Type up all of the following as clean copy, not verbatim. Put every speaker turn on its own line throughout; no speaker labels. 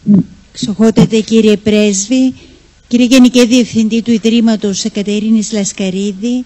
Εξοχότατε κύριε Πρέσβη, κύριε Γενική Διευθυντή του Ιδρύματος Εκατερίνης Λασκαρίδη,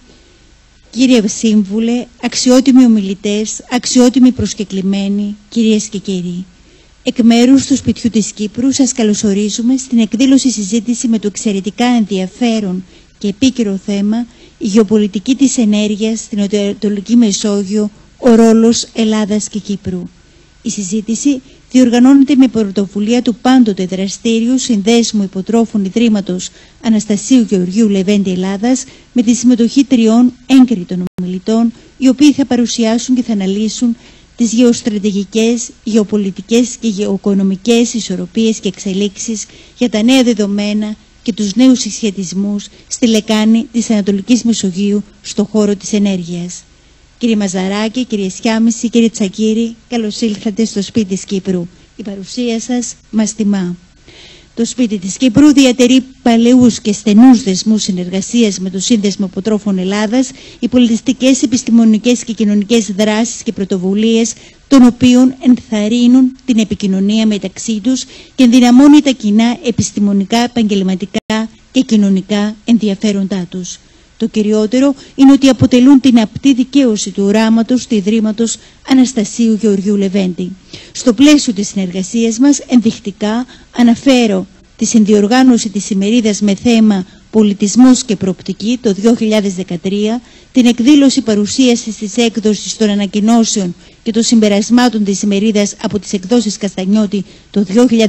κύριε Σύμβουλε, αξιότιμοι ομιλητές, αξιότιμοι προσκεκλημένοι, κυρίες και κύριοι. Εκ μέρους του Σπιτιού της Κύπρου σας καλωσορίζουμε στην εκδήλωση συζήτηση με το εξαιρετικά ενδιαφέρον και επίκαιρο θέμα «Η γεωπολιτική της ενέργειας στην Ανατολική Μεσόγειο, ο ρόλος Ελλάδας και Κύπρου». Η συζήτηση διοργανώνεται με πρωτοβουλία του πάντοτε δραστήριου Συνδέσμου Υποτρόφων Ιδρύματος Αναστασίου Γεωργίου Λεβέντη Ελλάδας, με τη συμμετοχή 3 έγκριτων ομιλητών, οι οποίοι θα παρουσιάσουν και θα αναλύσουν τις γεωστρατηγικές, γεωπολιτικές και γεωοικονομικές ισορροπίες και εξελίξεις για τα νέα δεδομένα και τους νέους συσχετισμούς στη λεκάνη της Ανατολικής Μεσογείου στον χώρο της ενέργειας. Κύριε Μαζαράκη, κύριε Σιάμιση, κύριε Τσακύρη, καλώς ήλθατε στο σπίτι της Κύπρου. Η παρουσία σας μας τιμά. Το σπίτι της Κύπρου διατηρεί παλαιούς και στενούς δεσμούς συνεργασίας με το Σύνδεσμο Υποτρόφων Ελλάδας, οι πολιτιστικές, επιστημονικές και κοινωνικές δράσεις και πρωτοβουλίες, των οποίων ενθαρρύνουν την επικοινωνία μεταξύ τους και ενδυναμώνει τα κοινά επιστημονικά, επαγγελματικά και κοινωνικά ενδιαφέροντά τους. Το κυριότερο είναι ότι αποτελούν την απτή δικαίωση του οράματος του Ιδρύματος Αναστασίου Γεωργίου Λεβέντη. Στο πλαίσιο της συνεργασίας μας, ενδεικτικά αναφέρω τη συνδιοργάνωση της ημερίδας με θέμα «Πολιτισμός και προοπτική» το 2013, την εκδήλωση παρουσίασης της έκδοσης των ανακοινώσεων και των συμπερασμάτων της ημερίδας από τις εκδόσεις Καστανιώτη το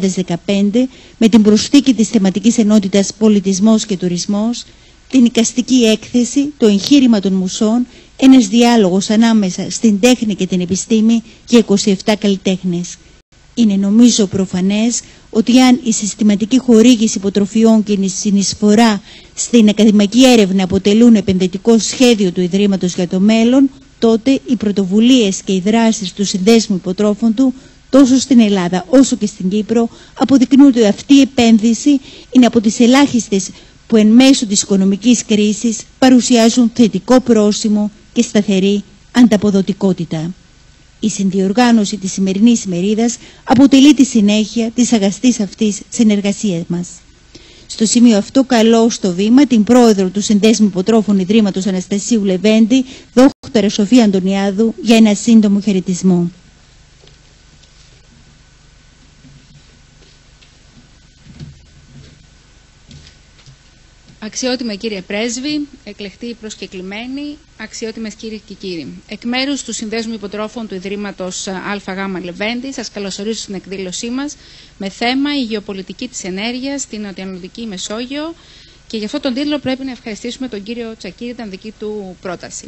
2015, με την προσθήκη της θεματικής ενότητας «Πολιτισμός και τουρισμός», την εικαστική έκθεση, το εγχείρημα των μουσών, ένας διάλογος ανάμεσα στην τέχνη και την επιστήμη και 27 καλλιτέχνες. Είναι νομίζω προφανές ότι αν η συστηματική χορήγηση υποτροφιών και η συνεισφορά στην ακαδημαϊκή έρευνα αποτελούν επενδυτικό σχέδιο του Ιδρύματος για το μέλλον, τότε οι πρωτοβουλίες και οι δράσεις του Συνδέσμου Υποτρόφων του, τόσο στην Ελλάδα όσο και στην Κύπρο, αποδεικνύουν ότι αυτή η επένδυση είναι από τις ελάχιστες που εν μέσω της οικονομικής κρίσης παρουσιάζουν θετικό πρόσημο και σταθερή ανταποδοτικότητα. Η συνδιοργάνωση της σημερινής ημερίδας αποτελεί τη συνέχεια της αγαστής αυτής συνεργασίας μας. Στο σημείο αυτό καλώ στο βήμα την πρόεδρο του Συνδέσμου Υποτρόφων Ιδρύματος Αναστασίου Λεβέντη, δόκτωρα Σοφία Αντωνιάδου, για ένα σύντομο χαιρετισμό.
Αξιότιμε κύριε Πρέσβη, εκλεκτοί προσκεκλημένοι, αξιότιμες κύριοι και κύριοι. Εκ μέρους του Συνδέσμου Υποτρόφων του Ιδρύματος ΑΓ Λεβέντη, σας καλωσορίζω στην εκδήλωσή μας με θέμα «Η γεωπολιτική της ενέργειας στην Νοτιοανατολική Μεσόγειο», και γι' αυτό τον τίτλο πρέπει να ευχαριστήσουμε τον κύριο Τσακύρη, ήταν δική του πρόταση.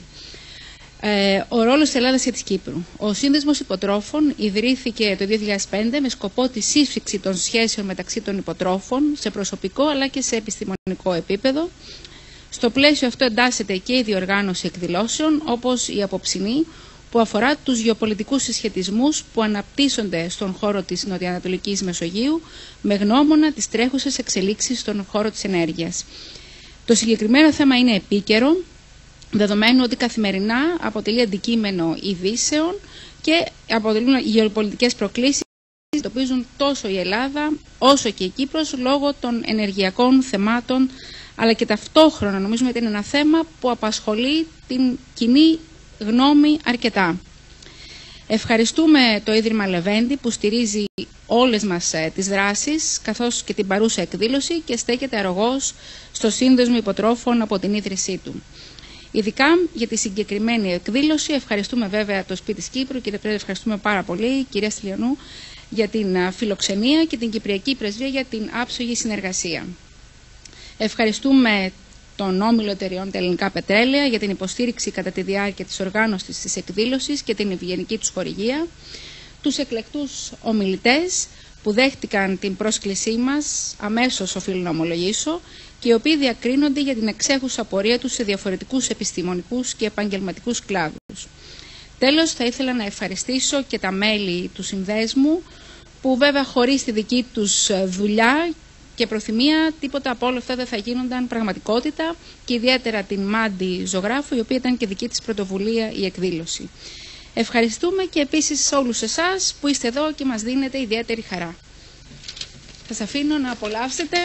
Ο ρόλος της Ελλάδας και της Κύπρου. Ο Σύνδεσμος Υποτρόφων ιδρύθηκε το 2005 με σκοπό τη σύσφυξη των σχέσεων μεταξύ των υποτρόφων σε προσωπικό αλλά και σε επιστημονικό επίπεδο. Στο πλαίσιο αυτό εντάσσεται και η διοργάνωση εκδηλώσεων, όπως η απόψινή, που αφορά τους γεωπολιτικούς συσχετισμούς που αναπτύσσονται στον χώρο της Νοτιοανατολικής Μεσογείου με γνώμονα τις τρέχουσες εξελίξεις στον χώρο της ενέργειας. Το συγκεκριμένο θέμα είναι επίκαιρο, δεδομένου ότι καθημερινά αποτελεί αντικείμενο ειδήσεων και αποτελούν γεωπολιτικές προκλήσεις που αντιμετωπίζουν τόσο η Ελλάδα όσο και η Κύπρος λόγω των ενεργειακών θεμάτων, αλλά και ταυτόχρονα νομίζουμε ότι είναι ένα θέμα που απασχολεί την κοινή γνώμη αρκετά. Ευχαριστούμε το Ίδρυμα Λεβέντη που στηρίζει όλες μας τις δράσεις καθώς και την παρούσα εκδήλωση και στέκεται αρρωγός στο Σύνδεσμο Υποτρόφων από την ίδρυσή του. Ειδικά για τη συγκεκριμένη εκδήλωση ευχαριστούμε βέβαια το Σπίτι της Κύπρου, κύριε Πρέσβη, ευχαριστούμε πάρα πολύ, κυρία Στυλιανού, για την φιλοξενία και την Κυπριακή Πρεσβεία για την άψογη συνεργασία. Ευχαριστούμε τον Όμιλο Εταιριών Τα Ελληνικά Πετρέλαια για την υποστήριξη κατά τη διάρκεια της οργάνωσης της εκδήλωσης και την ευγενική τους χορηγία, τους εκλεκτούς ομιλητές που δέχτηκαν την πρόσκλησή μας, αμέσως οφείλω να ομολογήσω, και οι οποίοι διακρίνονται για την εξέχουσα πορεία τους σε διαφορετικούς επιστημονικούς και επαγγελματικούς κλάδους. Τέλος, θα ήθελα να ευχαριστήσω και τα μέλη του Συνδέσμου, που βέβαια χωρίς τη δική τους δουλειά και προθυμία τίποτα από όλα αυτά δεν θα γίνονταν πραγματικότητα, και ιδιαίτερα την Μάντι Ζωγράφου, η οποία ήταν και δική της πρωτοβουλία η εκδήλωση. Ευχαριστούμε και επίσης όλους εσάς που είστε εδώ και μας δίνετε ιδιαίτερη χαρά. Θα σας αφήνω να απολαύσετε.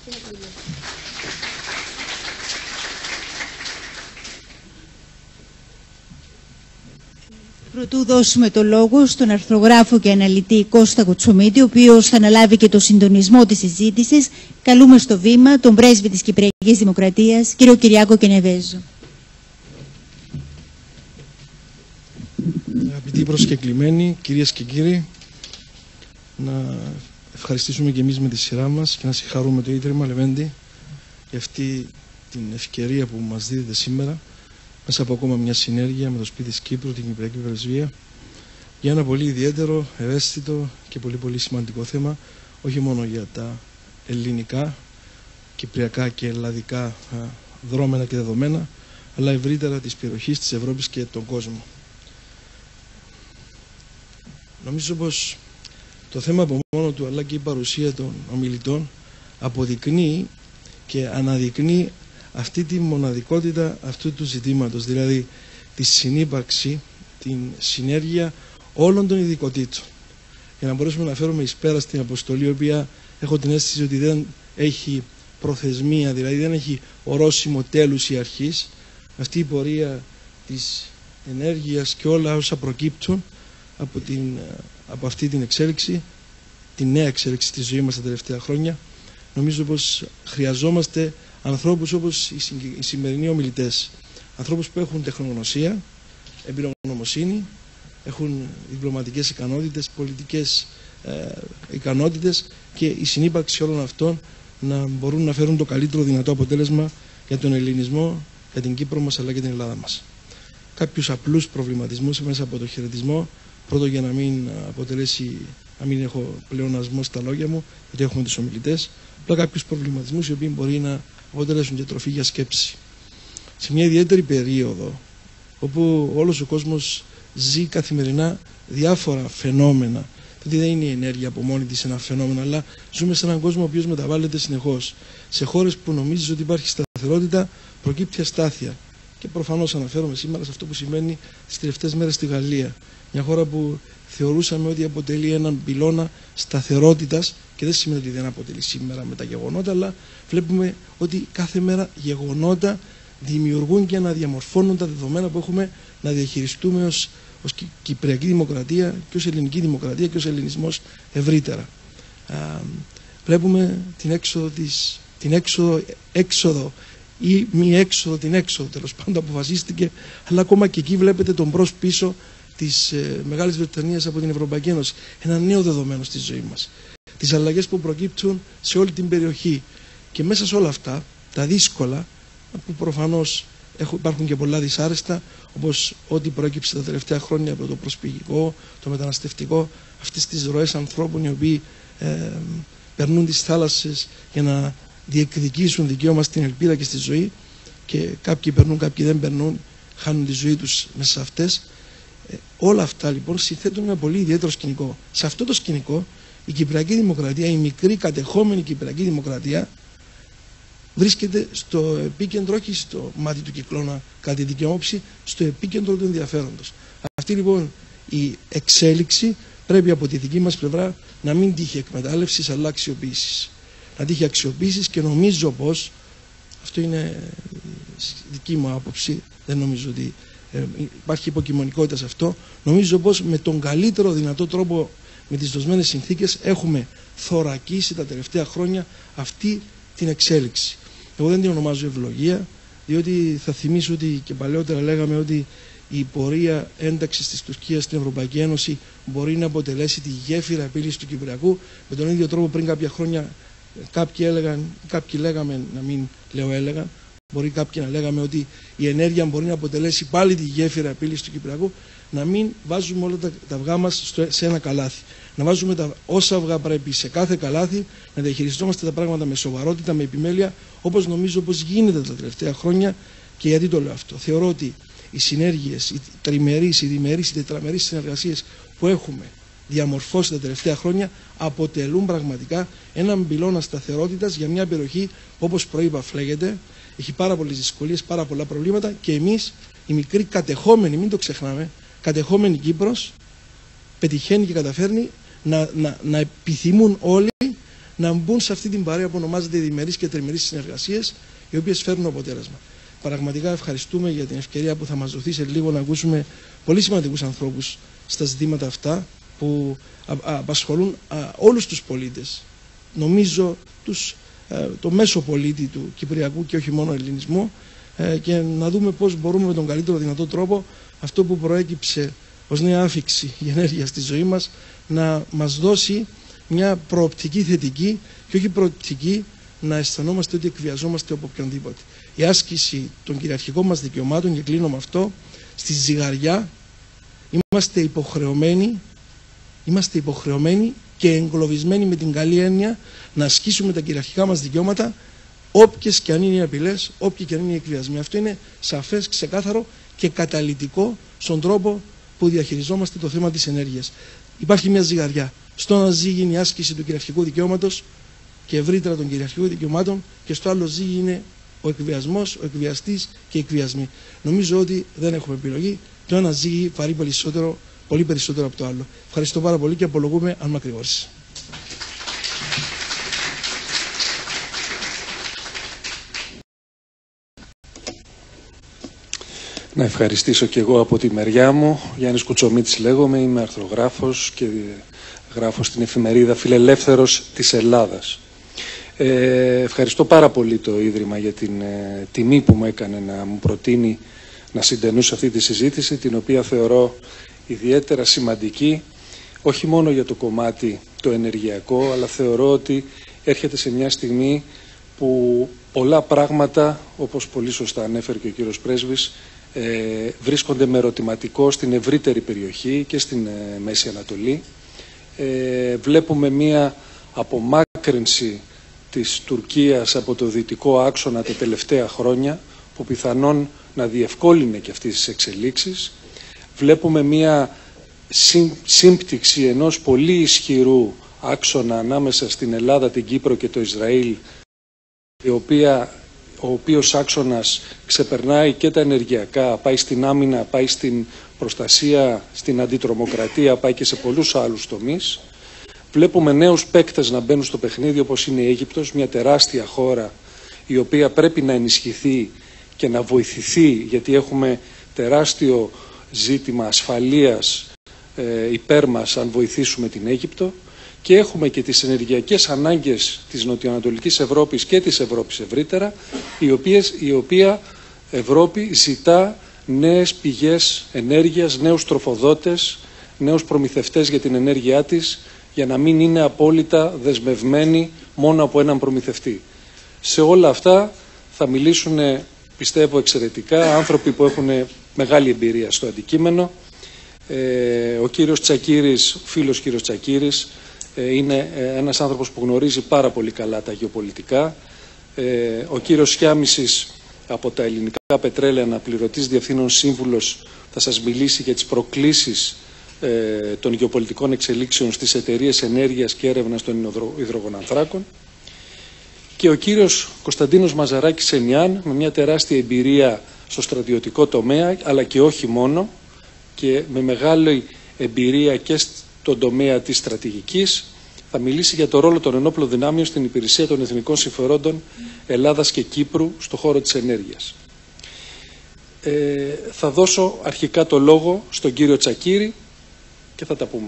Πρωτού δώσουμε το λόγο στον αρθρογράφο και αναλυτή Κώστα Κοτσομίτη, ο οποίος θα αναλάβει και το συντονισμό της συζήτησης, καλούμε στο βήμα τον πρέσβη της Κυπριακής Δημοκρατίας, κύριο Κυριάκο Κενεβέζο.
Αγαπητοί προσκεκλημένοι, κυρίες και κύριοι, να ευχαριστήσουμε και εμείς με τη σειρά μας και να συγχαρούμε το Ίδρυμα Λεβέντη για αυτή την ευκαιρία που μας δίδεται σήμερα, μέσα από ακόμα μια συνέργεια με το Σπίτι της Κύπρου, την Κυπριακή Πρεσβεία, για ένα πολύ ιδιαίτερο, ευαίσθητο και πολύ σημαντικό θέμα, όχι μόνο για τα ελληνικά, κυπριακά και ελλαδικά δρόμενα και δεδομένα, αλλά ευρύτερα της περιοχής, της Ευρώπης και τον κόσμο. Νομίζω πως το θέμα από μόνο του, αλλά και η παρουσία των ομιλητών, αποδεικνύει και αναδεικνύει αυτή τη μοναδικότητα αυτού του ζητήματος, δηλαδή τη συνύπαρξη, την συνέργεια όλων των ειδικοτήτων, για να μπορέσουμε να φέρουμε εις πέρα στην αποστολή, η οποία έχω την αίσθηση ότι δεν έχει προθεσμία, δηλαδή δεν έχει ορόσημο τέλους ή αρχής, αυτή η πορεία της ενέργειας και όλα όσα προκύπτουν από αυτή την εξέλιξη, τη νέα εξέλιξη της ζωής μας τα τελευταία χρόνια. Νομίζω πως χρειαζόμαστε ανθρώπους όπως οι σημερινοί ομιλητές, ανθρώπους που έχουν τεχνογνωσία, εμπειρογνωμοσύνη, έχουν διπλωματικές ικανότητες, πολιτικές ικανότητες, και η συνύπαρξη όλων αυτών να μπορούν να φέρουν το καλύτερο δυνατό αποτέλεσμα για τον ελληνισμό, για την Κύπρο μας αλλά και την Ελλάδα μας. Κάποιους απλούς προβληματισμούς μέσα από το χαιρετισμό. Πρώτο, για να μην έχω πλεονασμό στα λόγια μου, γιατί έχουμε τους ομιλητές, απλά κάποιους προβληματισμούς οι οποίοι μπορεί να αποτελέσουν και τροφή για σκέψη. Σε μια ιδιαίτερη περίοδο, όπου όλος ο κόσμος ζει καθημερινά διάφορα φαινόμενα, γιατί δεν είναι η ενέργεια από μόνη της ένα φαινόμενο, αλλά ζούμε σε έναν κόσμο ο οποίος μεταβάλλεται συνεχώς. Σε χώρες που νομίζεις ότι υπάρχει σταθερότητα, προκύπτει αστάθεια. Και προφανώς αναφέρομαι σήμερα σε αυτό που σημαίνει στις τελευταίες μέρες στη Γαλλία. Μια χώρα που θεωρούσαμε ότι αποτελεί έναν πυλώνα σταθερότητας, και δεν σημαίνει ότι δεν αποτελεί σήμερα με τα γεγονότα, αλλά βλέπουμε ότι κάθε μέρα γεγονότα δημιουργούν και αναδιαμορφώνουν τα δεδομένα που έχουμε να διαχειριστούμε ως Κυπριακή Δημοκρατία και ως Ελληνική Δημοκρατία και ως ελληνισμός ευρύτερα. Βλέπουμε την έξοδο ή μη έξοδο, την έξοδο τέλος πάντων αποφασίστηκε, αλλά ακόμα και εκεί βλέπετε τον μπρος πίσω της Μεγάλης Βρετανίας από την Ευρωπαϊκή Ένωση. Ένα νέο δεδομένο στη ζωή μας. Τις αλλαγές που προκύπτουν σε όλη την περιοχή. Και μέσα σε όλα αυτά, τα δύσκολα, που προφανώς υπάρχουν και πολλά δυσάρεστα, όπως ό,τι προέκυψε τα τελευταία χρόνια από το προσφυγικό, το μεταναστευτικό, αυτές τις ροές ανθρώπων οι οποίοι περνούν τις θάλασσες για να διεκδικήσουν δικαίωμα στην ελπίδα και στη ζωή, και κάποιοι περνούν, κάποιοι δεν περνούν, χάνουν τη ζωή τους μέσα σε αυτές. Όλα αυτά λοιπόν συνθέτουν ένα πολύ ιδιαίτερο σκηνικό. Σε αυτό το σκηνικό η Κυπριακή Δημοκρατία, η μικρή κατεχόμενη Κυπριακή Δημοκρατία, βρίσκεται στο επίκεντρο, όχι στο μάτι του κυκλώνα κατά τη δική μου όψη, στο επίκεντρο του ενδιαφέροντος. Αυτή λοιπόν η εξέλιξη πρέπει από τη δική μας πλευρά να μην τύχει εκμετάλλευσης αλλά αξιοποίησης. Να τύχει αξιοποίησης, και νομίζω πως, αυτό είναι δική μου άποψη, δεν νομίζω ότι υπάρχει υποκειμονικότητα σε αυτό, νομίζω πως με τον καλύτερο δυνατό τρόπο, με τις δοσμένες συνθήκες, έχουμε θωρακίσει τα τελευταία χρόνια αυτή την εξέλιξη. Εγώ δεν την ονομάζω ευλογία, διότι θα θυμίσω ότι και παλαιότερα λέγαμε ότι η πορεία ένταξης της Τουρκίας στην Ευρωπαϊκή Ένωση μπορεί να αποτελέσει τη γέφυρα επίλυσης του Κυπριακού. Με τον ίδιο τρόπο πριν κάποια χρόνια κάποιοι λέγαμε, να μην λέω έλεγαν, μπορεί κάποιοι να λέγαμε ότι η ενέργεια μπορεί να αποτελέσει πάλι τη γέφυρα επίλυσης του Κυπριακού. Να μην βάζουμε όλα τα αυγά μας σε ένα καλάθι. Να βάζουμε όσα αυγά πρέπει σε κάθε καλάθι, να διαχειριστόμαστε τα πράγματα με σοβαρότητα, με επιμέλεια, όπως νομίζω πως γίνεται τα τελευταία χρόνια. Και γιατί το λέω αυτό? Θεωρώ ότι οι συνέργειες, οι τριμερείς, οι διμερείς, οι τετραμερείς συνεργασίες που έχουμε διαμορφώσει τα τελευταία χρόνια αποτελούν πραγματικά έναν πυλώνα σταθερότητας για μια περιοχή που, όπως προείπα, φλέγεται, έχει πάρα πολλές δυσκολίες, πάρα πολλά προβλήματα, και εμείς, η μικρή κατεχόμενη, μην το ξεχνάμε, κατεχόμενη Κύπρος, πετυχαίνει και καταφέρνει να επιθυμούν όλοι να μπουν σε αυτή την παρέα που ονομάζεται διμερείς και τριμερείς συνεργασίες, οι οποίες φέρνουν αποτέλεσμα. Πραγματικά ευχαριστούμε για την ευκαιρία που θα μας δοθεί σε λίγο να ακούσουμε πολύ σημαντικούς ανθρώπους στα ζητήματα αυτά που απασχολούν όλους τους πολίτες. Νομίζω το μέσο πολίτη του Κυπριακού και όχι μόνο ελληνισμού, και να δούμε πώς μπορούμε με τον καλύτερο δυνατό τρόπο αυτό που προέκυψε ως νέα άφιξη η ενέργεια στη ζωή μας να μας δώσει μια προοπτική θετική και όχι προοπτική να αισθανόμαστε ότι εκβιαζόμαστε από οποιονδήποτε. Η άσκηση των κυριαρχικών μας δικαιωμάτων, και κλείνω με αυτό, στη ζυγαριά είμαστε υποχρεωμένοι και εγκλωβισμένοι με την καλή έννοια να ασκήσουμε τα κυριαρχικά μας δικαιώματα, όποιες και αν είναι οι απειλές, όποιοι και αν είναι οι εκβιασμοί. Αυτό είναι σαφές, ξεκάθαρο και καταλυτικό στον τρόπο που διαχειριζόμαστε το θέμα της ενέργειας. Υπάρχει μια ζυγαριά. Στο ένα ζύγι είναι η άσκηση του κυριαρχικού δικαιώματος και ευρύτερα των κυριαρχικών δικαιωμάτων, και στο άλλο ζύγι είναι ο εκβιασμός, ο εκβιαστής και οι εκβιασμοί. Νομίζω ότι δεν έχουμε επιλογή. Το ένα ζύγι βαρύ πολύ περισσότερο από το άλλο. Ευχαριστώ πάρα πολύ και απολογούμε αν μακρηγόρησα.
Να ευχαριστήσω και εγώ από τη μεριά μου. Γιάννης Κουτσομίτης λέγομαι, είμαι αρθρογράφος και γράφω στην εφημερίδα Φιλελεύθερος της Ελλάδας. Ευχαριστώ πάρα πολύ το Ίδρυμα για την τιμή που μου έκανε να μου προτείνει να συντενούσω αυτή τη συζήτηση, την οποία θεωρώ ιδιαίτερα σημαντική, όχι μόνο για το κομμάτι το ενεργειακό, αλλά θεωρώ ότι έρχεται σε μια στιγμή που πολλά πράγματα, όπως πολύ σωστά ανέφερε και ο κύριος Πρέσβης, βρίσκονται με ερωτηματικό στην ευρύτερη περιοχή και στην Μέση Ανατολή. Βλέπουμε μία απομάκρυνση της Τουρκίας από το δυτικό άξονα τα τελευταία χρόνια, που πιθανόν να διευκόλυνε και αυτές τις εξελίξεις. Βλέπουμε μία σύμπτυξη ενός πολύ ισχυρού άξονα ανάμεσα στην Ελλάδα, την Κύπρο και το Ισραήλ, ο οποίος άξονας ξεπερνάει και τα ενεργειακά, πάει στην άμυνα, πάει στην προστασία, στην αντιτρομοκρατία, πάει και σε πολλούς άλλους τομείς. Βλέπουμε νέους παίκτες να μπαίνουν στο παιχνίδι, όπως είναι η Αίγυπτος, μια τεράστια χώρα η οποία πρέπει να ενισχυθεί και να βοηθηθεί, γιατί έχουμε τεράστιο ζήτημα ασφαλείας υπέρ μας αν βοηθήσουμε την Αίγυπτο, και έχουμε και τις ενεργειακές ανάγκες της νοτιοανατολικής Ευρώπης και της Ευρώπης ευρύτερα, η οποία Ευρώπη ζητά νέες πηγές ενέργειας, νέους τροφοδότες, νέους προμηθευτές για την ενέργειά της, για να μην είναι απόλυτα δεσμευμένη μόνο από έναν προμηθευτή. Σε όλα αυτά θα μιλήσουν, πιστεύω, εξαιρετικά άνθρωποι που έχουν μεγάλη εμπειρία στο αντικείμενο. Ο κύριος Τσακίρης, φίλος κύριος Τσακίρης, είναι ένας άνθρωπος που γνωρίζει πάρα πολύ καλά τα γεωπολιτικά. Ο κύριος Σιάμισης από τα ελληνικά πετρέλαια, αναπληρωτής διευθύνων σύμβουλος, θα σας μιλήσει για τις προκλήσεις των γεωπολιτικών εξελίξεων στις εταιρείες ενέργειας και έρευνας των υδρογονανθράκων. Και ο κύριος Κωνσταντίνος Μαζαράκης Ενιάν, με μια τεράστια εμπειρία στο στρατιωτικό τομέα, αλλά και όχι μόνο, και με μεγάλη εμπειρία και στον τομέα της στρατηγικής, θα μιλήσει για το ρόλο των ενόπλων δυνάμεων στην υπηρεσία των εθνικών συμφερόντων Ελλάδας και Κύπρου στον χώρο της ενέργειας. Θα δώσω αρχικά το λόγο στον κύριο Τσακίρη και θα τα πούμε.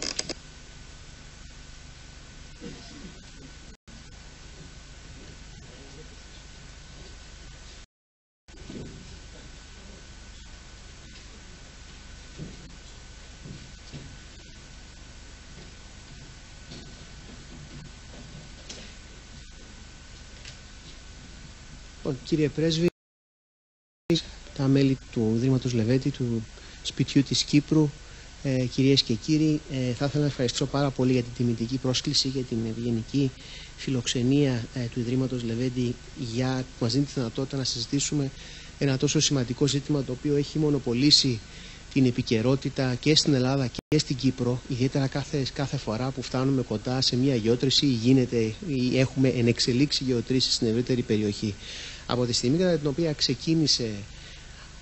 Κύριε Πρέσβη, τα μέλη του Ιδρύματος Λεβέντη, του Σπιτιού της Κύπρου, κυρίες και κύριοι, θα ήθελα να ευχαριστήσω πάρα πολύ για την τιμητική πρόσκληση, για την ευγενική φιλοξενία του Ιδρύματος Λεβέντη, για που μας δίνει τη δυνατότητα να συζητήσουμε ένα τόσο σημαντικό ζήτημα, το οποίο έχει μονοπολίσει την επικαιρότητα και στην Ελλάδα και στην Κύπρο, ιδιαίτερα κάθε φορά που φτάνουμε κοντά σε μια γεώτρηση ή έχουμε ενεξελίξει γεωτρήσεις στην ευρύτερη περιοχή. Από τη στιγμή κατά την οποία ξεκίνησε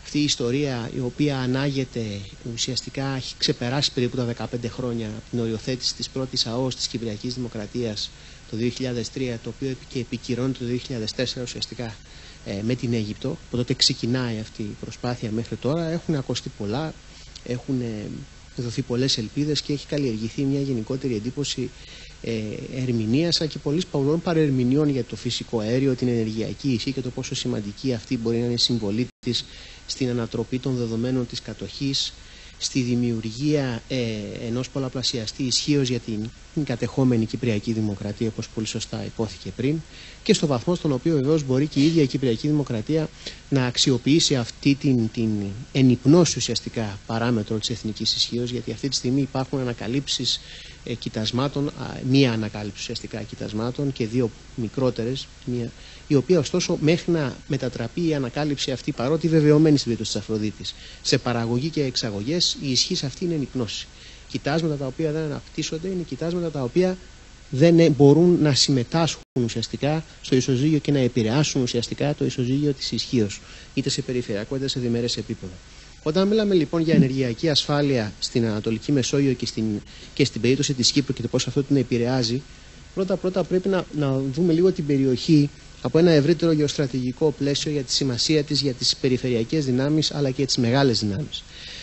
αυτή η ιστορία η οποία ανάγεται, ουσιαστικά έχει ξεπεράσει περίπου τα 15 χρόνια από την οριοθέτηση της πρώτης ΑΟΣ της Κυπριακής Δημοκρατίας το 2003, το οποίο και επικυρώνεται το 2004 ουσιαστικά με την Αίγυπτο. Από τότε ξεκινάει αυτή η προσπάθεια μέχρι τώρα. Έχουν ακουστεί πολλά, έχουν δοθεί πολλές ελπίδες και έχει καλλιεργηθεί μια γενικότερη εντύπωση ερμηνείας, αλλά και πολλών παρερμηνιών για το φυσικό αέριο, την ενεργειακή ισχύ και το πόσο σημαντική αυτή μπορεί να είναι η συμβολή της στην ανατροπή των δεδομένων της κατοχής, στη δημιουργία ενός πολλαπλασιαστή ισχύως για την κατεχόμενη Κυπριακή Δημοκρατία, όπως πολύ σωστά υπόθηκε πριν, και στο βαθμό στον οποίο βεβαίως μπορεί και η ίδια η Κυπριακή Δημοκρατία να αξιοποιήσει αυτή την ενυπνώση ουσιαστικά παράμετρο της εθνικής ισχύως, γιατί αυτή τη στιγμή υπάρχουν ανακαλύψεις κοιτασμάτων, μία ανακάλυψη ουσιαστικά κοιτασμάτων και δύο μικρότερες, η οποία ωστόσο μέχρι να μετατραπεί η ανακάλυψη αυτή, παρότι βεβαιωμένη στην περίπτωση της Αφροδίτης, σε παραγωγή και εξαγωγές, η ισχύς αυτή είναι ενυπνώση. Κοιτάσματα τα οποία δεν αναπτύσσονται είναι κοιτάσματα τα οποία δεν μπορούν να συμμετάσχουν ουσιαστικά στο ισοζύγιο και να επηρεάσουν ουσιαστικά το ισοζύγιο της ισχύως, είτε σε περιφερειακό είτε σε διμερές επίπεδο. Όταν μιλάμε λοιπόν για ενεργειακή ασφάλεια στην Ανατολική Μεσόγειο και στην περίπτωση της Κύπρου και το πώς αυτό την επηρεάζει, πρώτα πρέπει να δούμε λίγο την περιοχή από ένα ευρύτερο γεωστρατηγικό πλαίσιο για τη σημασία της για τις περιφερειακές δυνάμεις αλλά και για τις μεγάλες δυνάμεις.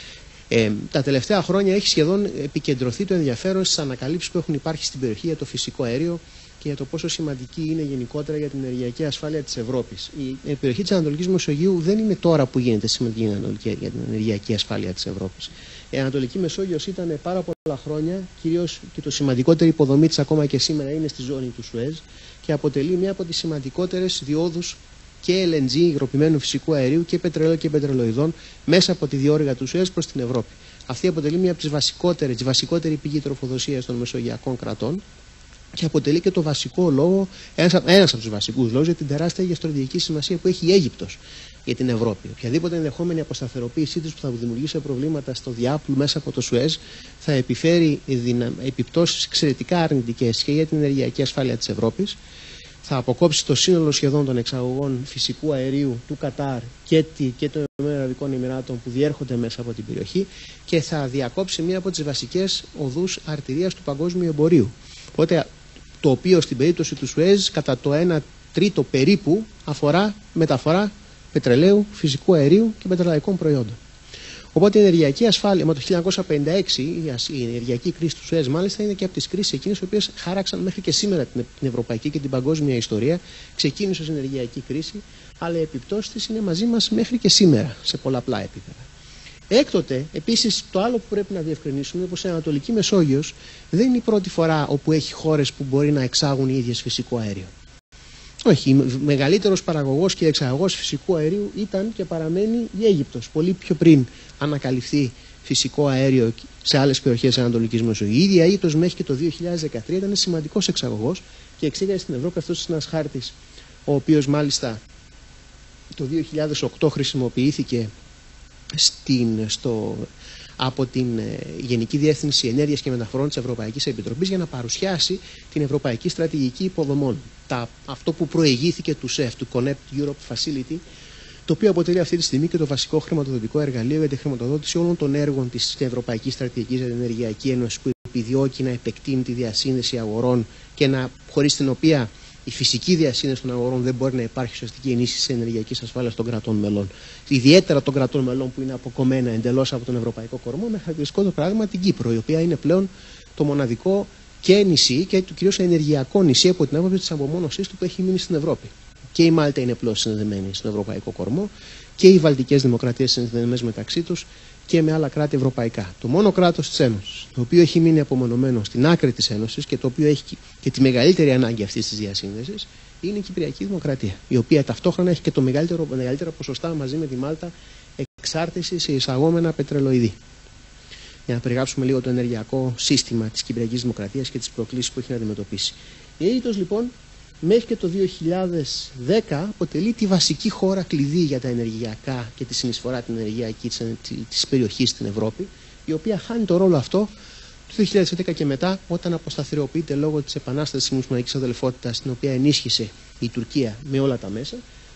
Τα τελευταία χρόνια έχει σχεδόν επικεντρωθεί το ενδιαφέρον στις ανακαλύψεις που έχουν υπάρχει στην περιοχή για το φυσικό αέριο και για το πόσο σημαντική είναι γενικότερα για την ενεργειακή ασφάλεια της Ευρώπης. Η περιοχή της Ανατολικής Μεσογείου δεν είναι τώρα που γίνεται σημαντική για την ενεργειακή ασφάλεια της Ευρώπης. Η Ανατολική Μεσόγειος ήταν πάρα πολλά χρόνια, κυρίως και το σημαντικότερη υποδομή της ακόμα και σήμερα είναι στη ζώνη του Σουέζ και αποτελεί μία από τις σημαντικότερες διόδους και LNG, υγροποιημένου φυσικού αερίου και πετρελαίου και πετρελοειδών μέσα από τη διόρυγα του Σουέζ προς την Ευρώπη. Αυτή αποτελεί μία από τις βασικότερη πηγή τροφοδοσίας των μεσογειακών κρατών και αποτελεί και το βασικό λόγο, ένας από τους βασικούς λόγους για την τεράστια γεωστρατηγική σημασία που έχει η Αίγυπτος για την Ευρώπη. Οποιαδήποτε ενδεχόμενη αποσταθεροποίησή της που θα δημιουργήσει προβλήματα στο διάπλου μέσα από το Σουέζ θα επιφέρει επιπτώσεις εξαιρετικά αρνητικές και για την ενεργειακή ασφάλεια της Ευρώπης. Θα αποκόψει το σύνολο σχεδόν των εξαγωγών φυσικού αερίου του Κατάρ και των Αραβικών Εμιράτων που διέρχονται μέσα από την περιοχή και θα διακόψει μία από τις βασικές οδούς αρτηρίας του παγκόσμιου εμπορίου. Οπότε, το οποίο στην περίπτωση του Σουέζ κατά το 1/3 περίπου αφορά μεταφορά πετρελαίου, φυσικού αερίου και πετρελαϊκών προϊόντων. Οπότε η ενεργειακή ασφάλεια, το 1956 η ενεργειακή κρίση του Σουέζ μάλιστα είναι και από τις κρίσεις εκείνες οι οποίες χάραξαν μέχρι και σήμερα την ευρωπαϊκή και την παγκόσμια ιστορία. Ξεκίνησε ως ενεργειακή κρίση, αλλά οι επιπτώσεις της είναι μαζί μας μέχρι και σήμερα σε πολλαπλά επίπεδα. Έκτοτε, επίσης, το άλλο που πρέπει να διευκρινίσουμε είναι πως η Ανατολική Μεσόγειος δεν είναι η πρώτη φορά όπου έχει χώρες που μπορεί να εξάγουν οι ίδιες φυσικό αέριο. Όχι, μεγαλύτερος παραγωγός και εξαγωγός φυσικού αερίου ήταν και παραμένει η Αίγυπτος, πολύ πιο πριν ανακαλυφθεί φυσικό αέριο σε άλλες περιοχές της Ανατολικής Μεσογείου. Η ίδια η Αίγυπτος μέχρι και το 2013 ήταν σημαντικός εξαγωγός και εξήγαγε στην Ευρώπη. Αυτός είναι ένας χάρτης, ο οποίος μάλιστα το 2008 χρησιμοποιήθηκε από την Γενική Διεύθυνση Ενέργειας και Μεταφορών της Ευρωπαϊκής Επιτροπής για να παρουσιάσει την Ευρωπαϊκή Στρατηγική Υποδομών. Αυτό που προηγήθηκε του ΣΕΦ, του Connect Europe Facility, το οποίο αποτελεί αυτή τη στιγμή και το βασικό χρηματοδοτικό εργαλείο για τη χρηματοδότηση όλων των έργων της Ευρωπαϊκής Στρατηγικής για την Ενεργειακή Ένωση, που επιδιώκει να επεκτείνει τη διασύνδεση αγορών και χωρίς την οποία η φυσική διασύνδεση των αγορών δεν μπορεί να υπάρχει ουσιαστική ενίσχυση της ενεργειακής ασφάλειας των κρατών μελών. Ιδιαίτερα των κρατών μελών που είναι αποκομμένα εντελώς από τον ευρωπαϊκό κορμό, με χαρακτηριστικό το παράδειγμα την Κύπρο, η οποία είναι πλέον το μοναδικό και νησί και κυρίως ενεργειακό νησί από την άποψη της απομόνωσής του που έχει μείνει στην Ευρώπη. Και η Μάλτα είναι πλέον συνδεδεμένη στον ευρωπαϊκό κορμό και οι βαλτικές δημοκρατίες συνδεδεμένες μεταξύ τους και με άλλα κράτη ευρωπαϊκά. Το μόνο κράτος της Ένωσης, το οποίο έχει μείνει απομονωμένο στην άκρη της Ένωσης και το οποίο έχει και τη μεγαλύτερη ανάγκη αυτής της διασύνδεσης, είναι η Κυπριακή Δημοκρατία, η οποία ταυτόχρονα έχει και το μεγαλύτερα ποσοστά μαζί με τη Μάλτα εξάρτηση σε εισαγόμενα πετρελοειδή. Για να περιγράψουμε λίγο το ενεργειακό σύστημα της Κυπριακής Δημοκρατίας και τις προκλήσεις που έχει να αντιμετωπίσει. Η Αίγυπτος λοιπόν μέχρι και το 2010 αποτελεί τη βασική χώρα κλειδί για τα ενεργειακά και τη συνεισφορά την ενεργειακή της περιοχής στην Ευρώπη, η οποία χάνει το ρόλο αυτό το 2011 και μετά, όταν αποσταθεροποιείται λόγω της επανάστασης της μουσουλμανικής αδελφότητας, την οποία ενίσχυσε η Τουρκία με όλα τα μέσα,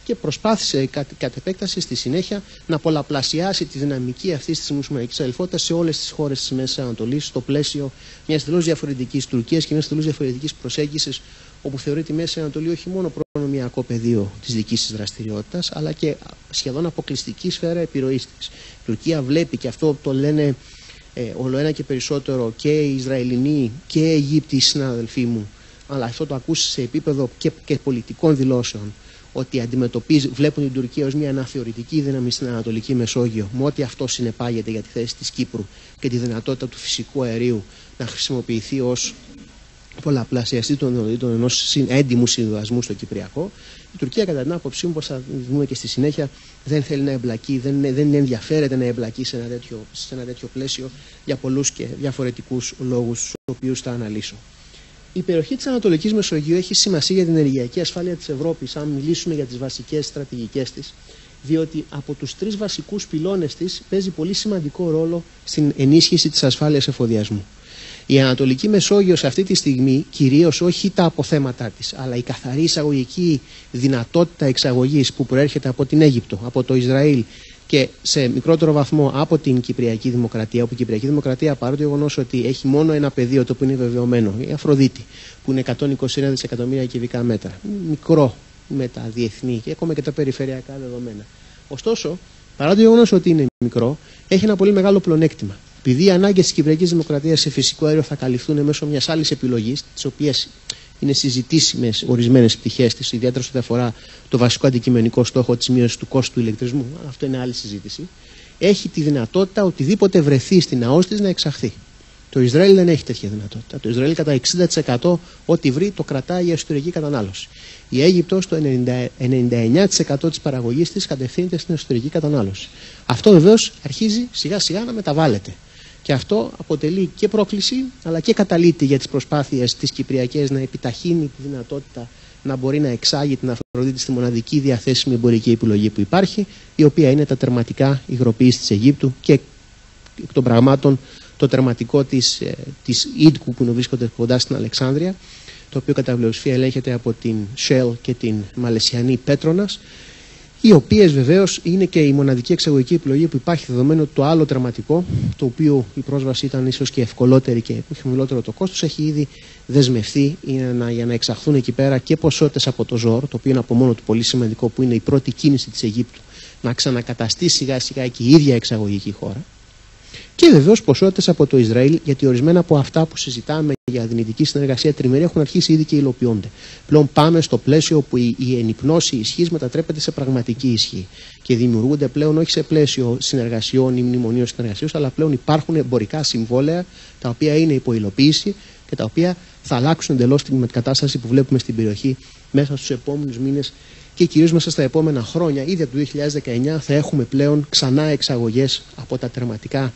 και προσπάθησε κατ' επέκταση στη συνέχεια να πολλαπλασιάσει τη δυναμική αυτής της μουσουλμανικής αδελφότητας σε όλες τις χώρες της Μέσης Ανατολής, στο πλαίσιο μιας τελώς διαφορετικής Τουρκίας και μιας τελώς διαφορετικής προσέγγισης, όπου θεωρεί τη Μέση Ανατολή όχι μόνο προνομιακό πεδίο της δικής της δραστηριότητας, αλλά και σχεδόν αποκλειστική σφαίρα επιρροής της. Η Τουρκία βλέπει, και αυτό το λένε όλο ένα και περισσότερο και οι Ισραηλινοί και οι Αιγύπτιοι συναδελφοί μου, αλλά αυτό το ακούσει σε επίπεδο και πολιτικών δηλώσεων, ότι βλέπουν την Τουρκία ως μια αναθεωρητική δύναμη στην Ανατολική Μεσόγειο, με ό,τι αυτό συνεπάγεται για τη θέση της Κύπρου και τη δυνατότητα του φυσικού αερίου να χρησιμοποιηθεί ως πολλαπλασιαστή των δυνατοτήτων ενός έντιμου συνδυασμού στο Κυπριακό. Η Τουρκία, κατά την άποψή μου, όπως θα δούμε και στη συνέχεια, δεν θέλει να εμπλακεί, δεν ενδιαφέρεται να εμπλακεί σε ένα τέτοιο πλαίσιο για πολλούς και διαφορετικούς λόγους, τους οποίους θα αναλύσω. Η περιοχή της Ανατολικής Μεσογείου έχει σημασία για την ενεργειακή ασφάλεια της Ευρώπης, αν μιλήσουμε για τις βασικές στρατηγικές της, διότι από τους 3 βασικούς πυλώνες της παίζει πολύ σημαντικό ρόλο στην ενίσχυση της ασφάλειας εφοδιασμού. Η Ανατολική Μεσόγειος αυτή τη στιγμή, κυρίως όχι τα αποθέματά της, αλλά η καθαρή εισαγωγική δυνατότητα εξαγωγής που προέρχεται από την Αίγυπτο, από το Ισραήλ και σε μικρότερο βαθμό από την Κυπριακή Δημοκρατία, όπου η Κυπριακή Δημοκρατία, παρά το γεγονός ότι έχει μόνο ένα πεδίο το που είναι βεβαιωμένο, η Αφροδίτη, που είναι 121 δισεκατομμύρια κυβικά μέτρα, μικρό με τα διεθνή και ακόμα και τα περιφερειακά δεδομένα. Ωστόσο, παρά το γεγονός ότι είναι μικρό, έχει ένα πολύ μεγάλο πλεονέκτημα. Επειδή οι ανάγκες της Κυπριακής Δημοκρατίας σε φυσικό αέριο θα καλυφθούν μέσω μιας άλλης επιλογής, τις οποίες είναι συζητήσιμες ορισμένες πτυχές της, ιδιαίτερα σε ό,τι αφορά το βασικό αντικειμενικό στόχο της μείωσης του κόστου του ηλεκτρισμού, αυτό είναι άλλη συζήτηση, έχει τη δυνατότητα οτιδήποτε βρεθεί στην ΑΟΣ της να εξαχθεί. Το Ισραήλ δεν έχει τέτοια δυνατότητα. Το Ισραήλ κατά 60% ό,τι βρει το κρατάει για εσωτερική κατανάλωση. Η Αίγυπτος το 99% της παραγωγής της κατευθύνεται στην εσωτερική κατανάλωση. Αυτό βεβαίως αρχίζει σιγά σιγά να μεταβάλλεται. Και αυτό αποτελεί και πρόκληση αλλά και καταλήτη για τις προσπάθειες της Κυπριακής να επιταχύνει τη δυνατότητα να μπορεί να εξάγει την Αφροδίτη στη μοναδική διαθέσιμη εμπορική επιλογή που υπάρχει, η οποία είναι τα τερματικά υγροποίηση της Αιγύπτου και εκ των πραγμάτων το τερματικό της Ίντκου που βρίσκονται κοντά στην Αλεξάνδρεια, το οποίο κατά πλειοψηφία ελέγχεται από την Shell και την Μαλαισιανή Πέτρονας, οι οποίες βεβαίως είναι και η μοναδική εξαγωγική επιλογή που υπάρχει, δεδομένου ότι το άλλο τερματικό, το οποίο η πρόσβαση ήταν ίσως και ευκολότερη και χαμηλότερο το κόστος, έχει ήδη δεσμευθεί για να εξαχθούν εκεί πέρα και ποσότητες από το ΖΟΡ, το οποίο είναι από μόνο του πολύ σημαντικό, που είναι η πρώτη κίνηση της Αιγύπτου να ξανακαταστεί σιγά σιγά και η ίδια εξαγωγική χώρα. Και βεβαίως ποσότητες από το Ισραήλ, γιατί ορισμένα από αυτά που συζητάμε για δυνητική συνεργασία τριμερή έχουν αρχίσει ήδη και υλοποιούνται. Πλέον πάμε στο πλαίσιο όπου η ενυπνώση ισχύς μετατρέπεται σε πραγματική ισχύ και δημιουργούνται πλέον όχι σε πλαίσιο συνεργασιών ή μνημονίων συνεργασιών, αλλά πλέον υπάρχουν εμπορικά συμβόλαια τα οποία είναι υπό υλοποίηση και τα οποία θα αλλάξουν εντελώς την κατάσταση που βλέπουμε στην περιοχή μέσα στους επόμενους μήνες και κυρίως μέσα στα επόμενα χρόνια. Ήδη από το 2019 θα έχουμε πλέον ξανά εξαγωγές από τα τερματικά.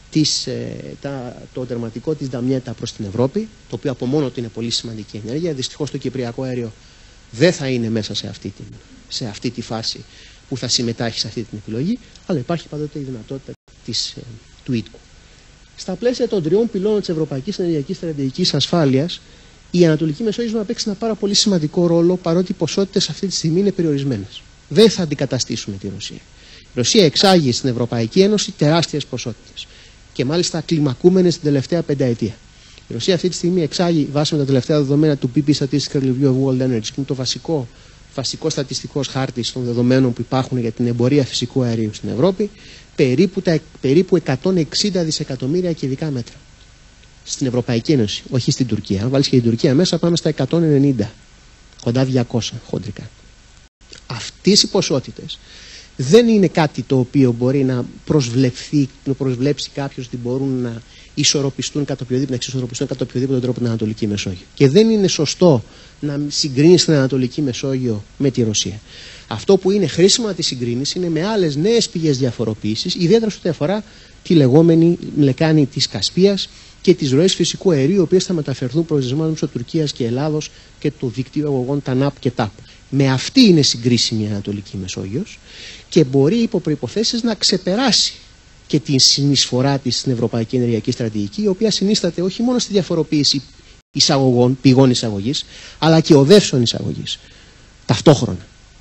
Το τερματικό της Νταμιέτα προς την Ευρώπη, το οποίο από μόνο του είναι πολύ σημαντική ενέργεια. Δυστυχώς το κυπριακό αέριο δεν θα είναι μέσα σε αυτή τη φάση που θα συμμετάχει σε αυτή την επιλογή, αλλά υπάρχει πάντοτε η δυνατότητα του Ίτκου. Στα πλαίσια των 3 πυλώνων της Ευρωπαϊκής Ενεργειακής Στρατηγικής Ασφάλειας, η Ανατολική Μεσόγειος να παίξει ένα πάρα πολύ σημαντικό ρόλο, παρότι οι ποσότητες αυτή τη στιγμή είναι περιορισμένες. Δεν θα αντικαταστήσουμε τη Ρωσία. Η Ρωσία εξάγει στην Ευρωπαϊκή Ένωση τεράστιες ποσότητες. Και μάλιστα κλιμακούμενες την τελευταία πενταετία. Η Ρωσία αυτή τη στιγμή εξάγει, βάσει με τα τελευταία δεδομένα του PP Statistical Review of World Energy, που είναι το βασικό στατιστικό χάρτη των δεδομένων που υπάρχουν για την εμπορία φυσικού αερίου στην Ευρώπη, περίπου 160 δισεκατομμύρια κυβικά μέτρα. Στην Ευρωπαϊκή Ένωση, όχι στην Τουρκία. Αν βάλεις και την Τουρκία μέσα, πάμε στα 190, κοντά 200 χοντρικά. Αυτές οι ποσότητες δεν είναι κάτι το οποίο μπορεί να προσβλέψει κάποιος ότι μπορούν να εξισορροπιστούν κατά οποιοδήποτε τρόπο την Ανατολική Μεσόγειο. Και δεν είναι σωστό να συγκρίνεις την Ανατολική Μεσόγειο με τη Ρωσία. Αυτό που είναι χρήσιμο να τη συγκρίνεις είναι με άλλες νέες πηγές διαφοροποίησης, ιδιαίτερα σε ό,τι αφορά τη λεγόμενη λεκάνη της Κασπίας και τις ροές φυσικού αερίου, οι οποίες θα μεταφερθούν προς δεσμά μέσω Τουρκίας και Ελλάδος και το δίκτυο αγωγών ΤΑΝΑΠ και ΤΑΠ. Με αυτή είναι συγκρίσιμη η Ανατολική Μεσόγειος και μπορεί υπό προϋποθέσεις να ξεπεράσει και την συνεισφορά της στην Ευρωπαϊκή Ενεργειακή Στρατηγική, η οποία συνίσταται όχι μόνο στη διαφοροποίηση εισαγωγών, πηγών εισαγωγής, αλλά και οδεύσεων εισαγωγής. Ταυτόχρονα.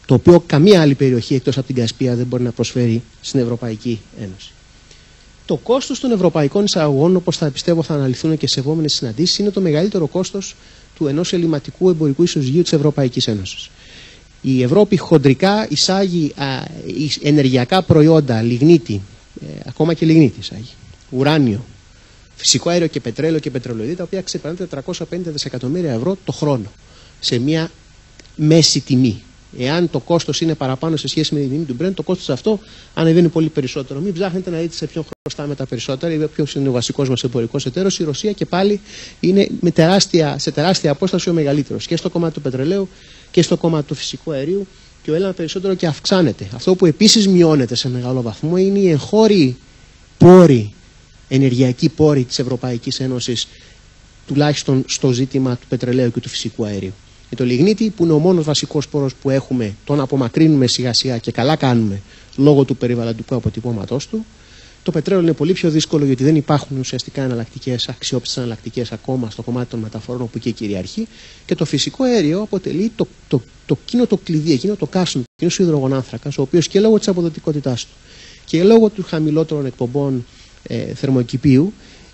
το οποίο καμία άλλη περιοχή εκτός από την Κασπία δεν μπορεί να προσφέρει στην Ευρωπαϊκή Ένωση. Το κόστος των ευρωπαϊκών εισαγωγών, όπως θα πιστεύω θα αναλυθούν και σε επόμενες συναντήσεις, είναι το μεγαλύτερο κόστος του ενός ελληματικού εμπορικού ισοζυγίου της Ευρωπαϊκής Ένωσης. Η Ευρώπη χοντρικά εισάγει ενεργειακά προϊόντα, λιγνίτη, ακόμα και λιγνίτη εισάγει, ουράνιο, φυσικό αέριο και πετρέλαιο και πετρελαιοειδή, τα οποία ξεπερνάνε 450 δισεκατομμύρια ευρώ το χρόνο σε μια μέση τιμή. Εάν το κόστος είναι παραπάνω σε σχέση με την τιμή του Brent, το κόστος αυτό ανεβαίνει πολύ περισσότερο. Μην ψάχνετε να δείτε σε ποιον χρωστάμε τα περισσότερα ή ποιος είναι ο βασικός μας εμπορικός εταίρος. Η Ρωσία και πάλι είναι σε τεράστια απόσταση ο μεγαλύτερος και στο κομμάτι του πετρελαίου και στο κομμάτι του φυσικού αερίου, και ο Έλληνα περισσότερο και αυξάνεται. Αυτό που επίσης μειώνεται σε μεγάλο βαθμό είναι οι εγχώροι πόροι, ενεργειακοί πόροι της Ευρωπαϊκής Ένωσης, τουλάχιστον στο ζήτημα του πετρελαίου και του φυσικού αερίου. Με το λιγνίτη, που είναι ο μόνος βασικός πόρος που έχουμε, τον απομακρύνουμε σιγά σιγά και καλά κάνουμε λόγω του περιβαλλοντικού αποτυπώματός του. Το πετρέλαιο είναι πολύ πιο δύσκολο, γιατί δεν υπάρχουν ουσιαστικά αξιόπιστες εναλλακτικές ακόμα στο κομμάτι των μεταφορών, όπου και κυριαρχεί. Και το φυσικό αέριο αποτελεί εκείνο το κλειδί, εκείνο το κάσιμο, εκείνος ο υδρογονάνθρακας, ο οποίος και λόγω της αποδοτικότητάς του και λόγω του χαμηλότερων εκπομπών θερμοκηπίου,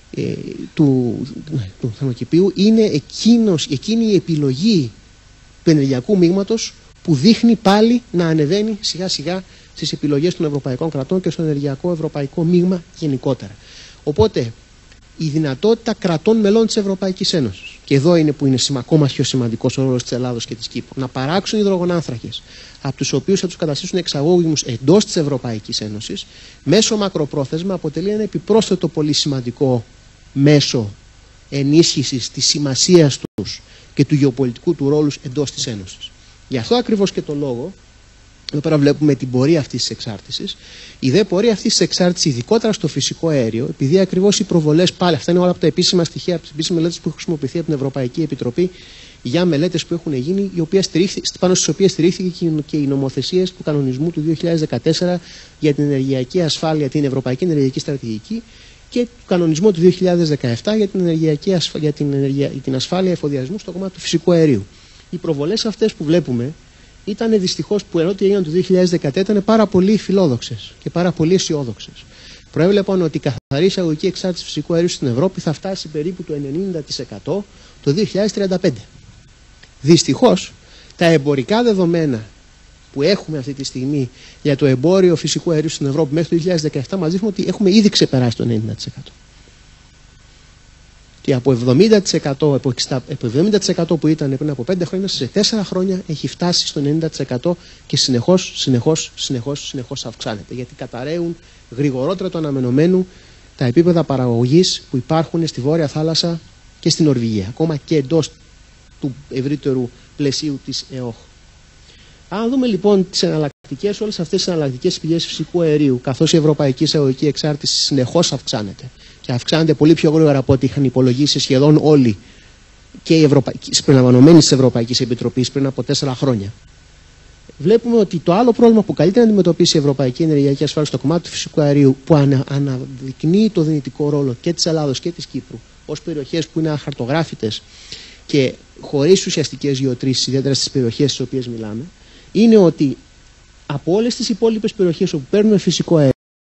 του θερμοκηπίου, είναι εκείνη η επιλογή του ενεργειακού μείγματος που δείχνει πάλι να ανεβαίνει σιγά σιγά στις επιλογές των ευρωπαϊκών κρατών και στο ενεργειακό ευρωπαϊκό μείγμα γενικότερα. Οπότε η δυνατότητα κρατών μελών της Ευρωπαϊκής Ένωσης, και εδώ είναι που είναι ακόμα πιο σημαντικός ο ρόλος της Ελλάδος και της Κύπρου, να παράξουν υδρογονάνθρακες από τους οποίους θα τους καταστήσουν εξαγώγιμους εντός της Ευρωπαϊκής Ένωσης, μέσω μακροπρόθεσμα αποτελεί ένα επιπρόσθετο πολύ σημαντικό μέσο ενίσχυσης της σημασίας τους και του γεωπολιτικού του ρόλου εντός της Ένωσης. Γι' αυτό ακριβώς και το λόγο, εδώ πέρα βλέπουμε την πορεία αυτής της εξάρτησης. Η δε πορεία αυτής της εξάρτησης, ειδικότερα στο φυσικό αέριο, επειδή ακριβώς οι προβολές, πάλι αυτά είναι όλα από τα επίσημα στοιχεία, από τις επίσημες μελέτες που έχουν χρησιμοποιηθεί από την Ευρωπαϊκή Επιτροπή για μελέτες που έχουν γίνει, πάνω στις οποίες στηρίχθηκε και οι νομοθεσίες του κανονισμού του 2014 για την ενεργειακή ασφάλεια, την Ευρωπαϊκή Ενεργειακή Στρατηγική, και του κανονισμού του 2017 για την ασφάλεια εφοδιασμού στο κομμάτι του φυσικού αερίου. Οι προβολές αυτές που βλέπουμε ήταν δυστυχώς, που ενώ ότι έγιναν το 2014, ήταν πάρα πολύ φιλόδοξες και πάρα πολύ αισιόδοξες. Προέβλεπαν ότι η καθαρή εισαγωγική εξάρτηση φυσικού αερίου στην Ευρώπη θα φτάσει περίπου το 90% το 2035. Δυστυχώς, τα εμπορικά δεδομένα που έχουμε αυτή τη στιγμή για το εμπόριο φυσικού αερίου στην Ευρώπη μέχρι το 2017 μας δείχνουν ότι έχουμε ήδη ξεπεράσει το 90%. Και από 70% που ήταν πριν από 5 χρόνια, σε 4 χρόνια έχει φτάσει στο 90% και συνεχώς αυξάνεται. Γιατί καταραίουν γρηγορότερα το αναμενωμένου τα επίπεδα παραγωγής που υπάρχουν στη Βόρεια Θάλασσα και στην Νορβηγία, ακόμα και εντός του ευρύτερου πλαισίου της ΕΟΧ. Αν δούμε λοιπόν όλες αυτές τις εναλλακτικές πηγές φυσικού αερίου, καθώς η ευρωπαϊκή εισαγωγική εξάρτηση συνεχώς αυξάνεται και αυξάνεται πολύ πιο γρήγορα από ό,τι είχαν υπολογίσει σχεδόν όλοι και οι συμπεριλαμβανομένοι της Ευρωπαϊκής Επιτροπής πριν από 4 χρόνια, βλέπουμε ότι το άλλο πρόβλημα που καλύτερα να αντιμετωπίσει η ευρωπαϊκή ενεργειακή ασφάλεια στο κομμάτι του φυσικού αερίου, που αναδεικνύει το δυνητικό ρόλο και της Ελλάδος και της Κύπρου ως περιοχές που είναι αχαρτογράφητες και χωρίς ουσιαστικές γεωτρήσεις, ιδιαίτερα στις περιοχές στις οποίες μιλάμε, είναι ότι από όλες τις υπόλοιπες περιοχές όπου παίρνουμε φυσικό αέριο,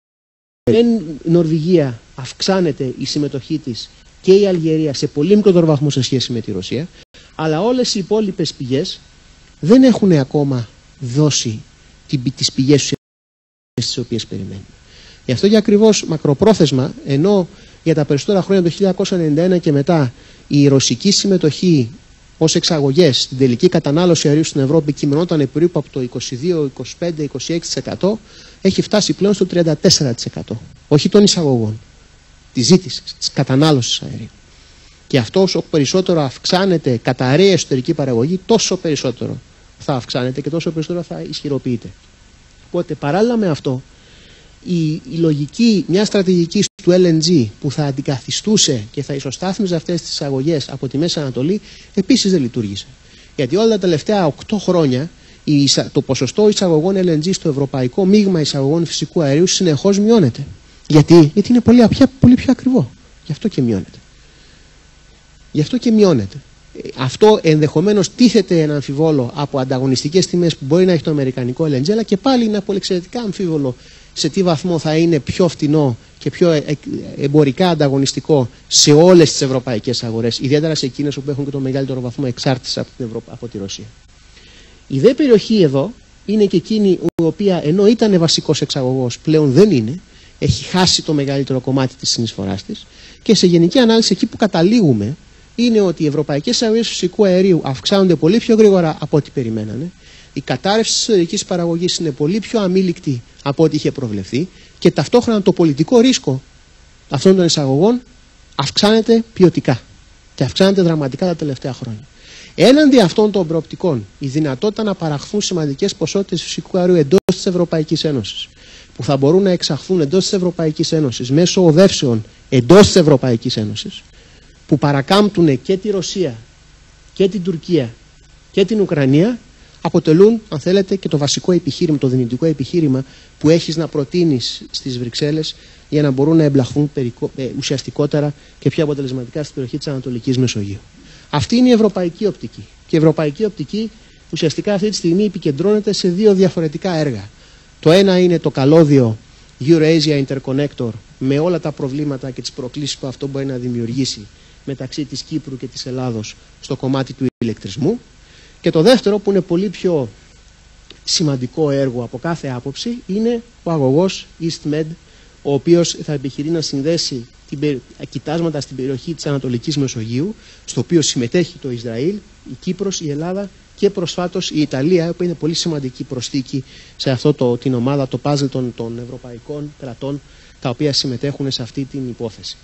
η Νορβηγία αυξάνεται η συμμετοχή της και η Αλγερία σε πολύ μικρότερο βαθμό σε σχέση με τη Ρωσία, αλλά όλες οι υπόλοιπες πηγές δεν έχουν ακόμα δώσει τις πηγές τις οποίες περιμένουμε. Γι' αυτό και ακριβώς μακροπρόθεσμα, ενώ για τα περισσότερα χρόνια, το 1991 και μετά, η ρωσική συμμετοχή ως εξαγωγές στην τελική κατανάλωση αερίου στην Ευρώπη κειμενόταν περίπου από το 22, 25, 26%, έχει φτάσει πλέον στο 34%. Όχι των εισαγωγών, της ζήτησης, της κατανάλωσης αερίου. Και αυτό όσο περισσότερο αυξάνεται, καταρρέει η εσωτερική παραγωγή, τόσο περισσότερο θα αυξάνεται και τόσο περισσότερο θα ισχυροποιείται. Οπότε παράλληλα με αυτό, η λογική μια στρατηγική του LNG που θα αντικαθιστούσε και θα ισοστάθμιζε αυτές τις εισαγωγές από τη Μέση Ανατολή επίσης δεν λειτουργήσε. Γιατί όλα τα τελευταία 8 χρόνια το ποσοστό εισαγωγών LNG στο ευρωπαϊκό μείγμα εισαγωγών φυσικού αερίου συνεχώς μειώνεται. Γιατί είναι πολύ πιο ακριβό. Γι' αυτό και μειώνεται. Αυτό ενδεχομένως τίθεται ένα αμφιβόλο από ανταγωνιστικές τιμές που μπορεί να έχει το αμερικανικό LNG, αλλά και πάλι είναι εξαιρετικά αμφίβολο σε τι βαθμό θα είναι πιο φτηνό και πιο εμπορικά ανταγωνιστικό σε όλες τις ευρωπαϊκές αγορές, ιδιαίτερα σε εκείνες που έχουν και το μεγαλύτερο βαθμό εξάρτησης από τη Ρωσία. Η δε περιοχή εδώ είναι και εκείνη η οποία, ενώ ήταν βασικός εξαγωγός, πλέον δεν είναι, έχει χάσει το μεγαλύτερο κομμάτι της συνεισφοράς της, και σε γενική ανάλυση εκεί που καταλήγουμε είναι ότι οι ευρωπαϊκές αγορές φυσικού αερίου αυξάνονται πολύ πιο γρήγορα από ό,τι περιμένανε. Η κατάρρευση της εσωτερικής παραγωγής είναι πολύ πιο αμήλικτη από ό,τι είχε προβλεφθεί, και ταυτόχρονα το πολιτικό ρίσκο αυτών των εισαγωγών αυξάνεται ποιοτικά και αυξάνεται δραματικά τα τελευταία χρόνια. Έναντι αυτών των προοπτικών, η δυνατότητα να παραχθούν σημαντικές ποσότητες φυσικού αερίου εντός της Ευρωπαϊκής Ένωσης, που θα μπορούν να εξαχθούν εντός της Ευρωπαϊκής Ένωσης μέσω οδεύσεων εντός της Ευρωπαϊκής Ένωσης, που παρακάμπτουν και τη Ρωσία και την Τουρκία και την Ουκρανία, αποτελούν, αν θέλετε, και το βασικό επιχείρημα, το δυνητικό επιχείρημα που έχεις να προτείνεις στις Βρυξέλλες για να μπορούν να εμπλαχθούν ουσιαστικότερα και πιο αποτελεσματικά στην περιοχή της Ανατολικής Μεσογείου. Αυτή είναι η ευρωπαϊκή οπτική. Και η ευρωπαϊκή οπτική ουσιαστικά αυτή τη στιγμή επικεντρώνεται σε δύο διαφορετικά έργα. Το ένα είναι το καλώδιο Eurasia Interconnector, με όλα τα προβλήματα και τις προκλήσεις που αυτό μπορεί να δημιουργήσει μεταξύ της Κύπρου και της Ελλάδος στο κομμάτι του ηλεκτρισμού. Και το δεύτερο, που είναι πολύ πιο σημαντικό έργο από κάθε άποψη, είναι ο αγωγός EastMed, ο οποίος θα επιχειρεί να συνδέσει κοιτάσματα στην περιοχή της Ανατολικής Μεσογείου, στο οποίο συμμετέχει το Ισραήλ, η Κύπρος, η Ελλάδα και προσφάτως η Ιταλία, που είναι πολύ σημαντική προσθήκη σε αυτό την ομάδα, το πάζλ των ευρωπαϊκών κρατών, τα οποία συμμετέχουν σε αυτή την υπόθεση.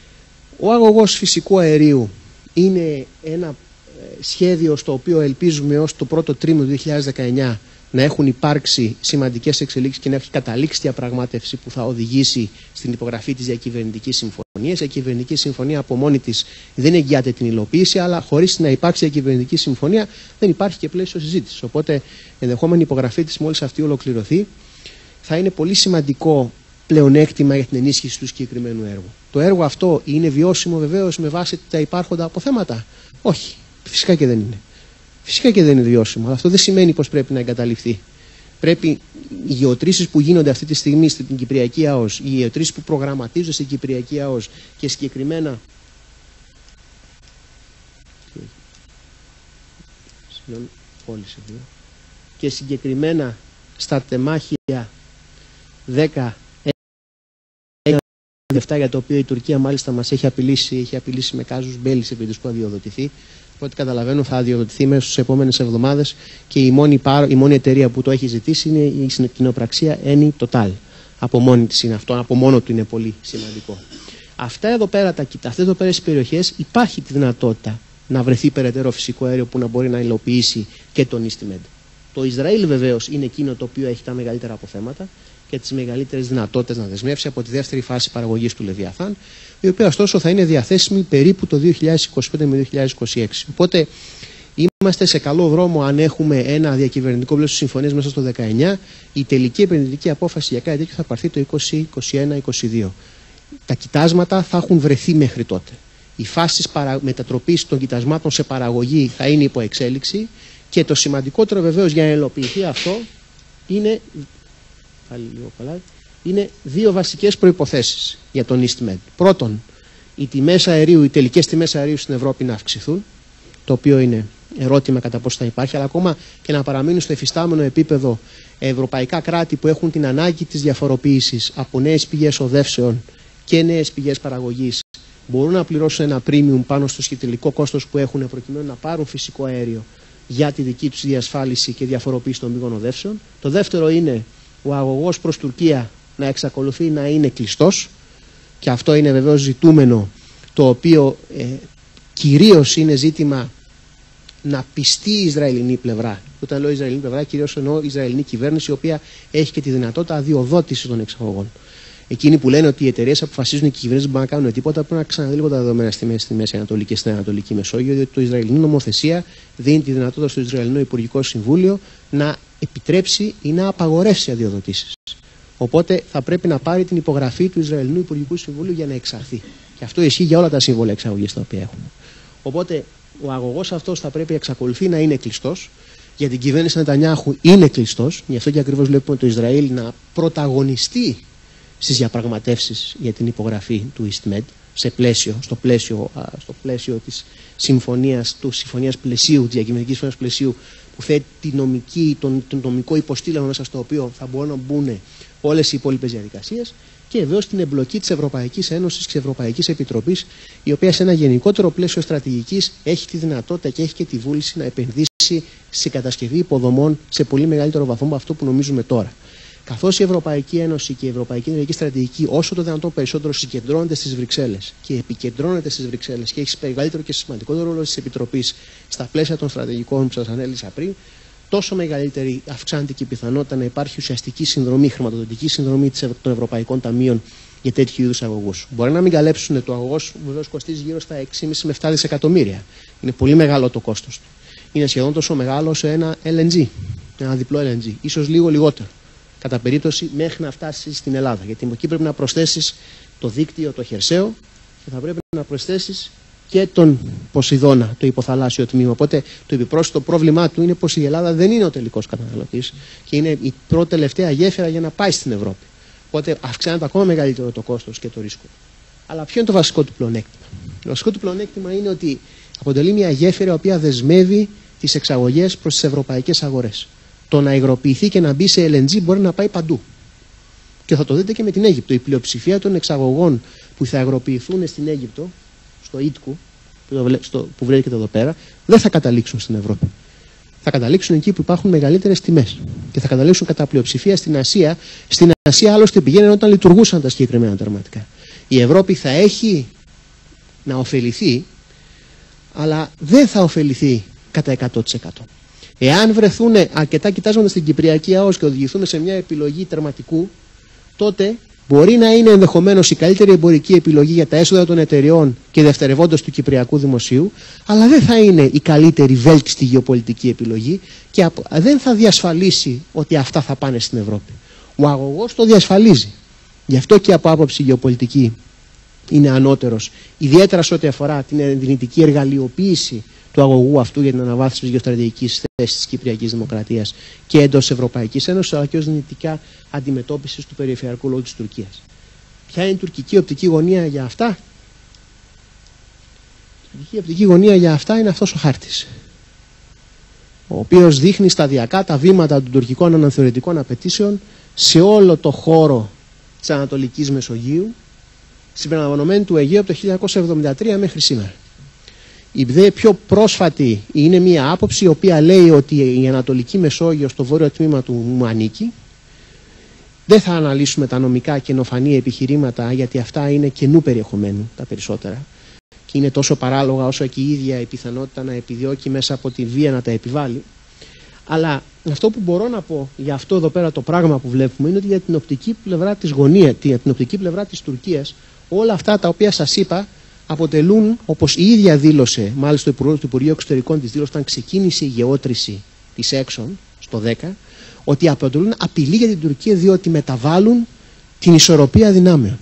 Ο αγωγός φυσικού αερίου είναι ένα σχέδιο στο οποίο ελπίζουμε ως το πρώτο τρίμηνο του 2019 να έχουν υπάρξει σημαντικές εξελίξεις και να έχει καταλήξει διαπραγμάτευση που θα οδηγήσει στην υπογραφή της διακυβερνητικής συμφωνίας. Η διακυβερνητική συμφωνία από μόνη της δεν εγγυάται την υλοποίηση, αλλά χωρίς να υπάρξει διακυβερνητική συμφωνία δεν υπάρχει και πλαίσιο συζήτηση. Οπότε, ενδεχόμενη υπογραφή της μόλις αυτή ολοκληρωθεί, θα είναι πολύ σημαντικό πλεονέκτημα για την ενίσχυση του συγκεκριμένου έργου. Το έργο αυτό είναι βιώσιμο βεβαίως με βάση τα υπάρχοντα αποθέματα? Όχι, φυσικά και δεν είναι. Φυσικά και δεν είναι βιώσιμο, αλλά αυτό δεν σημαίνει πως πρέπει να εγκαταλειφθεί. Πρέπει οι γεωτρήσεις που γίνονται αυτή τη στιγμή στην Κυπριακή ΑΟΣ, οι γεωτρήσεις που προγραμματίζονται στην Κυπριακή ΑΟΣ και συγκεκριμένα. Και συγκεκριμένα στα τεμάχια 10 για το οποίο η Τουρκία μάλιστα μας έχει απειλήσει με κάζους μπέλης επειδή τους που αδειοδοτηθεί. Από ό,τι καταλαβαίνω θα αδειοδοτηθεί μέσα στις επόμενες εβδομάδες και η μόνη εταιρεία που το έχει ζητήσει είναι η κοινοπραξία Eni Total. Από μόνη της είναι αυτό, από μόνο του είναι πολύ σημαντικό. Αυτές εδώ πέρα στις περιοχές υπάρχει τη δυνατότητα να βρεθεί περαιτέρω φυσικό αέριο που να μπορεί να υλοποιήσει και τον EastMed. Το Ισραήλ βεβαίως είναι εκείνο το οποίο έχει τα μεγαλύτερα αποθέματα και τις μεγαλύτερες δυνατότητες να δεσμεύσει από τη δεύτερη φάση παραγωγής του Λεβιαθάν, η οποία ωστόσο θα είναι διαθέσιμη περίπου το 2025 με 2026. Οπότε είμαστε σε καλό δρόμο αν έχουμε ένα διακυβερνητικό πλαίσιο συμφωνίας μέσα στο 2019. Η τελική επενδυτική απόφαση για κάτι τέτοιο θα πάρθει το 2021-2022. Τα κοιτάσματα θα έχουν βρεθεί μέχρι τότε. Οι φάσεις μετατροπής των κοιτασμάτων σε παραγωγή θα είναι υπό εξέλιξη και το σημαντικότερο βεβαίως για να υλοποιηθεί αυτό είναι δύο βασικές προϋποθέσεις για τον EastMed. Πρώτον, οι τελικές τιμές αερίου στην Ευρώπη να αυξηθούν, το οποίο είναι ερώτημα κατά πόσο θα υπάρχει, αλλά ακόμα και να παραμείνουν στο εφιστάμενο επίπεδο ευρωπαϊκά κράτη που έχουν την ανάγκη της διαφοροποίησης από νέες πηγές οδεύσεων και νέες πηγές παραγωγής, μπορούν να πληρώσουν ένα premium πάνω στο σχετικό κόστος που έχουν προκειμένου να πάρουν φυσικό αέριο για τη δική τους διασφάλιση και διαφοροποίηση των πηγών οδεύσεων. Το δεύτερο είναι ο αγωγός προς Τουρκία να εξακολουθεί να είναι κλειστός, και αυτό είναι βεβαίως ζητούμενο, το οποίο κυρίως είναι ζήτημα να πιστεί η Ισραηλινή πλευρά. Όταν λέω Ισραηλινή πλευρά, κυρίως εννοώ η Ισραηλινή κυβέρνηση, η οποία έχει και τη δυνατότητα αδειοδότηση των εξαγωγών. Εκείνοι που λένε ότι οι εταιρείες αποφασίζουν και οι κυβερνήσεις δεν μπορούν να κάνουν τίποτα, πρέπει να ξαναδεί λίγο τα δεδομένα στη Μέση Ανατολή και στην Ανατολική Μεσόγειο, διότι το Ισραηλινή νομοθεσία δίνει τη δυνατότητα στο Ισραηλινό Υπουργικό Συμβούλιο να επιτρέψει ή να απαγορεύσει αδειοδοτήσεις. Οπότε θα πρέπει να πάρει την υπογραφή του Ισραηλινού Υπουργικού Συμβουλίου για να εξαρθεί. Και αυτό ισχύει για όλα τα σύμβολα εξαγωγής τα οποία έχουμε. Οπότε Ο αγωγός αυτός θα πρέπει εξακολουθεί να είναι κλειστός. Για την κυβέρνηση Νετανιάχου είναι κλειστός. Γι' αυτό και ακριβώς βλέπουμε το Ισραήλ να πρωταγωνιστεί στις διαπραγματεύσεις για την υπογραφή του EastMed στο πλαίσιο της συμφωνίας πλαισίου, της διακυβερνητικής συμφωνίας πλαισίου, που θέτει τον νομικό υποστήλαγμα μέσα στο οποίο θα μπορούν να μπουν όλες οι υπόλοιπες διαδικασίες, και βεβαίως την εμπλοκή της Ευρωπαϊκής Ένωσης και της Ευρωπαϊκής Επιτροπής, η οποία σε ένα γενικότερο πλαίσιο στρατηγικής έχει τη δυνατότητα και έχει και τη βούληση να επενδύσει σε κατασκευή υποδομών σε πολύ μεγαλύτερο βαθμό από αυτό που νομίζουμε τώρα. Καθώς η Ευρωπαϊκή Ένωση και η Ευρωπαϊκή Ενεργειακή Στρατηγική όσο το δυνατόν περισσότερο συγκεντρώνεται στις Βρυξέλλες και επικεντρώνεται στις Βρυξέλλες και έχει μεγαλύτερο και σημαντικότερο ρόλο της Επιτροπής στα πλαίσια των στρατηγικών που σας ανέλησα πριν, τόσο μεγαλύτερη αυξάνεται και η πιθανότητα να υπάρχει ουσιαστική συνδρομή, χρηματοδοτική συνδρομή των Ευρωπαϊκών Ταμείων για τέτοιου είδους αγωγούς. Μπορεί να μην καλέψουν το αγωγός, βεβαίως κοστίζει γύρω στα 6,5 με 7 δισεκατομμύρια. Είναι πολύ μεγάλο το κόστος του. Είναι σχεδόν τόσο μεγάλο όσο ένα LNG, ένα διπλό LNG, ίσως λίγο λιγότερο. Κατά περίπτωση μέχρι να φτάσει στην Ελλάδα. Γιατί εκεί πρέπει να προσθέσεις το δίκτυο, το χερσαίο, και θα πρέπει να προσθέσεις και τον Ποσειδώνα, το υποθαλάσσιο τμήμα. Οπότε το επιπρόσθετο πρόβλημά του είναι πως η Ελλάδα δεν είναι ο τελικός καταναλωτής και είναι η πρώτη τελευταία γέφυρα για να πάει στην Ευρώπη. Οπότε αυξάνεται ακόμα μεγαλύτερο το κόστος και το ρίσκο. Αλλά ποιο είναι το βασικό του πλεονέκτημα? Το βασικό του πλεονέκτημα είναι ότι αποτελεί μια γέφυρα η οποία δεσμεύει τις εξαγωγές προς τις ευρωπαϊκές αγορές. Το να υγροποιηθεί και να μπει σε LNG μπορεί να πάει παντού. Και θα το δείτε και με την Αίγυπτο. Η πλειοψηφία των εξαγωγών που θα υγροποιηθούν στην Αίγυπτο, στο Ίτκου, που βρίσκεται εδώ πέρα, δεν θα καταλήξουν στην Ευρώπη. Θα καταλήξουν εκεί που υπάρχουν μεγαλύτερες τιμές. Και θα καταλήξουν κατά πλειοψηφία στην Ασία. Στην Ασία άλλωστε πηγαίνουν όταν λειτουργούσαν τα συγκεκριμένα τερματικά. Η Ευρώπη θα έχει να ωφεληθεί, αλλά δεν θα ωφεληθεί κατά 100%. Εάν βρεθούν αρκετά κοιτάζοντας την Κυπριακή ΑΟΣ και οδηγηθούν σε μια επιλογή τερματικού, τότε μπορεί να είναι ενδεχομένως η καλύτερη εμπορική επιλογή για τα έσοδα των εταιριών και δευτερευόντως του Κυπριακού Δημοσίου, αλλά δεν θα είναι η καλύτερη βέλτιστη γεωπολιτική επιλογή και δεν θα διασφαλίσει ότι αυτά θα πάνε στην Ευρώπη. Ο αγωγός το διασφαλίζει. Γι' αυτό και από άποψη γεωπολιτική είναι ανώτερος, ιδιαίτερα σε ό,τι αφορά την δυνητική εργαλειοποίηση του αγωγού αυτού για την αναβάθμιση της γεωστρατηγικής θέσης της Κυπριακής Δημοκρατίας και εντός Ευρωπαϊκής Ένωσης, αλλά και ως δυνητικά αντιμετώπισης του περιφερειακού λόγου της Τουρκίας. Ποια είναι η τουρκική οπτική γωνία για αυτά? Η τουρκική οπτική γωνία για αυτά είναι αυτός ο χάρτης, ο οποίος δείχνει σταδιακά τα βήματα των τουρκικών αναθεωρητικών απαιτήσεων σε όλο το χώρο της Ανατολικής Μεσογείου, συμπεριλαμβανομένου του Αιγαίου από το 1973 μέχρι σήμερα. Η πιο πρόσφατη είναι μια άποψη η οποία λέει ότι η Ανατολική Μεσόγειο στο βόρειο τμήμα του μου ανήκει. Δεν θα αναλύσουμε τα νομικά καινοφανή επιχειρήματα, γιατί αυτά είναι καινού περιεχομένου τα περισσότερα και είναι τόσο παράλογα όσο και η ίδια η πιθανότητα να επιδιώκει μέσα από τη βία να τα επιβάλλει. Αλλά αυτό που μπορώ να πω για αυτό εδώ πέρα το πράγμα που βλέπουμε είναι ότι για την οπτική πλευρά της γωνίας, την οπτική πλευρά της Τουρκίας, όλα αυτά τα οποία σας είπα αποτελούν, όπως η ίδια δήλωσε, μάλιστα το Υπουργείο Εξωτερικών της δήλωσε όταν ξεκίνησε η γεώτρηση της Έξον στο 10, ότι αποτελούν απειλή για την Τουρκία διότι μεταβάλλουν την ισορροπία δυνάμεων.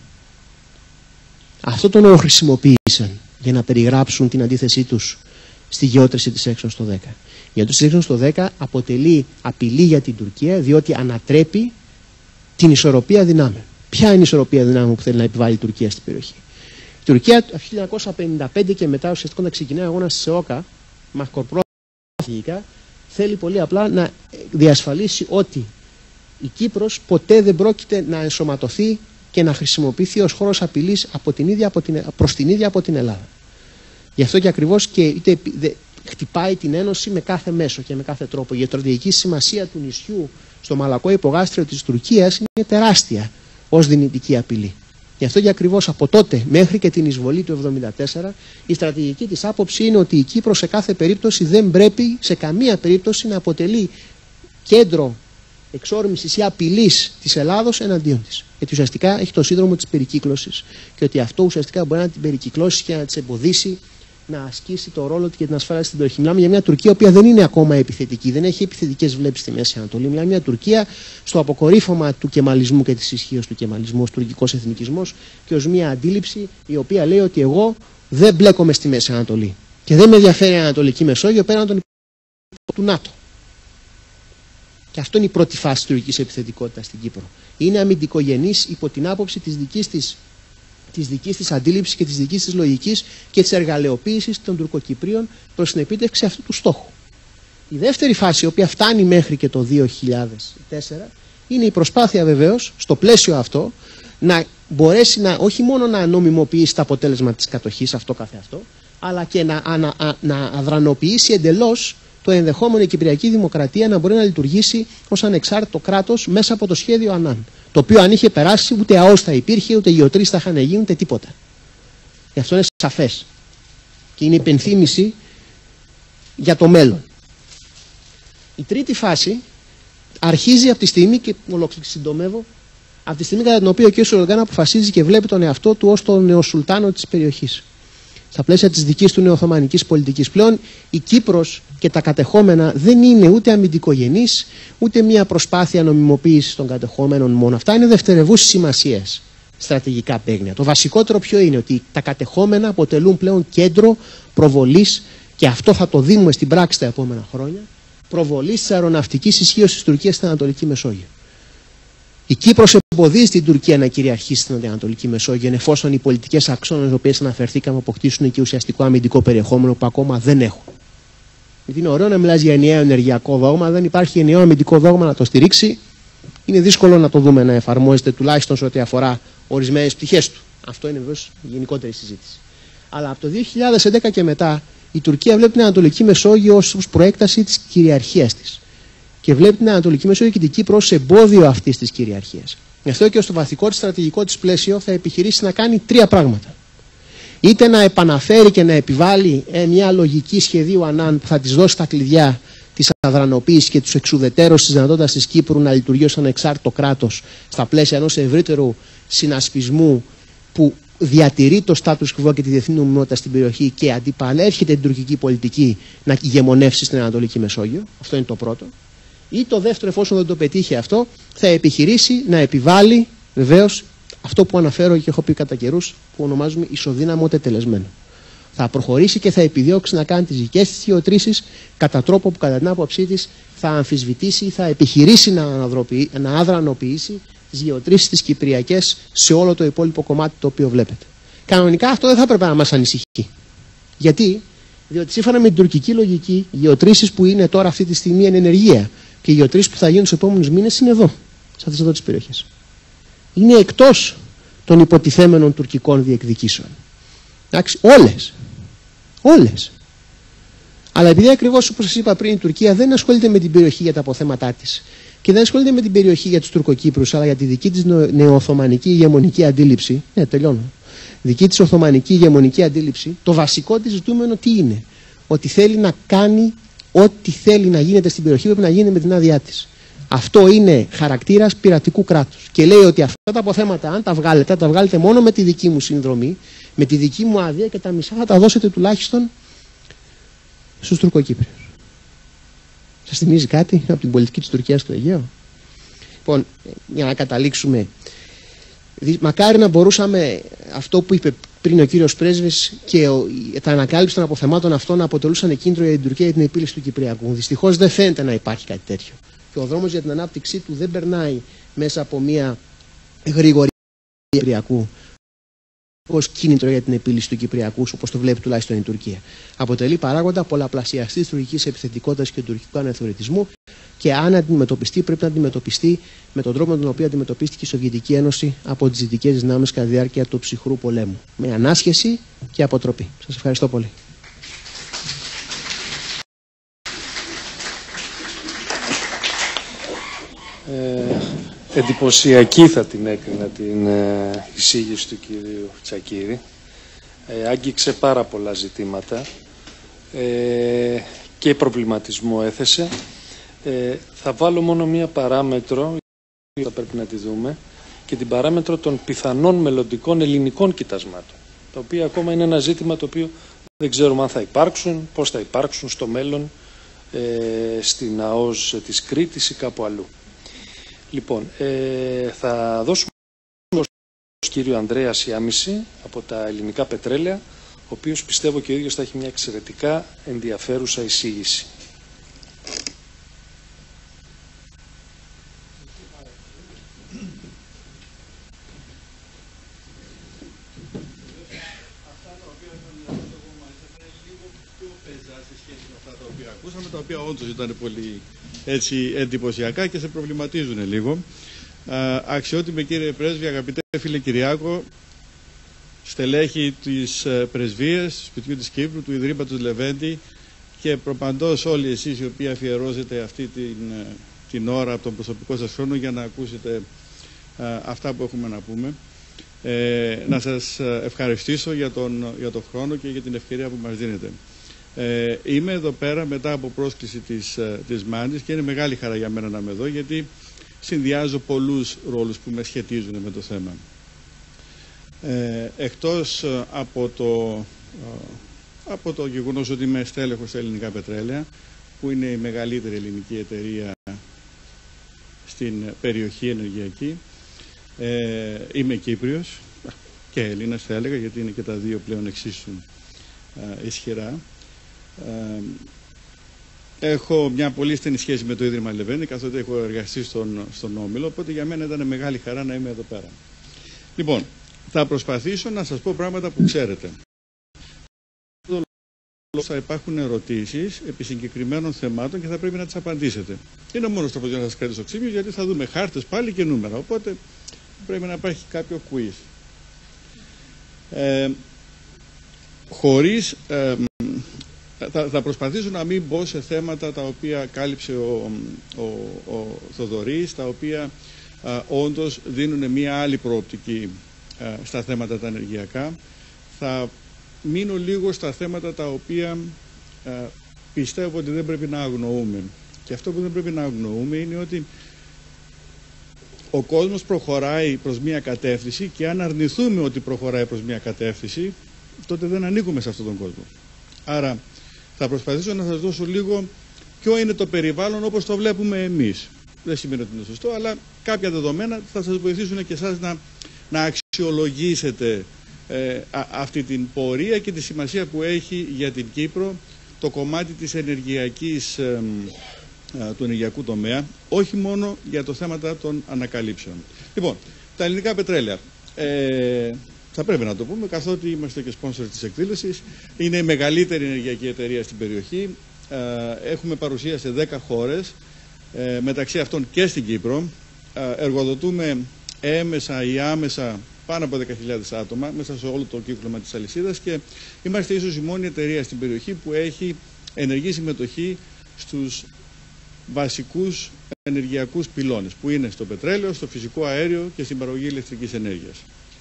Αυτό τον όρο χρησιμοποίησαν για να περιγράψουν την αντίθεσή τους στη γεώτρηση της Έξον στο 10. Η γεώτρηση της Έξον στο 10 αποτελεί απειλή για την Τουρκία διότι ανατρέπει την ισορροπία δυνάμεων. Ποια είναι η ισορροπία δυνάμεων που θέλει να επιβάλλει η Τουρκία στην περιοχή? Η Τουρκία από το 1955 και μετά ουσιαστικά όταν ξεκινάει ο αγώνας της ΕΟΚΑ, μακροπρόθεσμα, θέλει πολύ απλά να διασφαλίσει ότι η Κύπρος ποτέ δεν πρόκειται να ενσωματωθεί και να χρησιμοποιηθεί ως χώρος απειλής προς την ίδια από την Ελλάδα. Γι' αυτό και ακριβώς και χτυπάει την Ένωση με κάθε μέσο και με κάθε τρόπο. Η στρατηγική σημασία του νησιού στο μαλακό υπογάστριο της Τουρκίας είναι τεράστια ως δυνητική απειλή. Γι' αυτό και ακριβώς από τότε μέχρι και την εισβολή του 1974 η στρατηγική της άποψη είναι ότι η Κύπρος σε κάθε περίπτωση δεν πρέπει σε καμία περίπτωση να αποτελεί κέντρο εξόρμησης ή απειλής της Ελλάδος εναντίον της. Γιατί ουσιαστικά έχει το σύνδρομο της περικύκλωσης και ότι αυτό ουσιαστικά μπορεί να την περικυκλώσει και να της εμποδίσει να ασκήσει το ρόλο του για την ασφάλεια στην περιοχή. Μιλάμε για μια Τουρκία η οποία δεν είναι ακόμα επιθετική, δεν έχει επιθετικές βλέψεις στη Μέση Ανατολή. Μιλάμε για μια Τουρκία στο αποκορύφωμα του κεμαλισμού και της ισχύως του κεμαλισμού, ως τουρκικός εθνικισμός και ως μια αντίληψη η οποία λέει ότι εγώ δεν μπλέκομαι στη Μέση Ανατολή. Και δεν με ενδιαφέρει η Ανατολική Μεσόγειο πέραν των του ΝΑΤΟ. Και αυτό είναι η πρώτη φάση της τουρκικής επιθετικότητας στην Κύπρο. Είναι αμυντικογενής υπό την άποψη της δικής της αντίληψης και της δικής της λογικής και της εργαλειοποίησης των Τουρκοκυπρίων προς την επίτευξη αυτού του στόχου. Η δεύτερη φάση, η οποία φτάνει μέχρι και το 2004, είναι η προσπάθεια βεβαίως στο πλαίσιο αυτό να μπορέσει όχι μόνο να νομιμοποιήσει το αποτέλεσμα της κατοχής αυτό καθεαυτό, αλλά και να αδρανοποιήσει εντελώς το ενδεχόμενο η Κυπριακή Δημοκρατία να μπορεί να λειτουργήσει ως ανεξάρτητο κράτος μέσα από το σχέδιο Ανάν. Το οποίο αν είχε περάσει ούτε ΑΟΣ θα υπήρχε, ούτε γεωτρήσεις θα είχαν γίνει, ούτε τίποτα. Γι' αυτό είναι σαφές. Και είναι υπενθύμηση για το μέλλον. Η τρίτη φάση αρχίζει από τη στιγμή, και συντομεύω, από τη στιγμή κατά την οποία ο κ. Ερντογάν αποφασίζει και βλέπει τον εαυτό του ως τον νεοσουλτάνο της περιοχής. Στα πλαίσια της δικής του νεοοθωμανικής πολιτικής. Πλέον η Κύπρος και τα κατεχόμενα δεν είναι ούτε αμυντικογενής, ούτε μια προσπάθεια νομιμοποίησης των κατεχόμενων μόνο. Αυτά είναι δευτερευούσης σημασίας στρατηγικά παίγνια. Το βασικότερο ποιο είναι? Ότι τα κατεχόμενα αποτελούν πλέον κέντρο προβολής, και αυτό θα το δίνουμε στην πράξη τα επόμενα χρόνια, προβολής της αεροναυτικής ισχύως της Τουρκίας στην Ανατολική Μεσόγειο. Η Κύπρος εμποδίζει την Τουρκία να κυριαρχήσει στην Ανατολική Μεσόγειο, εφόσον οι πολιτικές αξώνες στις οποίες αναφερθήκαμε αποκτήσουν και ουσιαστικό αμυντικό περιεχόμενο που ακόμα δεν έχουν. Γιατί είναι ωραίο να μιλάς για ενιαίο ενεργειακό δόγμα, δεν υπάρχει ενιαίο αμυντικό δόγμα να το στηρίξει. Είναι δύσκολο να το δούμε να εφαρμόζεται, τουλάχιστον σε ό,τι αφορά ορισμένες πτυχές του. Αυτό είναι βεβαίως γενικότερη συζήτηση. Αλλά από το 2011 και μετά η Τουρκία βλέπει την Ανατολική Μεσόγειο ως προέκταση της κυριαρχίας της. Και βλέπει την Ανατολική Μεσόγειο και την Κύπρο ως εμπόδιο αυτής της κυριαρχίας. Γι' αυτό και στο βαθικό της στρατηγικό της πλαίσιο θα επιχειρήσει να κάνει τρία πράγματα. Είτε να επαναφέρει και να επιβάλλει μια λογική σχεδίου Ανάν που θα της δώσει τα κλειδιά της αδρανοποίησης και της εξουδετέρωσης της δυνατότητας της Κύπρου να λειτουργεί ως ανεξάρτητο κράτος στα πλαίσια ενός ευρύτερου συνασπισμού που διατηρεί το status quo και τη διεθνή νομιμότητα στην περιοχή και αντιπαλέρχεται την τουρκική πολιτική να ηγεμονεύσει στην Ανατολική Μεσόγειο. Αυτό είναι το πρώτο. Ή το δεύτερο, εφόσον δεν το πετύχει αυτό, θα επιχειρήσει να επιβάλλει βεβαίως αυτό που αναφέρω και έχω πει κατά καιρούς, που ονομάζουμε ισοδύναμο τετελεσμένο. Θα προχωρήσει και θα επιδιώξει να κάνει τις δικές της γεωτρήσεις κατά τρόπο που κατά την άποψή της θα αμφισβητήσει, θα επιχειρήσει να αδρανοποιήσει τις γεωτρήσεις της κυπριακές σε όλο το υπόλοιπο κομμάτι το οποίο βλέπετε. Κανονικά αυτό δεν θα έπρεπε να μας ανησυχεί. Γιατί? Διότι σύμφωνα με την τουρκική λογική, οι γεωτρήσεις που είναι τώρα αυτή τη στιγμή εν ενεργεία και οι γεωτρήσεις που θα γίνουν στους επόμενους μήνες είναι εδώ, σε αυτές εδώ τις περιοχές. Είναι εκτός των υποτιθέμενων τουρκικών διεκδικήσεων. Εντάξει, όλες. Αλλά επειδή ακριβώς όπως σας είπα πριν, η Τουρκία δεν ασχολείται με την περιοχή για τα αποθέματά της και δεν ασχολείται με την περιοχή για τους Τουρκοκύπρους, αλλά για τη δική της νεοοθωμανική ηγεμονική αντίληψη. Ναι, τελειώνω. Δική της οθωμανική ηγεμονική αντίληψη, το βασικό της ζητούμενο τι είναι? Ότι θέλει να κάνει ό,τι θέλει να γίνεται στην περιοχή, πρέπει να γίνει με την άδειά της. Αυτό είναι χαρακτήρας πειρατικού κράτους. Και λέει ότι αυτά τα αποθέματα, αν τα βγάλετε, τα βγάλετε μόνο με τη δική μου συνδρομή, με τη δική μου άδεια, και τα μισά θα τα δώσετε τουλάχιστον στους Τουρκοκύπριους. Σας θυμίζει κάτι από την πολιτική της Τουρκίας στο Αιγαίο? Λοιπόν, για να καταλήξουμε, μακάρι να μπορούσαμε αυτό που είπε πριν ο κύριος Πρέσβης και τα ανακάλυψη των αποθεμάτων αυτών να αποτελούσαν κίνητρο για την Τουρκία για την επίλυση του Κυπριακού. Δυστυχώς δεν φαίνεται να υπάρχει κάτι τέτοιο. Και ο δρόμος για την ανάπτυξή του δεν περνάει μέσα από μια γρήγορη Κυπριακού ως κίνητρο για την επίλυση του Κυπριακού, όπως το βλέπει τουλάχιστον η Τουρκία. Αποτελεί παράγοντα πολλαπλασιαστή της τουρκικής επιθετικότητας και του τουρκικού ανεθωρητισμού, και αν αντιμετωπιστεί, πρέπει να αντιμετωπιστεί με τον τρόπο με τον οποίο αντιμετωπίστηκε η Σοβιετική Ένωση από τις δυτικές δυνάμεις κατά τη διάρκεια του ψυχρού πολέμου. Με ανάσχεση και αποτροπή. Σας ευχαριστώ πολύ.
Εντυπωσιακή θα την έκρινα την εισήγηση του κυρίου Τσακίρη. Άγγιξε πάρα πολλά ζητήματα και προβληματισμό έθεσε. Θα βάλω μόνο μία παράμετρο, θα πρέπει να τη δούμε, και την παράμετρο των πιθανών μελλοντικών ελληνικών κοιτασμάτων, τα οποία ακόμα είναι ένα ζήτημα το οποίο δεν ξέρουμε αν θα υπάρξουν, πώς θα υπάρξουν στο μέλλον στην ΑΟΣ της Κρήτης ή κάπου αλλού. Λοιπόν, θα δώσουμε στον κύριο Ανδρέα Σιάμιση από τα Ελληνικά Πετρέλαια, ο ο οποίος πιστεύω και ο ίδιος θα έχει μια εξαιρετικά ενδιαφέρουσα εισήγηση.
Τα οποία όντως ήταν πολύ έτσι εντυπωσιακά και σε προβληματίζουν λίγο. Αξιότιμε κύριε Πρέσβη, αγαπητέ φίλε Κυριάκο, στελέχη της Πρεσβείας, του Σπιτιού της Κύπρου, του Ιδρύματος Λεβέντη και προπαντός όλοι εσείς οι οποίοι αφιερώσετε αυτή την ώρα από τον προσωπικό σας χρόνο για να ακούσετε αυτά που έχουμε να πούμε. Να σας ευχαριστήσω για τον χρόνο και για την ευκαιρία που μας δίνετε. Είμαι εδώ πέρα μετά από πρόσκληση της Μάντης και είναι μεγάλη χαρά για μένα να είμαι εδώ, γιατί συνδυάζω πολλούς ρόλους που με σχετίζουν με το θέμα. Εκτός από το γεγονός ότι είμαι στέλεχος στα Ελληνικά Πετρέλαια, που είναι η μεγαλύτερη ελληνική εταιρεία στην περιοχή ενεργειακή, είμαι Κύπριος και Έλληνας θα έλεγα, γιατί είναι και τα δύο πλέον εξίσου ισχυρά. Έχω μια πολύ στενή σχέση με το Ίδρυμα Λεβέντη, καθότι έχω εργαστεί στον Όμιλο, οπότε για μένα ήταν μεγάλη χαρά να είμαι εδώ πέρα. Λοιπόν, θα προσπαθήσω να σας πω πράγματα που ξέρετε. Θα υπάρχουν ερωτήσεις επί συγκεκριμένων θεμάτων και θα πρέπει να τις απαντήσετε. Είναι ο μόνος τρόπος για να σας κρατήσω ξύπνιος, γιατί θα δούμε χάρτες πάλι και νούμερα, οπότε πρέπει να υπάρχει κάποιο quiz. Θα προσπαθήσω να μην μπω σε θέματα τα οποία κάλυψε ο Θοδωρής, τα οποία όντως δίνουν μία άλλη προοπτική στα θέματα τα ενεργειακά. Θα μείνω λίγο στα θέματα τα οποία πιστεύω ότι δεν πρέπει να αγνοούμε. Και αυτό που δεν πρέπει να αγνοούμε είναι ότι ο κόσμος προχωράει προς μία κατεύθυνση και αν αρνηθούμε ότι προχωράει προς μία κατεύθυνση, τότε δεν ανήκουμε σε αυτόν τον κόσμο. Άρα θα προσπαθήσω να σας δώσω λίγο ποιο είναι το περιβάλλον όπως το βλέπουμε εμείς. Δεν σημαίνει ότι είναι σωστό, αλλά κάποια δεδομένα θα σας βοηθήσουν και εσάς να αξιολογήσετε αυτή την πορεία και τη σημασία που έχει για την Κύπρο το κομμάτι της του ενεργειακού τομέα, όχι μόνο για το θέμα των ανακαλύψεων. Λοιπόν, τα ελληνικά πετρέλαια. Θα πρέπει να το πούμε, καθότι είμαστε και σπόνσορ της εκδήλωσης. Είναι η μεγαλύτερη ενεργειακή εταιρεία στην περιοχή. Έχουμε παρουσία σε 10 χώρες, μεταξύ αυτών και στην Κύπρο. Εργοδοτούμε έμεσα ή άμεσα πάνω από 10.000 άτομα μέσα σε όλο το κύκλωμα της αλυσίδας και είμαστε ίσως η μόνη εταιρεία στην περιοχή που έχει ενεργή συμμετοχή στους βασικούς ενεργειακούς πυλώνες, που είναι στο πετρέλαιο, στο φυσικό αέριο και στην παραγωγή ηλεκτρικής ενέργειας.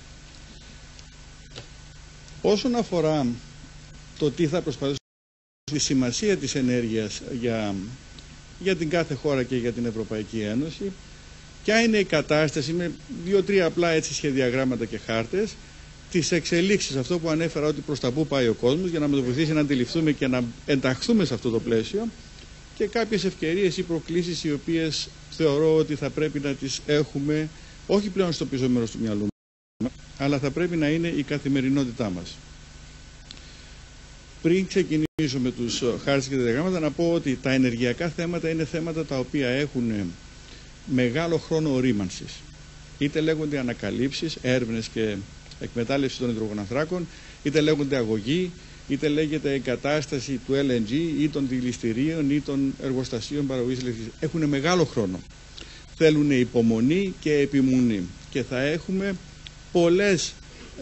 Όσον αφορά το τι θα προσπαθήσω, τη σημασία της ενέργειας για την κάθε χώρα και για την Ευρωπαϊκή Ένωση, ποια είναι η κατάσταση με 2-3 απλά έτσι σχεδιαγράμματα και χάρτες, τις εξελίξεις, αυτό που ανέφερα ότι προς τα πού πάει ο κόσμος, για να μας βοηθήσει να αντιληφθούμε και να ενταχθούμε σε αυτό το πλαίσιο, και κάποιες ευκαιρίες ή προκλήσεις οι οποίες θεωρώ ότι θα πρέπει να τις έχουμε όχι πλέον στο πίσω μέρος του μυαλού μας, αλλά θα πρέπει να είναι η καθημερινότητά μας. Πριν ξεκινήσω με τους χάρτες και τα διαγράμματα, να πω ότι τα ενεργειακά θέματα είναι θέματα τα οποία έχουν μεγάλο χρόνο ορίμανσης. Είτε λέγονται ανακαλύψεις, έρευνες και εκμετάλλευση των υδρογονανθράκων, είτε λέγονται αγωγή, είτε λέγεται εγκατάσταση του LNG ή των δηληστηρίων ή των εργοστασίων παραγωγής ηλεκτρικής. Έχουν μεγάλο χρόνο. Θέλουν υπομονή και επιμονή. Και θα έχουμε πολλές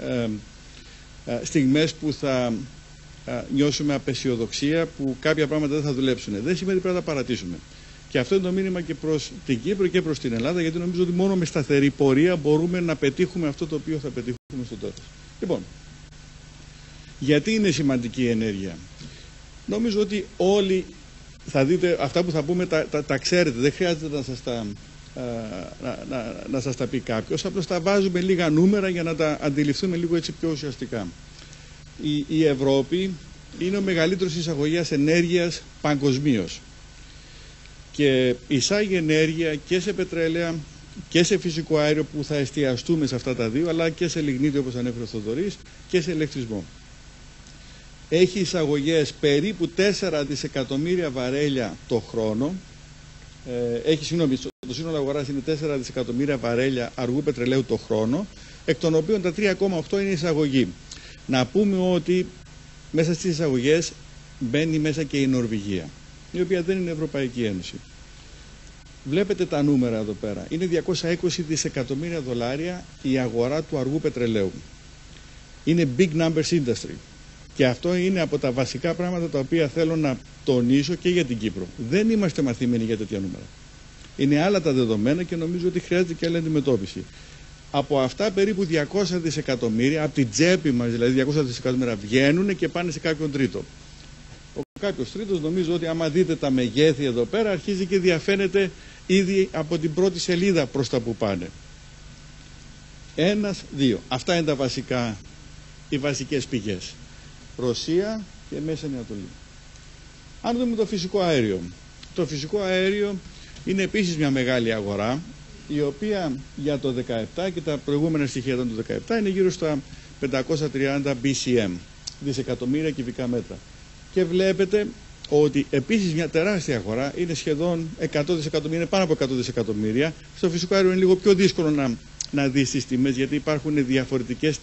στιγμές που θα νιώσουμε απεσιοδοξία, που κάποια πράγματα δεν θα δουλέψουν. Δεν σημαίνει ότι πρέπει να τα παρατήσουμε. Και αυτό είναι το μήνυμα και προς την Κύπρο και προς την Ελλάδα, γιατί νομίζω ότι μόνο με σταθερή πορεία μπορούμε να πετύχουμε αυτό το οποίο θα πετύχουμε στο τέλος. Λοιπόν, γιατί είναι σημαντική η ενέργεια? Νομίζω ότι όλοι θα δείτε αυτά που θα πούμε, τα ξέρετε, δεν χρειάζεται να σας τα πει κάποιος, απλώς τα βάζουμε λίγα νούμερα για να τα αντιληφθούμε λίγο έτσι πιο ουσιαστικά. Η Ευρώπη είναι ο μεγαλύτερος εισαγωγέας ενέργειας παγκοσμίως και εισάγει ενέργεια και σε πετρέλαια και σε φυσικό αέριο, που θα εστιαστούμε σε αυτά τα δύο, αλλά και σε λιγνίτη όπως ανέφερε ο Θοδωρής, και σε ηλεκτρισμό. έχει εισαγωγές περίπου 4 δισεκατομμύρια βαρέλια το χρόνο. Το σύνολο αγοράς είναι 4 δισεκατομμύρια βαρέλια αργού πετρελαίου το χρόνο, εκ των οποίων τα 3,8 είναι εισαγωγή. Να πούμε ότι μέσα στις εισαγωγές μπαίνει μέσα και η Νορβηγία, η οποία δεν είναι Ευρωπαϊκή Ένωση. Βλέπετε τα νούμερα εδώ πέρα. Είναι 220 δισεκατομμύρια δολάρια η αγορά του αργού πετρελαίου. Είναι big numbers industry. Και αυτό είναι από τα βασικά πράγματα τα οποία θέλω να τονίσω και για την Κύπρο. Δεν είμαστε μαθημένοι για τέτοια νούμερα. Είναι άλλα τα δεδομένα και νομίζω ότι χρειάζεται και άλλη αντιμετώπιση. Από αυτά περίπου 200 δισεκατομμύρια, από την τσέπη μας δηλαδή 200 δισεκατομμύρια βγαίνουν και πάνε σε κάποιον τρίτο. Ο κάποιος τρίτος νομίζω ότι άμα δείτε τα μεγέθη εδώ πέρα αρχίζει και διαφαίνεται ήδη από την πρώτη σελίδα προς τα που πάνε. 1, 2. Αυτά είναι οι βασικές πηγές. Ρωσία και Μέση Ανατολή. Αν δούμε το φυσικό αέριο. Το φυσικό αέριο είναι επίσης μια μεγάλη αγορά, η οποία για το 2017 και τα προηγούμενα στοιχεία ήταν το 2017 είναι γύρω στα 530 BCM, δισεκατομμύρια κυβικά μέτρα. Και βλέπετε ότι επίσης μια τεράστια αγορά, είναι σχεδόν 100 δισεκατομμύρια, πάνω από 100 δισεκατομμύρια. Στο φυσικό αέριο είναι λίγο πιο δύσκολο να δεις τις τιμές, γιατί υπάρχουν διαφορετικές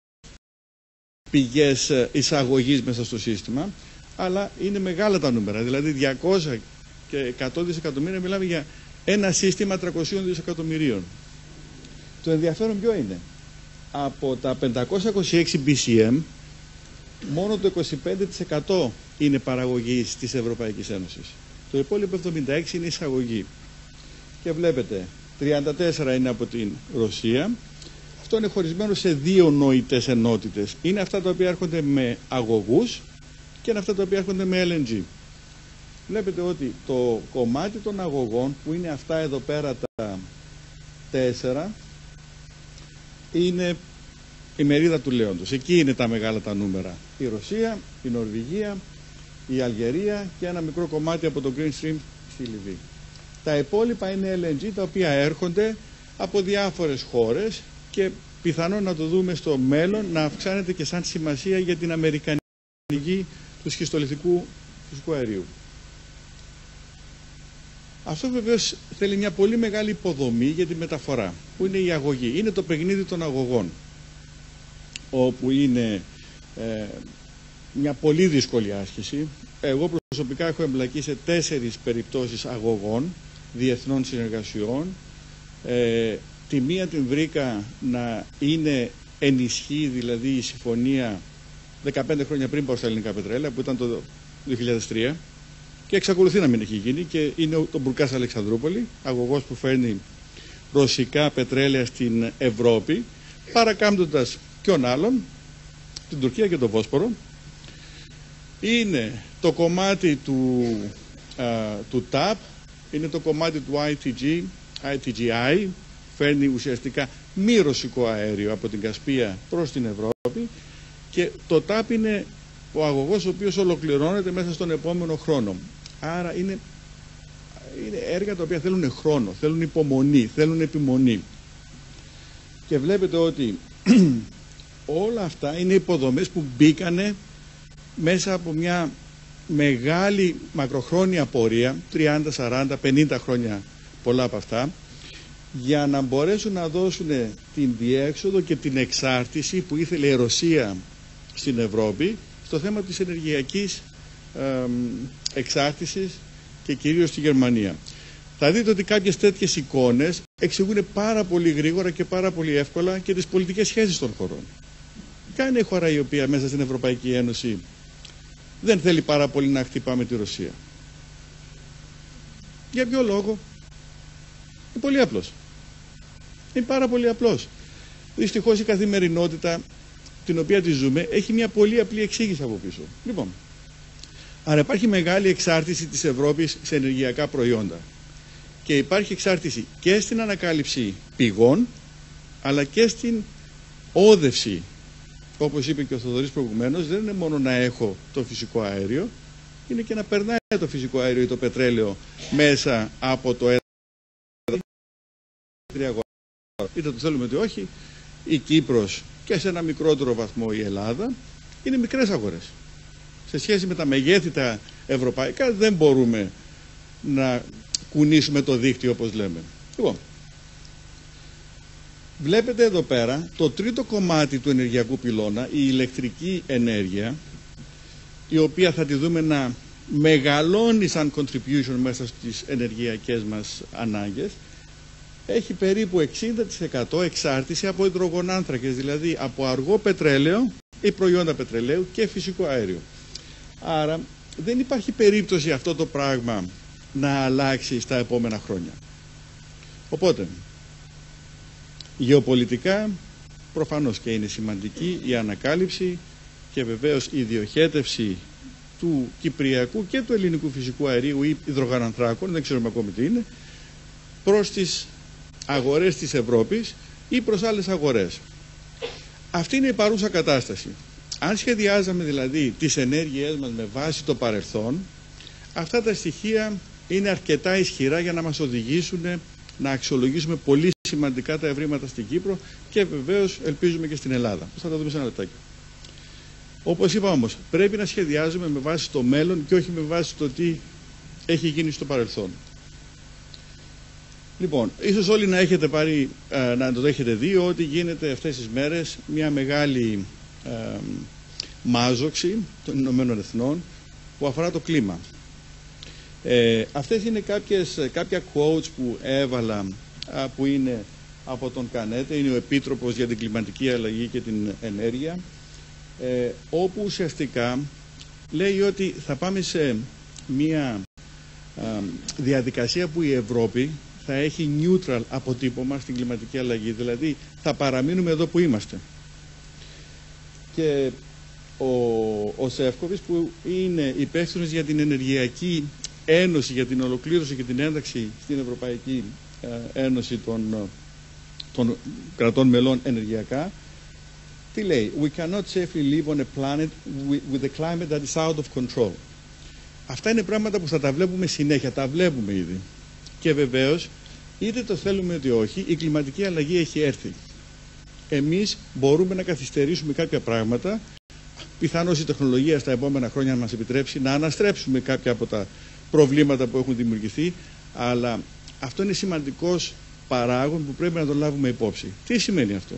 πηγές εισαγωγής μέσα στο σύστημα, αλλά είναι μεγάλα τα νούμερα, δηλαδή 200 και 100 δισεκατομμύρια μιλάμε για ένα σύστημα 300 δισεκατομμυρίων. Το ενδιαφέρον ποιο είναι? Από τα 526 BCM, μόνο το 25% είναι παραγωγή της Ευρωπαϊκής Ένωσης. Το υπόλοιπο 76% είναι εισαγωγή. Και βλέπετε, 34% είναι από την Ρωσία. Αυτό είναι χωρισμένο σε δύο νοητές ενότητες. Είναι αυτά τα οποία έρχονται με αγωγούς και είναι αυτά τα οποία έρχονται με LNG. Βλέπετε ότι το κομμάτι των αγωγών, που είναι αυτά εδώ πέρα τα 4, είναι η μερίδα του λέοντος. Εκεί είναι τα μεγάλα τα νούμερα. Η Ρωσία, η Νορβηγία, η Αλγερία και ένα μικρό κομμάτι από το Green Stream στη Λιβύη. Τα υπόλοιπα είναι LNG, τα οποία έρχονται από διάφορες χώρες και πιθανόν να το δούμε στο μέλλον να αυξάνεται και σαν σημασία για την αμερικανική του σχιστολιθικού φυσικού αερίου. Αυτό βεβαίως θέλει μια πολύ μεγάλη υποδομή για τη μεταφορά, που είναι η αγωγή. Είναι το παιχνίδι των αγωγών, όπου είναι μια πολύ δύσκολη άσκηση. Εγώ προσωπικά έχω εμπλακεί σε 4 περιπτώσεις αγωγών, διεθνών συνεργασιών. Τη μία την βρήκα να είναι ενισχύ, δηλαδή η συμφωνία 15 χρόνια πριν πάω στα ελληνικά πετρέλαια, που ήταν το 2003, και εξακολουθεί να μην έχει γίνει, και είναι το Μπουρκάς Αλεξανδρούπολη, αγωγός που φέρνει ρωσικά πετρέλαια στην Ευρώπη, παρακάμπτοντας ποιον άλλον, την Τουρκία και τον Βόσπορο. Είναι το κομμάτι του TAP, είναι το κομμάτι του ITGI, φέρνει ουσιαστικά μη ρωσικό αέριο από την Κασπία προς την Ευρώπη, και το TAP είναι ο αγωγός ο οποίος ολοκληρώνεται μέσα στον επόμενο χρόνο. Άρα είναι έργα τα οποία θέλουν χρόνο, θέλουν υπομονή, θέλουν επιμονή. Και βλέπετε ότι όλα αυτά είναι υποδομές που μπήκανε μέσα από μια μεγάλη μακροχρόνια πορεία, 30, 40, 50 χρόνια πολλά από αυτά, για να μπορέσουν να δώσουν την διέξοδο και την εξάρτηση που ήθελε η Ρωσία στην Ευρώπη στο θέμα της ενεργειακής εξάρτησης και κυρίως στη Γερμανία. Θα δείτε ότι κάποιες τέτοιες εικόνες εξηγούν πάρα πολύ γρήγορα και πάρα πολύ εύκολα και τις πολιτικές σχέσεις των χωρών. Ποια είναι η χώρα η οποία μέσα στην Ευρωπαϊκή Ένωση δεν θέλει πάρα πολύ να χτυπάμε τη Ρωσία? Για ποιο λόγο? Είναι πολύ απλός. Είναι πάρα πολύ απλός. Δυστυχώς η καθημερινότητα την οποία τη ζούμε έχει μια πολύ απλή εξήγηση από πίσω. Λοιπόν, άρα υπάρχει μεγάλη εξάρτηση της Ευρώπης σε ενεργειακά προϊόντα. Και υπάρχει εξάρτηση και στην ανακάλυψη πηγών, αλλά και στην όδευση. Όπως είπε και ο Θοδωρής προηγουμένως, δεν είναι μόνο να έχω το φυσικό αέριο, είναι και να περνάει το φυσικό αέριο ή το πετρέλαιο μέσα από το έδαφος. Είτε το θέλουμε είτε όχι, η Κύπρος και σε ένα μικρότερο βαθμό η Ελλάδα είναι μικρές αγορές. σε σχέση με τα μεγέθη τα ευρωπαϊκά δεν μπορούμε να κουνήσουμε το δίκτυο όπως λέμε. Λοιπόν, βλέπετε εδώ πέρα το τρίτο κομμάτι του ενεργειακού πυλώνα, η ηλεκτρική ενέργεια, η οποία θα τη δούμε να μεγαλώνει σαν contribution μέσα στις ενεργειακές μας ανάγκες, έχει περίπου 60% εξάρτηση από υδρογονάνθρακες, δηλαδή από αργό πετρέλαιο ή προϊόντα πετρελαίου και φυσικό αέριο. Άρα δεν υπάρχει περίπτωση αυτό το πράγμα να αλλάξει στα επόμενα χρόνια. Οπότε, γεωπολιτικά προφανώς και είναι σημαντική η ανακάλυψη και βεβαίως η διοχέτευση του κυπριακού και του ελληνικού φυσικού αερίου ή υδρογονανθράκων, δεν ξέρουμε ακόμη τι είναι, προς τις αγορές της Ευρώπης ή προς άλλες αγορές. Αυτή είναι η παρούσα κατάσταση. Αν σχεδιάζαμε δηλαδή τις ενέργειές μας με βάση το παρελθόν, αυτά τα στοιχεία είναι αρκετά ισχυρά για να μας οδηγήσουν να αξιολογήσουμε πολύ σημαντικά τα ευρήματα στην Κύπρο και βεβαίως ελπίζουμε και στην Ελλάδα. Θα τα δούμε σε ένα λεπτάκι. Όπως είπα όμως, πρέπει να σχεδιάζουμε με βάση το μέλλον και όχι με βάση το τι έχει γίνει στο παρελθόν. Λοιπόν, ίσως όλοι να έχετε πάρει, να το έχετε δει ότι γίνεται αυτές τις μέρες μια μεγάλη μάζοξη των Ηνωμένων Εθνών που αφορά το κλίμα. Αυτές είναι κάποια quotes που έβαλα που είναι από τον Κανέτε, είναι ο Επίτροπος για την Κλιματική Αλλαγή και την Ενέργεια, όπου ουσιαστικά λέει ότι θα πάμε σε μια διαδικασία που η Ευρώπη θα έχει neutral αποτύπωμα στην κλιματική αλλαγή, δηλαδή θα παραμείνουμε εδώ που είμαστε. Και ο Σεύκοβιτς, που είναι υπεύθυνος για την Ενεργειακή Ένωση, για την ολοκλήρωση και την ένταξη στην Ευρωπαϊκή Ένωση των κρατών μελών ενεργειακά, τι λέει? We cannot safely live on a planet with a climate that is out of control. Αυτά είναι πράγματα που θα τα βλέπουμε συνέχεια, τα βλέπουμε ήδη. Και βεβαίως, είτε το θέλουμε είτε όχι, η κλιματική αλλαγή έχει έρθει. Εμείς μπορούμε να καθυστερήσουμε κάποια πράγματα, πιθανώς η τεχνολογία στα επόμενα χρόνια να μας επιτρέψει να αναστρέψουμε κάποια από τα προβλήματα που έχουν δημιουργηθεί, αλλά αυτό είναι σημαντικός παράγον που πρέπει να το λάβουμε υπόψη. Τι σημαίνει αυτό?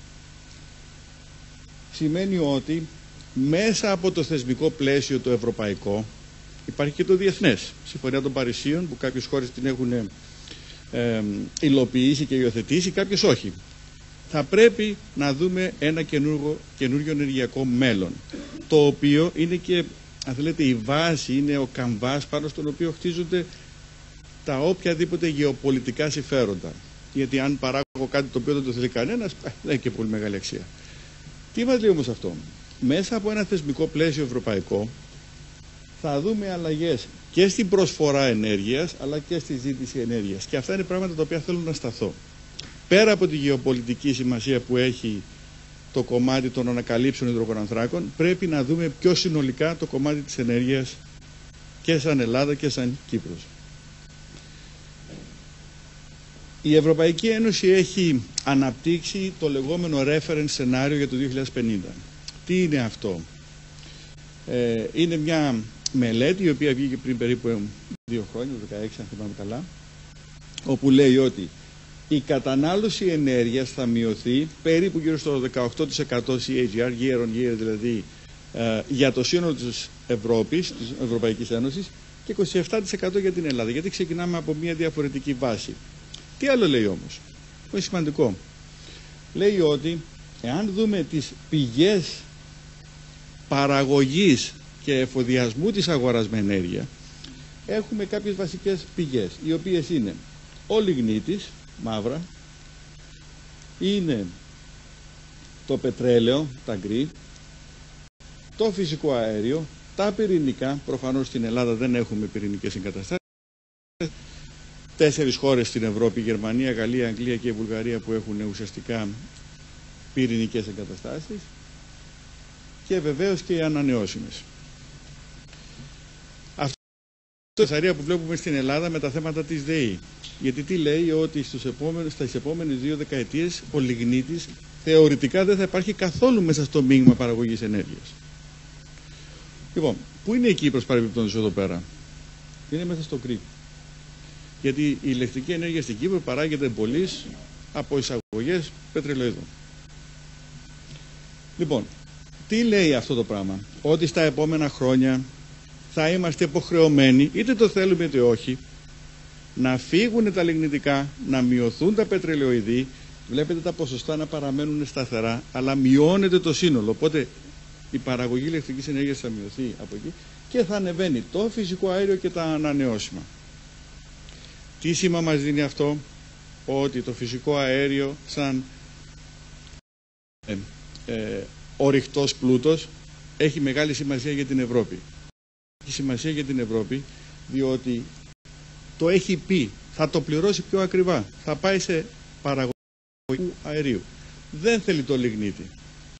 Σημαίνει ότι μέσα από το θεσμικό πλαίσιο το ευρωπαϊκό υπάρχει και το διεθνές. Συμφωνία των Παρισίων, που κάποιες χώρες την έχουν υλοποιήσει και υιοθετήσει, κάποιες όχι. Θα πρέπει να δούμε ένα καινούργιο ενεργειακό μέλλον, το οποίο είναι και, αν θέλετε, η βάση, είναι ο καμβάς πάνω στον οποίο χτίζονται τα οποιαδήποτε γεωπολιτικά συμφέροντα. Γιατί αν παράγω κάτι το οποίο δεν το θέλει κανένας, δεν έχει και πολύ μεγάλη αξία. Τι μας λέει όμως αυτό? Μέσα από ένα θεσμικό πλαίσιο ευρωπαϊκό θα δούμε αλλαγές και στην προσφορά ενέργειας αλλά και στη ζήτηση ενέργειας. Και αυτά είναι πράγματα τα οποία θέλω να σταθώ. Πέρα από τη γεωπολιτική σημασία που έχει το κομμάτι των ανακαλύψεων υδρογονανθράκων, πρέπει να δούμε πιο συνολικά το κομμάτι της ενέργειας και σαν Ελλάδα και σαν Κύπρος. Η Ευρωπαϊκή Ένωση έχει αναπτύξει το λεγόμενο reference σενάριο για το 2050. Τι είναι αυτό? Είναι μια μελέτη η οποία βγήκε πριν περίπου 2 χρόνια, το 2016 αν θυμάμαι καλά, όπου λέει ότι η κατανάλωση ενέργειας θα μειωθεί περίπου γύρω στο 18% CAGR, year on year δηλαδή, για το σύνολο της Ευρώπης, της Ευρωπαϊκής Ένωσης, και 27% για την Ελλάδα, γιατί ξεκινάμε από μια διαφορετική βάση. Τι άλλο λέει όμως, που είναι σημαντικό? Λέει ότι εάν δούμε τις πηγές παραγωγής και εφοδιασμού της αγοράς με ενέργεια, έχουμε κάποιες βασικές πηγές, οι οποίες είναι ο λιγνίτης, μαύρα, είναι το πετρέλαιο, τα γκρι, το φυσικό αέριο, τα πυρηνικά, προφανώς στην Ελλάδα δεν έχουμε πυρηνικές εγκαταστάσεις, 4 χώρες στην Ευρώπη, Γερμανία, Γαλλία, Αγγλία και Βουλγαρία, που έχουν ουσιαστικά πυρηνικές εγκαταστάσεις, και βεβαίως και οι ανανεώσιμες. Αυτό είναι η σαρία που βλέπουμε στην Ελλάδα με τα θέματα της ΔΕΗ. Γιατί τι λέει? Ότι στις επόμενες 2 δεκαετίες ο λιγνίτης θεωρητικά δεν θα υπάρχει καθόλου μέσα στο μείγμα παραγωγής ενέργειας. Λοιπόν, πού είναι η Κύπρος παρεμπιπτόντως εδώ πέρα? Είναι μέσα στο κρίκο. Γιατί η ηλεκτρική ενέργεια στην Κύπρο παράγεται πολλής από εισαγωγές πετρελαιοειδών. Λοιπόν, τι λέει αυτό το πράγμα? Ότι στα επόμενα χρόνια θα είμαστε υποχρεωμένοι, είτε το θέλουμε είτε όχι, να φύγουν τα λιγνητικά, να μειωθούν τα πετρελαιοειδή. Βλέπετε τα ποσοστά να παραμένουν σταθερά, αλλά μειώνεται το σύνολο. Οπότε η παραγωγή ηλεκτρικής ενέργειας θα μειωθεί από εκεί και θα ανεβαίνει το φυσικό αέριο και τα ανανεώσιμα. Τι σήμα μας δίνει αυτό? Ότι το φυσικό αέριο σαν ορυκτός πλούτος έχει μεγάλη σημασία για την Ευρώπη. Έχει σημασία για την Ευρώπη διότι το έχει πει, θα το πληρώσει πιο ακριβά, θα πάει σε παραγωγή αερίου. Δεν θέλει το λιγνίτη.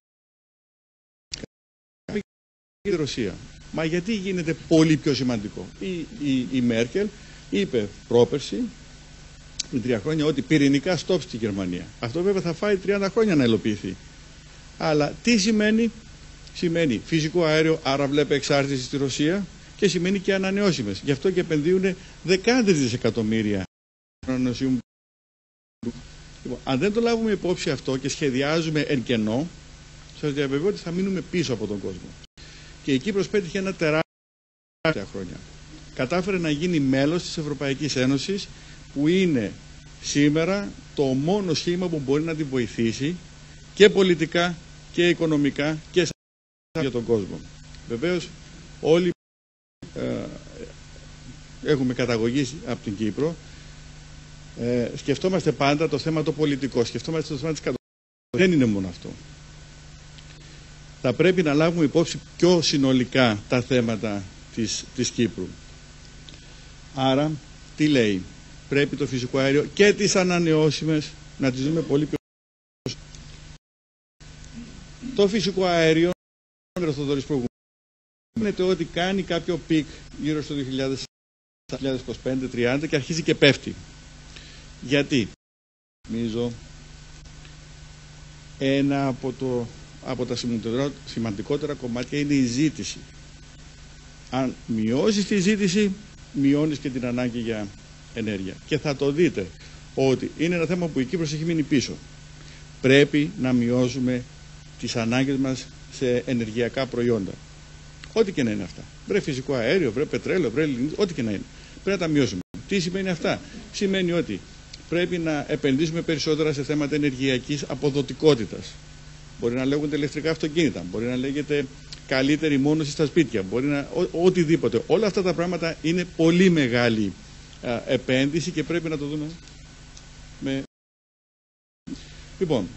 Η Ρωσία. Μα γιατί γίνεται πολύ πιο σημαντικό? Η Μέρκελ είπε πρόπερση, πριν 3 χρόνια, ότι πυρηνικά στόπ στη Γερμανία. Αυτό βέβαια θα φάει 30 χρόνια να υλοποιηθεί. Αλλά τι σημαίνει? Σημαίνει φυσικό αέριο, άρα βλέπει εξάρτηση στη Ρωσία, και σημαίνει και ανανεώσιμες. Γι' αυτό και επενδύουν δεκάδες δισεκατομμύρια. Λοιπόν, αν δεν το λάβουμε υπόψη αυτό και σχεδιάζουμε εν κενό, σας διαβεβαιώ ότι θα μείνουμε πίσω από τον κόσμο. Και η Κύπρος πέτυχε ένα τεράστια χρόνια. Κατάφερε να γίνει μέλος της Ευρωπαϊκής Ένωσης, που είναι σήμερα το μόνο σχήμα που μπορεί να την βοηθήσει και πολιτικά και οικονομικά και για τον κόσμο. Βεβαίως όλοι έχουμε καταγωγή από την Κύπρο. Σκεφτόμαστε πάντα το θέμα το πολιτικό, σκεφτόμαστε το θέμα της κατοχής. Δεν είναι μόνο αυτό. Θα πρέπει να λάβουμε υπόψη πιο συνολικά τα θέματα της Κύπρου. Άρα, τι λέει? Πρέπει το φυσικό αέριο και τις ανανεώσιμες να τις δούμε πολύ πιο. Το φυσικό αέριο, ο Θοδωρής προηγούμενο, φαίνεται ότι κάνει κάποιο πικ γύρω στο 2025-30 και αρχίζει και πέφτει. Γιατί? Νομίζω ένα από τα σημαντικότερα κομμάτια είναι η ζήτηση. Αν μειώσεις τη ζήτηση, μειώνεις και την ανάγκη για ενέργεια. Και θα το δείτε ότι είναι ένα θέμα που η Κύπρος έχει μείνει πίσω. Πρέπει να μειώσουμε τις ανάγκες μας σε ενεργειακά προϊόντα. Ό,τι και να είναι αυτά. Βρε φυσικό αέριο, βρε πετρέλαιο, βρε λιγνίτη, ό,τι και να είναι. Πρέπει να τα μειώσουμε. Τι σημαίνει αυτά? Σημαίνει ότι πρέπει να επενδύσουμε περισσότερα σε θέματα ενεργειακής αποδοτικότητας. Μπορεί να λέγονται ηλεκτρικά αυτοκίνητα, μπορεί να λέγεται καλύτερη μόνωση στα σπίτια, μπορεί να οτιδήποτε. Όλα αυτά τα πράγματα είναι πολύ μεγάλη επένδυση και πρέπει να το δούμε Λοιπόν,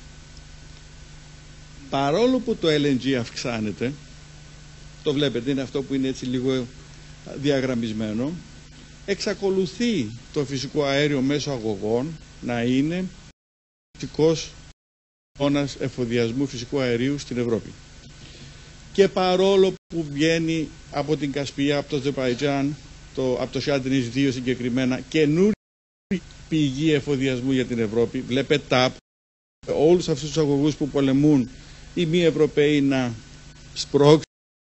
παρόλο που το LNG αυξάνεται, το βλέπετε, είναι αυτό που είναι έτσι λίγο διαγραμμισμένο, εξακολουθεί το φυσικό αέριο μέσω αγωγών να είναι βασικός όνας εφοδιασμού φυσικού αερίου στην Ευρώπη. Και παρόλο που βγαίνει από την Κασπία, από το Αζερμπαϊτζάν, από το Σιάντινις 2 συγκεκριμένα, καινούργια πηγή εφοδιασμού για την Ευρώπη, βλέπετε TAP, όλους αυτούς τους αγωγούς που πολεμούν οι μη Ευρωπαίοι να σπρώξουν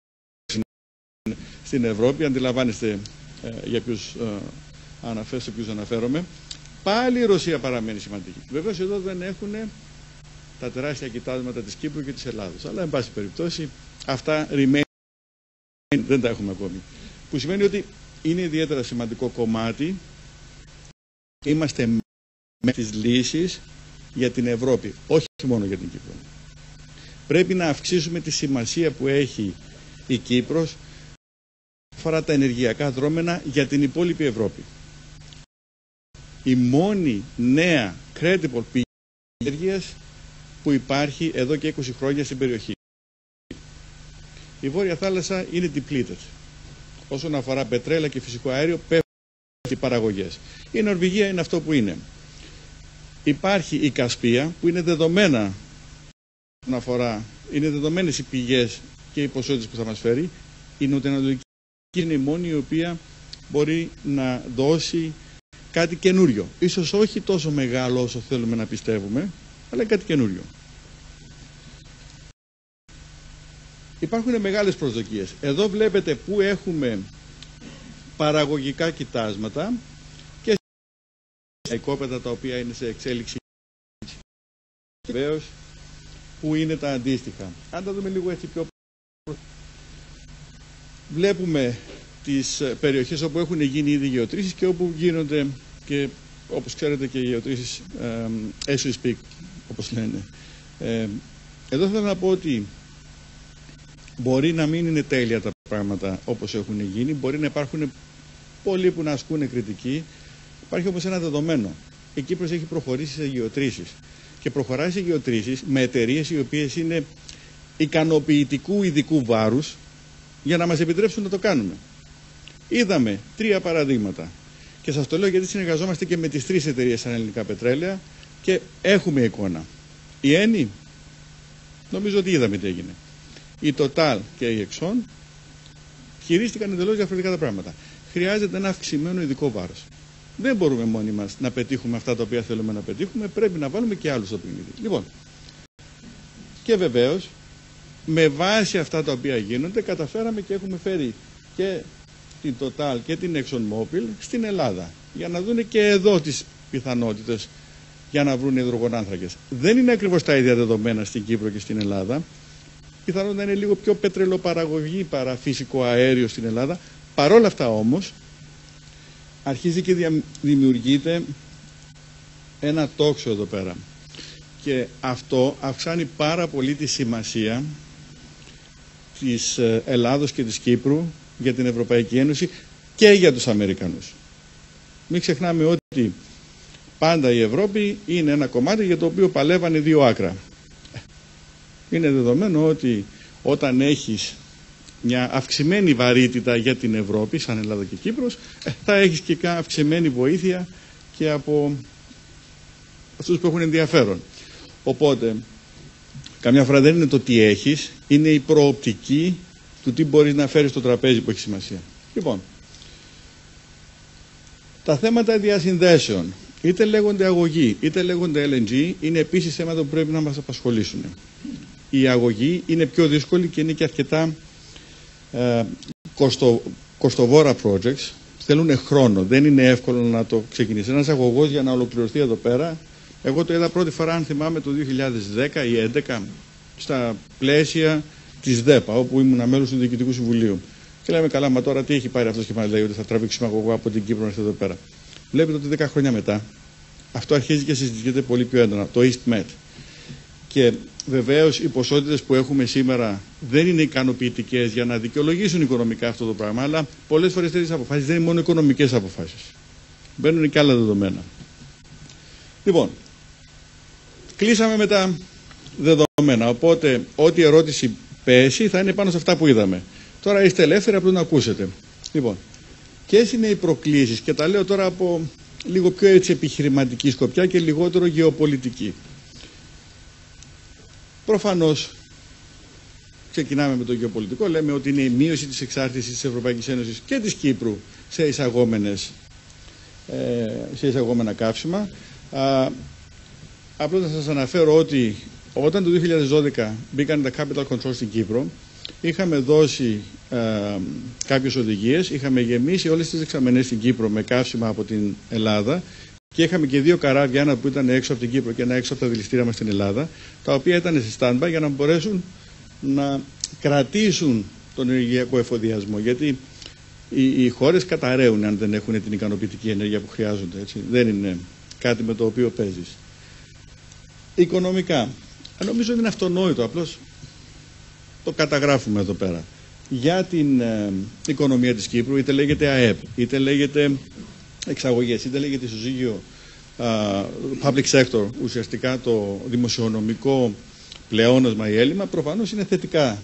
στην Ευρώπη, αντιλαμβάνεστε για ποιους αναφέρομαι, πάλι η Ρωσία παραμένει σημαντική. Βεβαίως εδώ δεν έχουν τα τεράστια κοιτάσματα της Κύπρου και της Ελλάδος, αλλά εν πάση περιπτώσει αυτά δεν τα έχουμε ακόμη. Που σημαίνει ότι είναι ιδιαίτερα σημαντικό κομμάτι, είμαστε με τις λύσεις για την Ευρώπη, όχι μόνο για την Κύπρο. Πρέπει να αυξήσουμε τη σημασία που έχει η Κύπρος αφορά τα ενεργειακά δρόμενα για την υπόλοιπη Ευρώπη. Η μόνη νέα credible πηγή ενέργειας που υπάρχει εδώ και 20 χρόνια στην περιοχή. Η Βόρεια Θάλασσα είναι depleted. Όσον αφορά πετρέλα και φυσικό αέριο, πέφτουν οι παραγωγές. Η Νορβηγία είναι αυτό που είναι. Υπάρχει η Κασπία που είναι δεδομένα όσον αφορά, είναι δεδομένες οι πηγές και οι ποσότητες που θα μας φέρει. Η Νοτιοανατολική είναι η μόνη η οποία μπορεί να δώσει κάτι καινούριο. Ίσως όχι τόσο μεγάλο όσο θέλουμε να πιστεύουμε, αλλά κάτι καινούριο. υπάρχουν μεγάλες προσδοκίες. Εδώ βλέπετε που έχουμε παραγωγικά κοιτάσματα και οικόπεδα τα οποία είναι σε εξέλιξη. Βεβαίως, που είναι τα αντίστοιχα. Αν τα δούμε λίγο έτσι πιο... Βλέπουμε τις περιοχές όπου έχουν γίνει ήδη γεωτρήσεις και όπου γίνονται και, όπως ξέρετε, και οι γεωτρήσεις as we speak, όπως λένε. Εδώ θέλω να πω ότι μπορεί να μην είναι τέλεια τα πράγματα όπως έχουν γίνει, μπορεί να υπάρχουν πολλοί που να ασκούν κριτική. Υπάρχει όμως ένα δεδομένο. Η Κύπρος έχει προχωρήσει σε γεωτρήσεις και προχωράει σε γεωτρήσεις με εταιρείες οι οποίες είναι ικανοποιητικού ειδικού βάρους για να μας επιτρέψουν να το κάνουμε. Είδαμε 3 παραδείγματα και σας το λέω γιατί συνεργαζόμαστε και με τις 3 εταιρείες σαν Ελληνικά Πετρέλαια και έχουμε εικόνα. Η Eni, νομίζω ότι είδαμε τι έγινε. Η Total και η Exxon χειρίστηκαν εντελώς διαφορετικά τα πράγματα. Χρειάζεται ένα αυξημένο ειδικό βάρος. Δεν μπορούμε μόνοι μας να πετύχουμε αυτά τα οποία θέλουμε να πετύχουμε, πρέπει να βάλουμε και άλλους στο παιχνίδι. Λοιπόν, και βεβαίως, με βάση αυτά τα οποία γίνονται, καταφέραμε και έχουμε φέρει και την Total και την ExxonMobil στην Ελλάδα, για να δουν και εδώ τις πιθανότητες για να βρουν υδρογονάνθρακες. Δεν είναι ακριβώς τα ίδια δεδομένα στην Κύπρο και στην Ελλάδα. Πιθανόν να είναι λίγο πιο πετρελοπαραγωγή παρά φυσικό αέριο στην Ελλάδα. Παρόλα αυτά όμως, αρχίζει και δημιουργείται ένα τόξο εδώ πέρα. Και αυτό αυξάνει πάρα πολύ τη σημασία της Ελλάδος και της Κύπρου για την Ευρωπαϊκή Ένωση και για τους Αμερικανούς. Μην ξεχνάμε ότι πάντα η Ευρώπη είναι ένα κομμάτι για το οποίο παλεύανε 2 άκρα. Είναι δεδομένο ότι όταν έχεις μια αυξημένη βαρύτητα για την Ευρώπη, σαν Ελλάδα και Κύπρος, θα έχεις και αυξημένη βοήθεια και από αυτούς που έχουν ενδιαφέρον. Οπότε, καμιά φορά δεν είναι το τι έχεις, είναι η προοπτική του τι μπορείς να φέρεις στο τραπέζι που έχει σημασία. Λοιπόν, τα θέματα διασυνδέσεων, είτε λέγονται αγωγή, είτε λέγονται LNG, είναι επίσης θέματα που πρέπει να μας απασχολήσουν. Η αγωγή είναι πιο δύσκολη και είναι και αρκετά κοστοβόρα projects. Θέλουν χρόνο, δεν είναι εύκολο να το ξεκινήσει. Ένας αγωγός για να ολοκληρωθεί εδώ πέρα, εγώ το είδα πρώτη φορά, αν θυμάμαι, το 2010 ή 2011, στα πλαίσια της ΔΕΠΑ, όπου ήμουν μέλος του Διοικητικού Συμβουλίου. Και λέμε, καλά, μα τώρα τι έχει πάρει αυτός και μας λέει ότι θα τραβήξουμε αγωγό από την Κύπρο να έρθει εδώ πέρα. Βλέπετε ότι 10 χρόνια μετά αυτό αρχίζει και συζητιέται πολύ πιο έντονα, το EastMed. Και βεβαίως οι ποσότητες που έχουμε σήμερα δεν είναι ικανοποιητικές για να δικαιολογήσουν οικονομικά αυτό το πράγμα, αλλά πολλές φορές τέτοιες αποφάσεις δεν είναι μόνο οικονομικές αποφάσεις. Μπαίνουν και άλλα δεδομένα. Λοιπόν, κλείσαμε με τα δεδομένα, οπότε ό,τι ερώτηση πέσει θα είναι πάνω σε αυτά που είδαμε. Τώρα είστε ελεύθεροι από το να ακούσετε. Λοιπόν, ποιες είναι οι προκλήσεις, και τα λέω τώρα από λίγο πιο έτσι επιχειρηματική σκοπιά και λιγότερο γεωπολιτική. Προφανώς, ξεκινάμε με το γεωπολιτικό, λέμε ότι είναι η μείωση της εξάρτησης της Ευρωπαϊκής Ένωσης και της Κύπρου σε εισαγόμενα καύσιμα. Απλώς να σας αναφέρω ότι όταν το 2012 μπήκαν τα capital controls στην Κύπρο, είχαμε δώσει κάποιες οδηγίες, είχαμε γεμίσει όλες τις δεξαμενές στην Κύπρο με καύσιμα από την Ελλάδα και είχαμε και 2 καράβια, ένα που ήταν έξω από την Κύπρο και ένα έξω από τα δηληστήρια μας στην Ελλάδα, τα οποία ήταν σε stand-by για να μπορέσουν να κρατήσουν τον ενεργειακό εφοδιασμό. Γιατί οι χώρες καταραίουν αν δεν έχουν την ικανοποιητική ενέργεια που χρειάζονται. Έτσι. Δεν είναι κάτι με το οποίο παίζεις. Οικονομικά, νομίζω ότι είναι αυτονόητο, απλώς το καταγράφουμε εδώ πέρα. Για την οικονομία της Κύπρου, είτε λέγεται ΑΕΠ, είτε λέγεται εξαγωγές, είτε λέγεται ισοζύγιο public sector, ουσιαστικά το δημοσιονομικό πλεόνασμα ή έλλειμμα, προφανώς είναι θετικά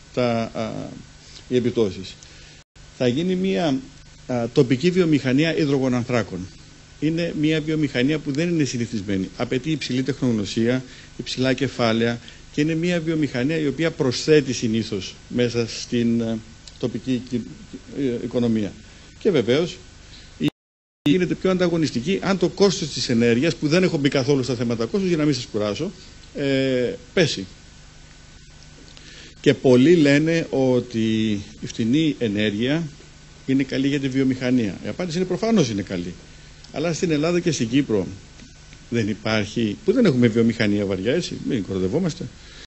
οι επιπτώσεις. Θα γίνει μια τοπική βιομηχανία υδρογονανθράκων. Είναι μια βιομηχανία που δεν είναι συνηθισμένη. Απαιτεί υψηλή τεχνογνωσία, υψηλά κεφάλαια και είναι μια βιομηχανία η οποία προσθέτει συνήθως μέσα στην τοπική οικονομία. Και βεβαίως γίνεται πιο ανταγωνιστική αν το κόστος της ενέργειας, που δεν έχω μπει καθόλου στα θέματα κόστος για να μην σας κουράσω, πέσει. Και πολλοί λένε ότι η φτηνή ενέργεια είναι καλή για τη βιομηχανία. Η απάντηση είναι προφανώς είναι καλή. Αλλά στην Ελλάδα και στην Κύπρο δεν υπάρχει, που δεν έχουμε βιομηχανία βαριά, έτσι, μην κοροδευόμαστε.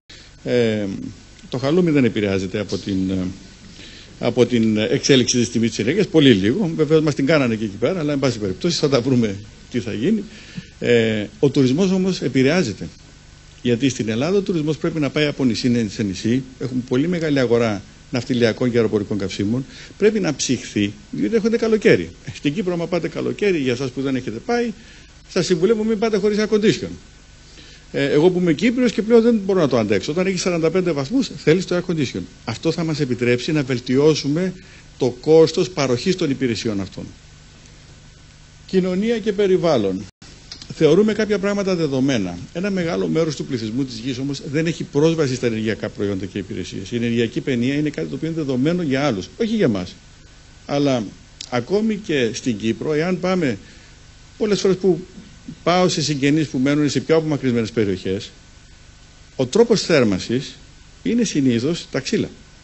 Το χαλούμι δεν επηρεάζεται από την εξέλιξη της τιμής της ενέργειας, πολύ λίγο. Βεβαίως μας την κάνανε και εκεί πέρα, αλλά εν πάση περιπτώσει θα τα βρούμε τι θα γίνει. Ο τουρισμός όμως επηρεάζεται. Γιατί στην Ελλάδα ο τουρισμός πρέπει να πάει από νησί σε νησί. Έχουμε πολύ μεγάλη αγορά ναυτιλιακών και αεροπορικών καυσίμων. Πρέπει να ψυχθεί, διότι έρχονται καλοκαίρι. Στην Κύπρο, άμα πάτε καλοκαίρι, για εσάς που δεν έχετε πάει, σας συμβουλεύω μην πάτε χωρίς air condition. Εγώ που είμαι Κύπριος και πλέον δεν μπορώ να το αντέξω. Όταν έχει 45 βαθμούς, θέλεις το air condition. Αυτό θα μας επιτρέψει να βελτιώσουμε το κόστος παροχής των υπηρεσιών αυτών. Κοινωνία και περιβάλλον. Θεωρούμε κάποια πράγματα δεδομένα. Ένα μεγάλο μέρος του πληθυσμού της γης όμως δεν έχει πρόσβαση στα ενεργειακά προϊόντα και υπηρεσίες. Η ενεργειακή παινία είναι κάτι το οποίο είναι δεδομένο για άλλους, όχι για μας. Αλλά ακόμη και στην Κύπρο, εάν πάμε πολλές φορές που πάω σε συγγενείς που μένουν σε πιο απομακρυσμένες περιοχές, ο τρόπος θέρμανσης είναι συνήθως τα ξύλα.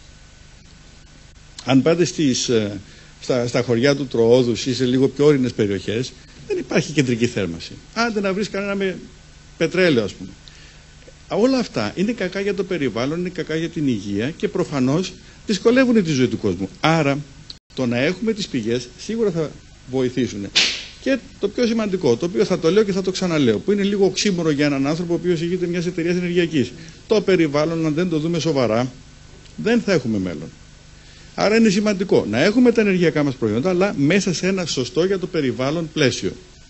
Αν πάτε στα χωριά του Τροόδους ή σε λίγο πιο όρεινες περιοχές, δεν υπάρχει κεντρική θέρμανση. Άντε να βρεις κανένα με πετρέλαιο, ας πούμε. Όλα αυτά είναι κακά για το περιβάλλον, είναι κακά για την υγεία και προφανώς δυσκολεύουν τη ζωή του κόσμου. Άρα, το να έχουμε τις πηγές σίγουρα θα βοηθήσουν. Και το πιο σημαντικό, το οποίο θα το λέω και θα το ξαναλέω, που είναι λίγο οξύμορο για έναν άνθρωπο ο οποίος ηγείται μιας εταιρείας ενεργειακής. Το περιβάλλον, αν δεν το δούμε σοβαρά, δεν θα έχουμε μέλλον. Άρα είναι σημαντικό να έχουμε τα ενεργειακά μας προϊόντα, αλλά μέσα σε ένα σωστό για το περιβάλλον πλαίσιο.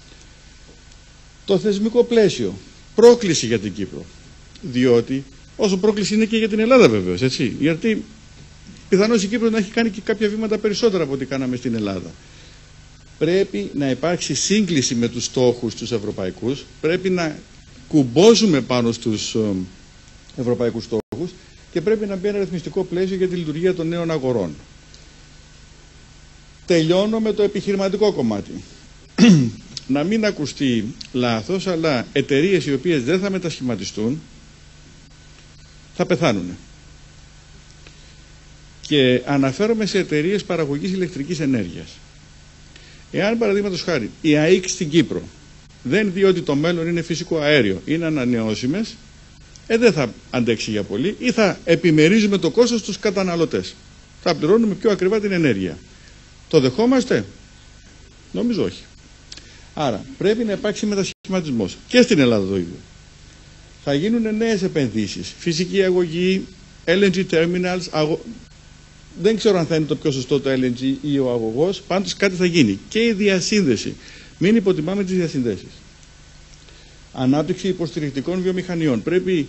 Το θεσμικό πλαίσιο, πρόκληση για την Κύπρο. Διότι, όσο πρόκληση είναι και για την Ελλάδα βεβαίως, έτσι. Γιατί πιθανώς η Κύπρος να έχει κάνει και κάποια βήματα περισσότερα από ό,τι κάναμε στην Ελλάδα. Πρέπει να υπάρξει σύγκληση με τους στόχους τους ευρωπαϊκούς, πρέπει να κουμπώσουμε πάνω στους ευρωπαϊκούς στόχους και πρέπει να μπει ένα ρυθμιστικό πλαίσιο για τη λειτουργία των νέων αγορών. Τελειώνω με το επιχειρηματικό κομμάτι. Να μην ακουστεί λάθος, αλλά εταιρείες οι οποίες δεν θα μετασχηματιστούν θα πεθάνουν. Και αναφέρομαι σε εταιρείες παραγωγής ηλεκτρικής ενέργειας. Εάν παραδείγματος χάρη η ΑΕΚ στην Κύπρο δεν δει ότι το μέλλον είναι φυσικό αέριο, είναι ανανεώσιμες, δεν θα αντέξει για πολύ ή θα επιμερίζουμε το κόστος στους καταναλωτές. Θα πληρώνουμε πιο ακριβά την ενέργεια. Το δεχόμαστε? Νομίζω όχι. Άρα πρέπει να υπάρξει μετασχηματισμός και στην Ελλάδα το ίδιο. Θα γίνουν νέες επενδύσεις, φυσική αγωγή, LNG terminals, δεν ξέρω αν θα είναι το πιο σωστό το LNG ή ο αγωγός, πάντως κάτι θα γίνει. Και η διασύνδεση. Μην υποτιμάμε τις διασυνδέσεις. Ανάπτυξη υποστηρικτικών βιομηχανιών. Πρέπει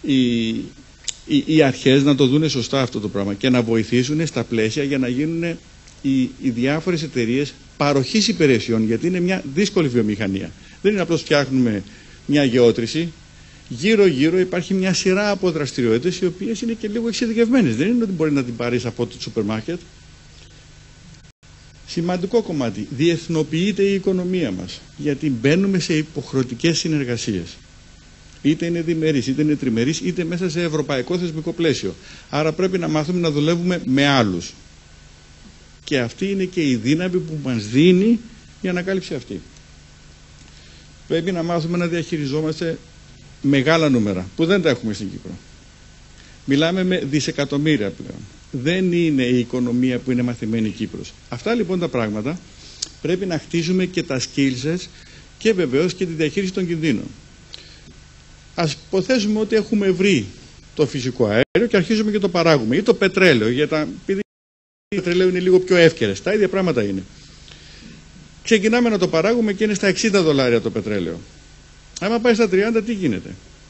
οι αρχές να το δούνε σωστά αυτό το πράγμα και να βοηθήσουν στα πλαίσια για να γίνουν οι διάφορες εταιρείες παροχής υπηρεσιών, γιατί είναι μια δύσκολη βιομηχανία. Δεν είναι απλώς φτιάχνουμε μια γεώτρηση. Γύρω-γύρω υπάρχει μια σειρά από δραστηριότητες οι οποίες είναι και λίγο εξειδικευμένες. Δεν είναι ότι μπορεί να την πάρεις από το σούπερ μάρκετ. Σημαντικό κομμάτι. Διεθνοποιείται η οικονομία μας. Γιατί μπαίνουμε σε υποχρεωτικές συνεργασίες. Είτε είναι διμερείς, είτε είναι τριμερείς, είτε μέσα σε ευρωπαϊκό θεσμικό πλαίσιο. Άρα πρέπει να μάθουμε να δουλεύουμε με άλλους. Και αυτή είναι και η δύναμη που μας δίνει η ανακάλυψη αυτή. Πρέπει να μάθουμε να διαχειριζόμαστε μεγάλα νούμερα που δεν τα έχουμε στην Κύπρο. Μιλάμε με δισεκατομμύρια πλέον. Δεν είναι η οικονομία που είναι μαθημένη η Κύπρος. Αυτά λοιπόν τα πράγματα πρέπει να χτίσουμε και τα skills και βεβαίως και τη διαχείριση των κινδύνων. Ας υποθέσουμε ότι έχουμε βρει το φυσικό αέριο και αρχίζουμε και το παράγουμε, ή το πετρέλαιο, επειδή το πετρέλαιο είναι λίγο πιο εύκαιρες. Τα ίδια πράγματα είναι. Ξεκινάμε να το παράγουμε και είναι στα $60 το πετρέλαιο. Άμα πάει στα 30, τι γίνεται?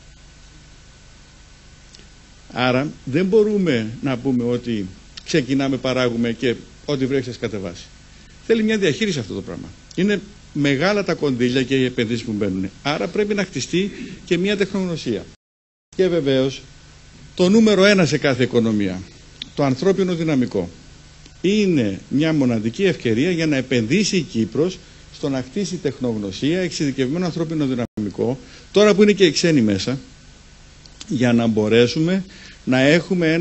Άρα δεν μπορούμε να πούμε ότι ξεκινάμε, παράγουμε και ό,τι βρέχει σας κατεβάσει. Θέλει μια διαχείριση αυτό το πράγμα. Είναι μεγάλα τα κονδύλια και οι επενδύσεις που μπαίνουν. Άρα πρέπει να χτιστεί και μια τεχνογνωσία. Και βεβαίως το νούμερο 1 σε κάθε οικονομία, το ανθρώπινο δυναμικό, είναι μια μοναδική ευκαιρία για να επενδύσει η Κύπρος στο να χτίσει τεχνογνωσία, εξειδικευμένο ανθρώπινο δυναμικό, τώρα που είναι και οι ξένοι μέσα, για να μπορέσουμε να έχουμε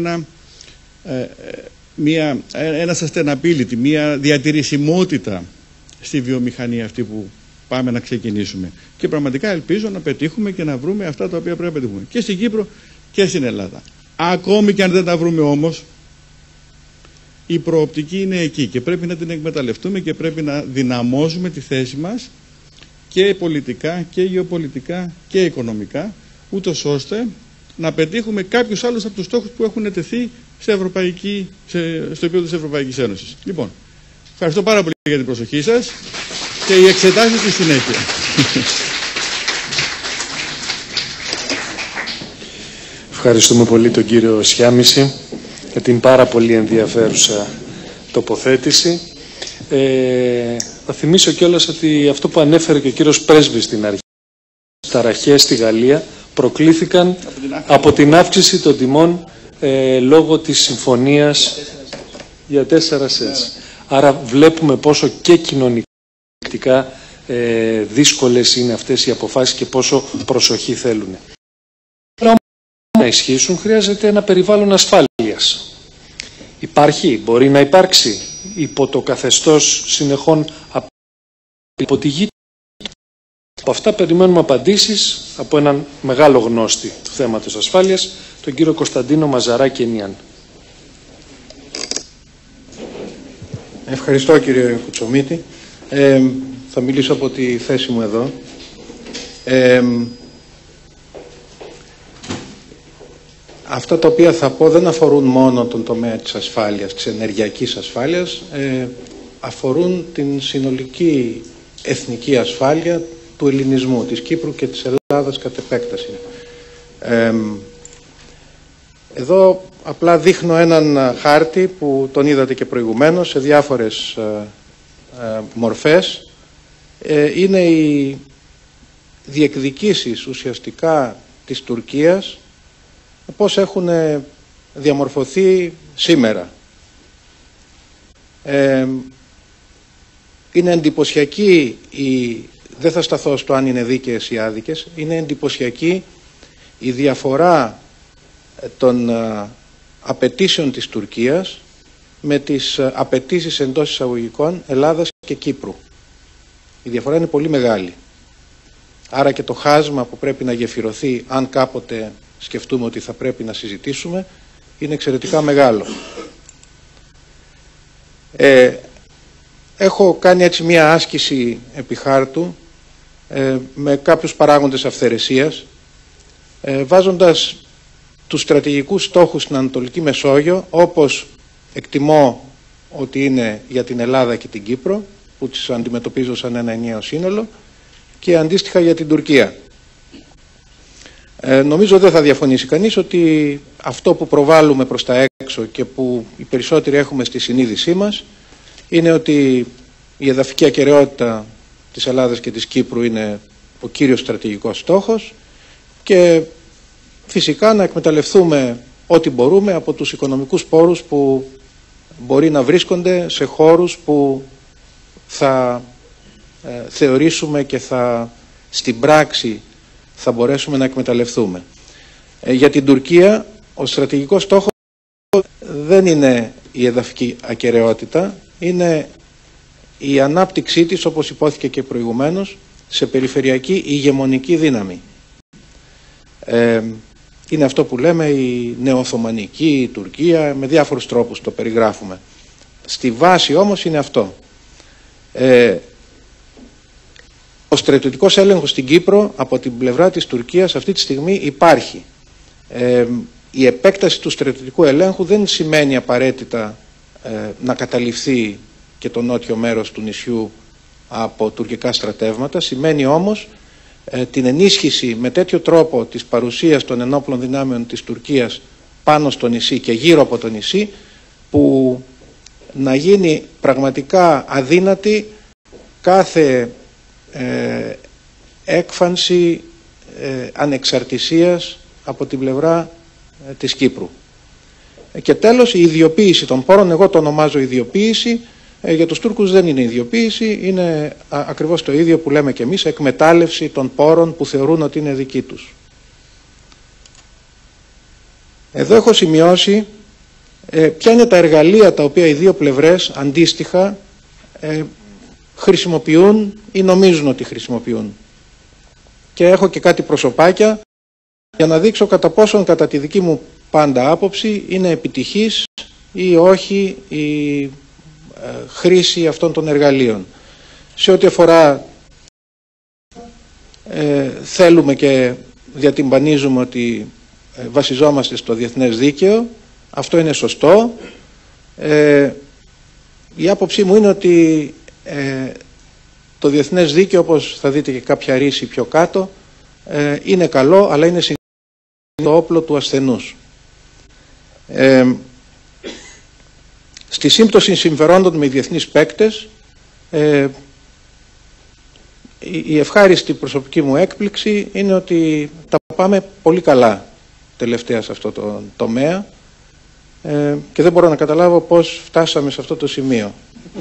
ένα sustainability, μια διατηρησιμότητα στη βιομηχανία αυτή που πάμε να ξεκινήσουμε. Και πραγματικά ελπίζω να πετύχουμε και να βρούμε αυτά τα οποία πρέπει να πετύχουμε και στην Κύπρο και στην Ελλάδα. Ακόμη και αν δεν τα βρούμε όμως, η προοπτική είναι εκεί και πρέπει να την εκμεταλλευτούμε και πρέπει να δυναμώσουμε τη θέση μας και πολιτικά και γεωπολιτικά και οικονομικά, ούτως ώστε να πετύχουμε κάποιους άλλους από τους στόχους που έχουν τεθεί στο επίπεδο της Ευρωπαϊκής Ένωσης. Λοιπόν, ευχαριστώ πάρα πολύ για την προσοχή σας και οι εξετάσεις στη συνέχεια.
Ευχαριστούμε πολύ τον κύριο Σιάμιση για την πάρα πολύ ενδιαφέρουσα τοποθέτηση. Θα θυμίσω κιόλας ότι αυτό που ανέφερε και ο κύριος Πρέσβης στην αρχή, οι ταραχές στη Γαλλία προκλήθηκαν από την αύξηση των τιμών λόγω της συμφωνίας για 4 cents. Άρα βλέπουμε πόσο και κοινωνικά δύσκολες είναι αυτές οι αποφάσεις και πόσο προσοχή θέλουν. Να ισχύσουν χρειάζεται ένα περιβάλλον ασφάλειας. Υπάρχει, μπορεί να υπάρξει υπό το καθεστώς συνεχών από τη γη. Από αυτά περιμένουμε απαντήσεις από έναν μεγάλο γνώστη του θέματος ασφάλειας, τον κύριο Κωνσταντίνο Μαζαράκη Ενιάν.
Ευχαριστώ κύριε Κουτσομίτη. Θα μιλήσω από τη θέση μου εδώ. Αυτά τα οποία θα πω δεν αφορούν μόνο τον τομέα της ασφάλειας, της ενεργειακής ασφάλειας, αφορούν την συνολική εθνική ασφάλεια του ελληνισμού, της Κύπρου και της Ελλάδας κατ' επέκταση. Εδώ απλά δείχνω έναν χάρτη που τον είδατε και προηγουμένως σε διάφορες μορφές. Είναι οι διεκδικήσεις ουσιαστικά της Τουρκίας, πώς έχουν διαμορφωθεί σήμερα. Είναι εντυπωσιακή δεν θα σταθώ στο αν είναι δίκαιες ή άδικες, είναι εντυπωσιακή η διαφορά των απαιτήσεων της Τουρκίας με τις απαιτήσεις εντός εισαγωγικών Ελλάδας και Κύπρου. Η διαφορά είναι πολύ μεγάλη. Άρα και το χάσμα που πρέπει να γεφυρωθεί, αν κάποτε σκεφτούμε ότι θα πρέπει να συζητήσουμε, είναι εξαιρετικά μεγάλο. Έχω κάνει έτσι μία άσκηση επί χάρτου με κάποιους παράγοντες αυθαιρεσίας, βάζοντας τους στρατηγικούς στόχους στην Ανατολική Μεσόγειο, όπως εκτιμώ ότι είναι για την Ελλάδα και την Κύπρο, που τις αντιμετωπίζω σαν ένα ενιαίο σύνολο, και αντίστοιχα για την Τουρκία. Νομίζω δεν θα διαφωνήσει κανείς ότι αυτό που προβάλλουμε προς τα έξω και που οι περισσότεροι έχουμε στη συνείδησή μας είναι ότι η εδαφική ακεραιότητα της Ελλάδας και της Κύπρου είναι ο κύριος στρατηγικός στόχος και φυσικά να εκμεταλλευτούμε ό,τι μπορούμε από τους οικονομικούς πόρους που μπορεί να βρίσκονται σε χώρους που θα θεωρήσουμε και στην πράξη θα μπορέσουμε να εκμεταλλευτούμε. Για την Τουρκία ο στρατηγικός στόχος δεν είναι η εδαφική ακεραιότητα, είναι η ανάπτυξή της, όπως υπόθηκε και προηγουμένως, σε περιφερειακή ηγεμονική δύναμη. Είναι αυτό που λέμε η νεοοθωμανική Τουρκία, με διάφορους τρόπους το περιγράφουμε. Στη βάση όμως είναι αυτό. Ο στρατιωτικός έλεγχος στην Κύπρο από την πλευρά της Τουρκίας αυτή τη στιγμή υπάρχει. Η επέκταση του στρατιωτικού ελέγχου δεν σημαίνει απαραίτητα να καταληφθεί και το νότιο μέρος του νησιού από τουρκικά στρατεύματα. Σημαίνει όμως την ενίσχυση με τέτοιο τρόπο της παρουσίας των ενόπλων δυνάμεων της Τουρκίας πάνω στο νησί και γύρω από το νησί, που να γίνει πραγματικά αδύνατη κάθε έκφανση ανεξαρτησίας από την πλευρά της Κύπρου. Και τέλος, η ιδιοποίηση των πόρων, εγώ το ονομάζω ιδιοποίηση, για τους Τούρκους δεν είναι ιδιοποίηση, είναι ακριβώς το ίδιο που λέμε και εμείς, εκμετάλλευση των πόρων που θεωρούν ότι είναι δικοί τους. Εδώ έχω σημειώσει ποια είναι τα εργαλεία τα οποία οι δύο πλευρές αντίστοιχα χρησιμοποιούν ή νομίζουν ότι χρησιμοποιούν. Και έχω και κάτι προσωπάκια για να δείξω κατά πόσον, κατά τη δική μου πάντα άποψη, είναι επιτυχής ή όχι η χρήση αυτών των εργαλείων. Σε ό,τι αφορά θέλουμε και διατυμπανίζουμε ότι βασιζόμαστε στο διεθνές δίκαιο. Αυτό είναι σωστό. Η άποψή μου είναι ότι το διεθνές δίκαιο, όπως θα δείτε και κάποια ρίση πιο κάτω, είναι καλό, αλλά είναι το όπλο του ασθενούς. Στη σύμπτωση συμφερόντων με διεθνείς παίκτες, η ευχάριστη προσωπική μου έκπληξη είναι ότι τα πάμε πολύ καλά τελευταία σε αυτό το τομέα και δεν μπορώ να καταλάβω πώς φτάσαμε σε αυτό το σημείο.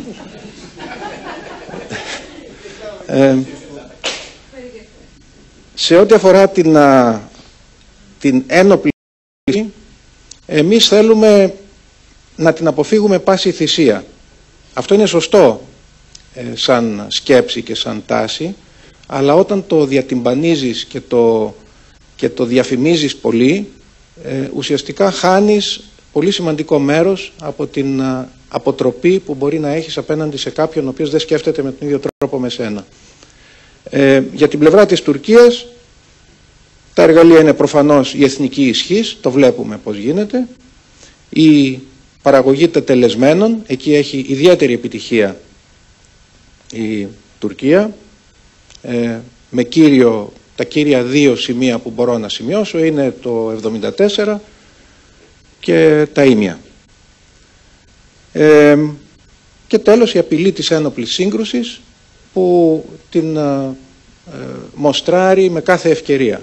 Σε ό,τι αφορά την ένοπλη, εμείς θέλουμε να την αποφύγουμε πάση θυσία. Αυτό είναι σωστό σαν σκέψη και σαν τάση, αλλά όταν το διατυμπανίζεις και το διαφημίζεις πολύ, ουσιαστικά χάνεις πολύ σημαντικό μέρος από την αποτροπή που μπορεί να έχεις απέναντι σε κάποιον ο οποίος δεν σκέφτεται με τον ίδιο τρόπο με σένα. Για την πλευρά της Τουρκίας, τα εργαλεία είναι προφανώς η εθνική ισχύς, το βλέπουμε πώς γίνεται, η παραγωγή τετελεσμένων, εκεί έχει ιδιαίτερη επιτυχία η Τουρκία, με τα κύρια δύο σημεία που μπορώ να σημειώσω είναι το 74 και τα ήμια. Και τέλος η απειλή της ένοπλης σύγκρουσης που την μοστράρει με κάθε ευκαιρία.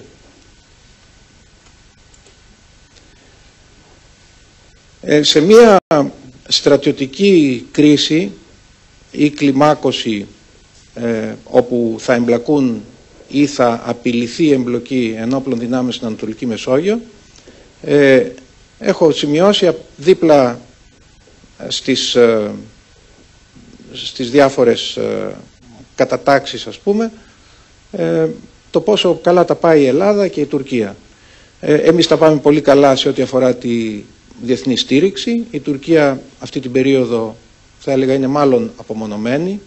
Σε μια στρατιωτική κρίση ή κλιμάκωση όπου θα εμπλακούν ή θα απειληθεί η εμπλοκή ενόπλων δυνάμεων στην Ανατολική Μεσόγειο, έχω σημειώσει δίπλα στις διάφορες κατατάξεις, ας πούμε, το πόσο καλά τα πάει η Ελλάδα και η Τουρκία. Εμείς τα πάμε πολύ καλά σε ό,τι αφορά τη διεθνή στήριξη. Η Τουρκία αυτή την περίοδο θα έλεγα είναι μάλλον απομονωμένη.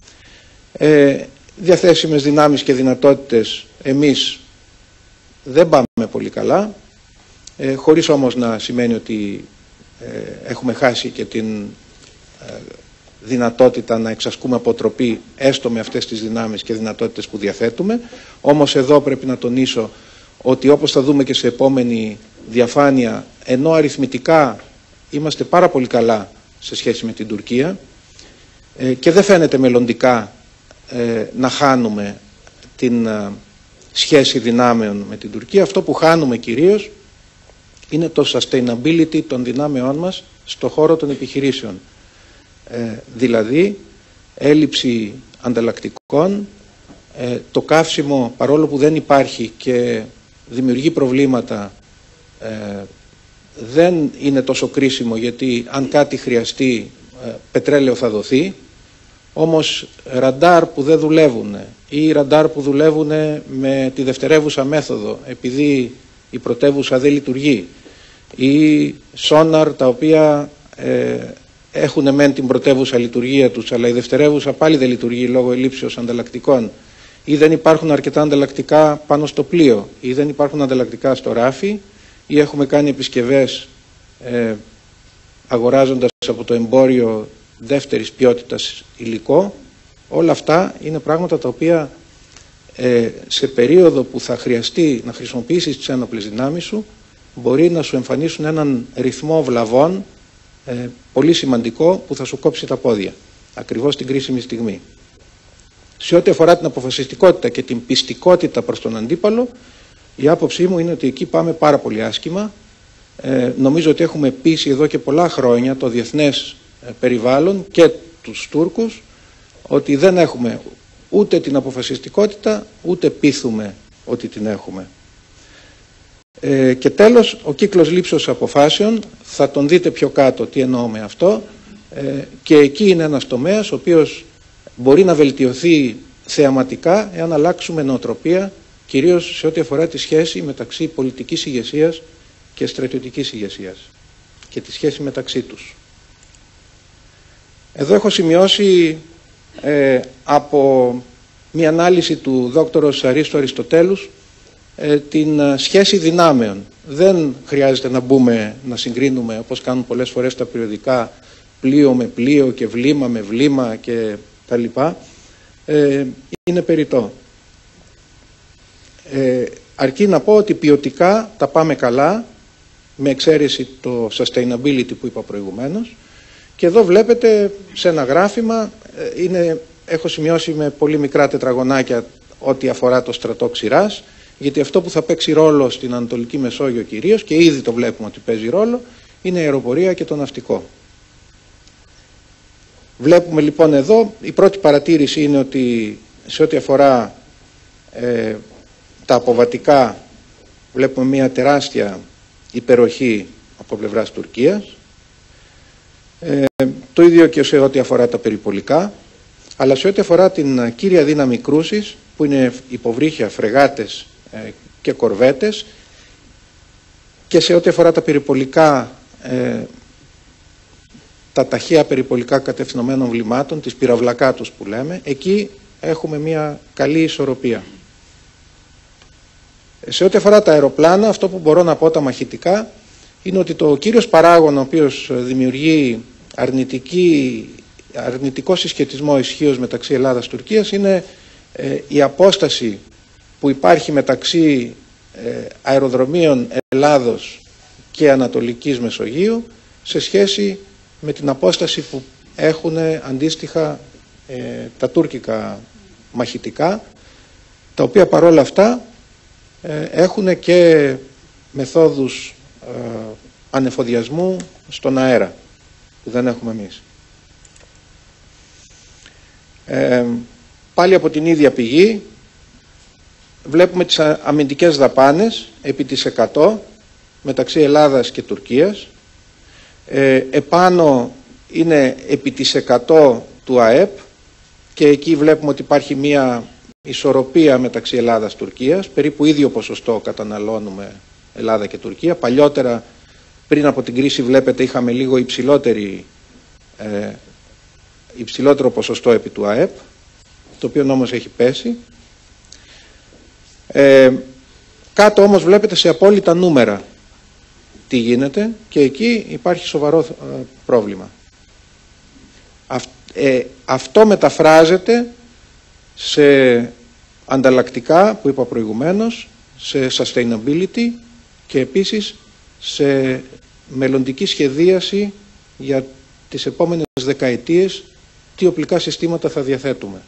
Διαθέσιμες δυνάμεις και δυνατότητες εμείς δεν πάμε πολύ καλά, χωρίς όμως να σημαίνει ότι έχουμε χάσει και την δυνατότητα να εξασκούμε αποτροπή έστω με αυτές τις δυνάμεις και δυνατότητες που διαθέτουμε. Όμως εδώ πρέπει να τονίσω ότι, όπως θα δούμε και σε επόμενη διαφάνεια, ενώ αριθμητικά είμαστε πάρα πολύ καλά σε σχέση με την Τουρκία και δεν φαίνεται μελλοντικά να χάνουμε την σχέση δυνάμεων με την Τουρκία, αυτό που χάνουμε κυρίως είναι το sustainability των δυνάμεών μας στο χώρο των επιχειρήσεων. Δηλαδή έλλειψη ανταλλακτικών, το καύσιμο παρόλο που δεν υπάρχει και δημιουργεί προβλήματα, δεν είναι τόσο κρίσιμο, γιατί αν κάτι χρειαστεί πετρέλαιο θα δοθεί. Όμως ραντάρ που δεν δουλεύουν ή ραντάρ που δουλεύουν με τη δευτερεύουσα μέθοδο επειδή η πρωτεύουσα δεν λειτουργεί, ή σόναρ τα οποία έχουν μεν την πρωτεύουσα λειτουργία τους αλλά η δευτερεύουσα πάλι δεν λειτουργεί λόγω ελλείψεως ανταλλακτικών, ή δεν υπάρχουν αρκετά ανταλλακτικά πάνω στο πλοίο, ή δεν υπάρχουν ανταλλακτικά στο ράφι, ή έχουμε κάνει επισκευές αγοράζοντας από το εμπόριο δεύτερης ποιότητας υλικό. Όλα αυτά είναι πράγματα τα οποία σε περίοδο που θα χρειαστεί να χρησιμοποιήσεις τις ένοπλες δυνάμεις σου μπορεί να σου εμφανίσουν έναν ρυθμό βλαβών πολύ σημαντικό που θα σου κόψει τα πόδια ακριβώς την κρίσιμη στιγμή. Σε ό,τι αφορά την αποφασιστικότητα και την πιστικότητα προς τον αντίπαλο, η άποψή μου είναι ότι εκεί πάμε πάρα πολύ άσχημα. Νομίζω ότι έχουμε πείσει εδώ και πολλά χρόνια το διεθνές περιβάλλον και τους Τούρκους ότι δεν έχουμε ούτε την αποφασιστικότητα ούτε πείθουμε ότι την έχουμε. Και τέλος, ο κύκλος λήψεως αποφάσεων, θα τον δείτε πιο κάτω τι εννοώ με αυτό, και εκεί είναι ένας τομέας ο οποίος μπορεί να βελτιωθεί θεαματικά εάν αλλάξουμε νοοτροπία, κυρίως σε ό,τι αφορά τη σχέση μεταξύ πολιτικής ηγεσίας και στρατιωτικής ηγεσίας και τη σχέση μεταξύ τους. Εδώ έχω σημειώσει από μια ανάλυση του δόκτωρος Αρίστου Αριστοτέλους την σχέση δυνάμεων. Δεν χρειάζεται να μπούμε να συγκρίνουμε, όπως κάνουν πολλές φορές τα περιοδικά, πλοίο με πλοίο και βλήμα με βλήμα και τα λοιπά. Είναι περιττό. Αρκεί να πω ότι ποιοτικά τα πάμε καλά, με εξαίρεση το sustainability που είπα προηγουμένως. Και εδώ βλέπετε σε ένα γράφημα, έχω σημειώσει με πολύ μικρά τετραγωνάκια ό,τι αφορά το στρατό ξηράς, γιατί αυτό που θα παίξει ρόλο στην Ανατολική Μεσόγειο κυρίως, και ήδη το βλέπουμε ότι παίζει ρόλο, είναι η αεροπορία και το ναυτικό. Βλέπουμε λοιπόν εδώ, η πρώτη παρατήρηση είναι ότι σε ό,τι αφορά τα αποβατικά, βλέπουμε μια τεράστια υπεροχή από πλευράς Τουρκίας. Το ίδιο και σε ό,τι αφορά τα περιπολικά, αλλά σε ό,τι αφορά την κύρια δύναμη κρούσης, που είναι υποβρύχια, φρεγάτες και κορβέτες, και σε ό,τι αφορά τα περιπολικά, τα ταχεία περιπολικά κατευθυνωμένων βλημάτων, τις πυραυλακάτους που λέμε, εκεί έχουμε μια καλή ισορροπία. Σε ό,τι αφορά τα αεροπλάνα, αυτό που μπορώ να πω τα μαχητικά, είναι ότι το κύριος παράγων ο οποίος δημιουργεί αρνητικό συσχετισμό ισχύως μεταξύ Ελλάδας και Τουρκίας είναι η απόσταση που υπάρχει μεταξύ αεροδρομίων Ελλάδος και Ανατολικής Μεσογείου σε σχέση με την απόσταση που έχουν αντίστοιχα τα τουρκικά μαχητικά, τα οποία παρόλα αυτά έχουν και μεθόδους ανεφοδιασμού στον αέρα που δεν έχουμε εμείς. Πάλι από την ίδια πηγή βλέπουμε τις αμυντικές δαπάνες επί της 100 μεταξύ Ελλάδας και Τουρκίας. Επάνω είναι επί της 100 του ΑΕΠ και εκεί βλέπουμε ότι υπάρχει μία ισορροπία μεταξύ Ελλάδας και Τουρκίας, περίπου ίδιο ποσοστό καταναλώνουμε Ελλάδα και Τουρκία. Παλιότερα, πριν από την κρίση, βλέπετε είχαμε λίγο υψηλότερο ποσοστό επί του ΑΕΠ, το οποίο όμως έχει πέσει. Κάτω όμως βλέπετε σε απόλυτα νούμερα τι γίνεται και εκεί υπάρχει σοβαρό πρόβλημα. Αυτό μεταφράζεται σε ανταλλακτικά που είπα προηγουμένως, σε sustainability και επίσης σε μελλοντική σχεδίαση για τις επόμενες δεκαετίες τι οπλικά συστήματα θα διαθέτουμε.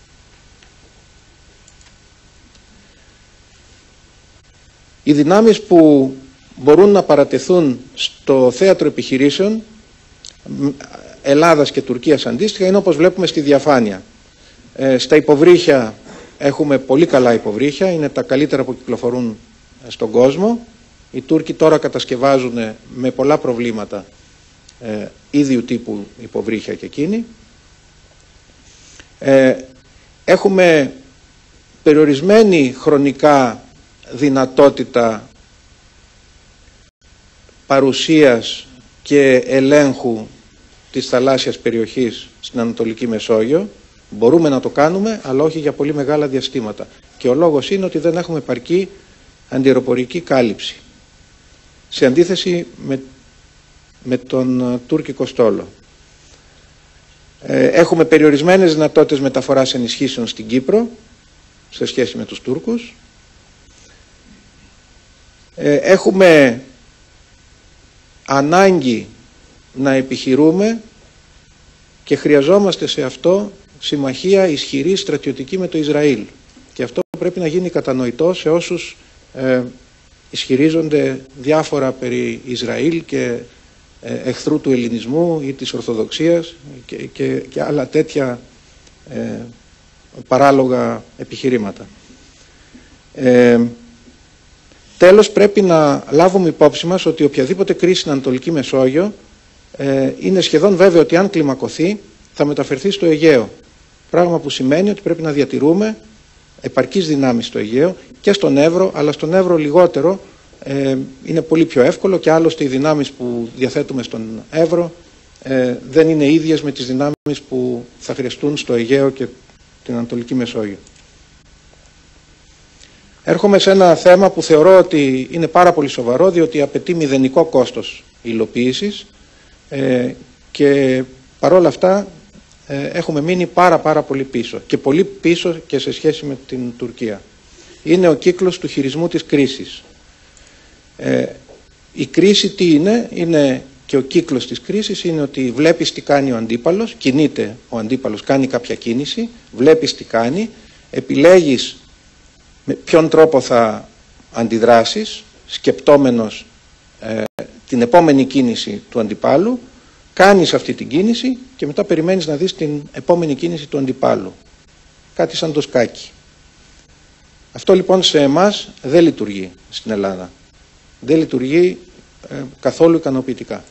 Οι δυνάμεις που μπορούν να παρατεθούν στο θέατρο επιχειρήσεων Ελλάδας και Τουρκίας αντίστοιχα είναι όπως βλέπουμε στη διαφάνεια. Στα υποβρύχια έχουμε πολύ καλά υποβρύχια, είναι τα καλύτερα που κυκλοφορούν στον κόσμο. Οι Τούρκοι τώρα κατασκευάζουν με πολλά προβλήματα ίδιου τύπου υποβρύχια και εκείνοι. Έχουμε περιορισμένη χρονικά δυνατότητα παρουσίας και ελέγχου της θαλάσσιας περιοχής στην Ανατολική Μεσόγειο. Μπορούμε να το κάνουμε, αλλά όχι για πολύ μεγάλα διαστήματα. Και ο λόγος είναι ότι δεν έχουμε επαρκή αντιαεροπορική κάλυψη. Σε αντίθεση με τον τουρκικό στόλο. Έχουμε περιορισμένες δυνατότητες μεταφοράς ενισχύσεων στην Κύπρο, σε σχέση με τους Τούρκους. Έχουμε ανάγκη να επιχειρούμε και χρειαζόμαστε σε αυτό συμμαχία ισχυρή στρατιωτική με το Ισραήλ. Και αυτό πρέπει να γίνει κατανοητό σε όσους ισχυρίζονται διάφορα περί Ισραήλ και εχθρού του ελληνισμού ή της Ορθοδοξίας και άλλα τέτοια παράλογα επιχειρήματα. Τέλος, πρέπει να λάβουμε υπόψη μας ότι οποιαδήποτε κρίση στην Ανατολική Μεσόγειο είναι σχεδόν βέβαιο ότι αν κλιμακωθεί θα μεταφερθεί στο Αιγαίο. Πράγμα που σημαίνει ότι πρέπει να διατηρούμε επαρκείς δυνάμεις στο Αιγαίο και στον Εύρο, αλλά στον Εύρο λιγότερο. Είναι πολύ πιο εύκολο και άλλωστε οι δυνάμεις που διαθέτουμε στον Εύρο δεν είναι ίδιες με τις δυνάμεις που θα χρειαστούν στο Αιγαίο και την Ανατολική Μεσόγειο. Έρχομαι σε ένα θέμα που θεωρώ ότι είναι πάρα πολύ σοβαρό, διότι απαιτεί μηδενικό κόστος υλοποίησης και παρόλα αυτά έχουμε μείνει πάρα πολύ πίσω και πολύ πίσω και σε σχέση με την Τουρκία. Είναι ο κύκλος του χειρισμού της κρίσης. Η κρίση τι είναι? Είναι και ο κύκλος της κρίσης είναι ότι βλέπεις τι κάνει ο αντίπαλος, κινείται ο αντίπαλος, κάνει κάποια κίνηση, βλέπεις τι κάνει, επιλέγεις με ποιον τρόπο θα αντιδράσεις, σκεπτόμενος την επόμενη κίνηση του αντιπάλου, κάνεις αυτή την κίνηση και μετά περιμένεις να δεις την επόμενη κίνηση του αντιπάλου. Κάτι σαν το σκάκι. Αυτό λοιπόν σε εμάς δεν λειτουργεί στην Ελλάδα. Δεν λειτουργεί καθόλου ικανοποιητικά.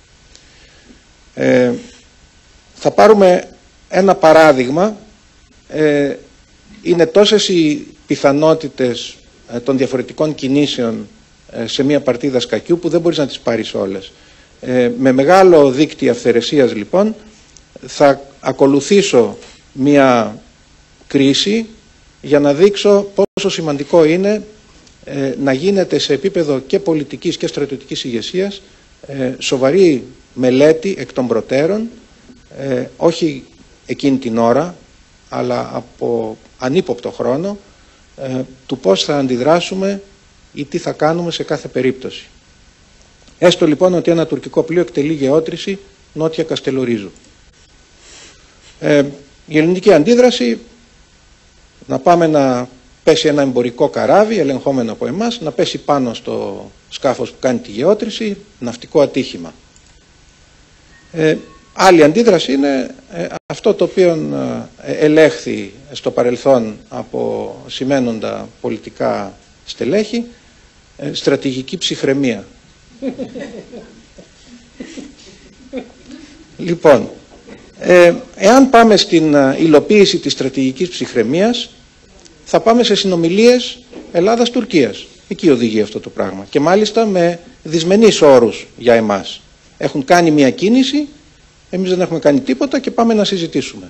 Θα πάρουμε ένα παράδειγμα. Είναι τόσες οι πιθανότητες των διαφορετικών κινήσεων σε μια παρτίδα σκακιού που δεν μπορείς να τις πάρεις όλες. Με μεγάλο δίκτυο αυθαιρεσίας λοιπόν θα ακολουθήσω μια κρίση για να δείξω πόσο σημαντικό είναι να γίνεται σε επίπεδο και πολιτικής και στρατιωτικής ηγεσίας σοβαρή μελέτη εκ των προτέρων, όχι εκείνη την ώρα αλλά από ανύποπτο χρόνο, του πώς θα αντιδράσουμε ή τι θα κάνουμε σε κάθε περίπτωση. Έστω λοιπόν ότι ένα τουρκικό πλοίο εκτελεί γεώτρηση νότια Καστελορίζου. Η ελληνική αντίδραση να πάμε να πέσει ένα εμπορικό καράβι ελεγχόμενο από εμάς, να πέσει πάνω στο σκάφος που κάνει τη γεώτρηση, ναυτικό ατύχημα. Άλλη αντίδραση είναι αυτό το οποίο ελέγχθη στο παρελθόν από σημαίνοντα πολιτικά στελέχη, στρατηγική ψυχραιμία. Λοιπόν, εάν πάμε στην υλοποίηση της στρατηγικής ψυχραιμίας, θα πάμε σε συνομιλίες Ελλάδας-Τουρκίας. Εκεί οδηγεί αυτό το πράγμα. Και μάλιστα με δυσμενείς όρους για εμάς. Έχουν κάνει μια κίνηση, εμείς δεν έχουμε κάνει τίποτα και πάμε να συζητήσουμε.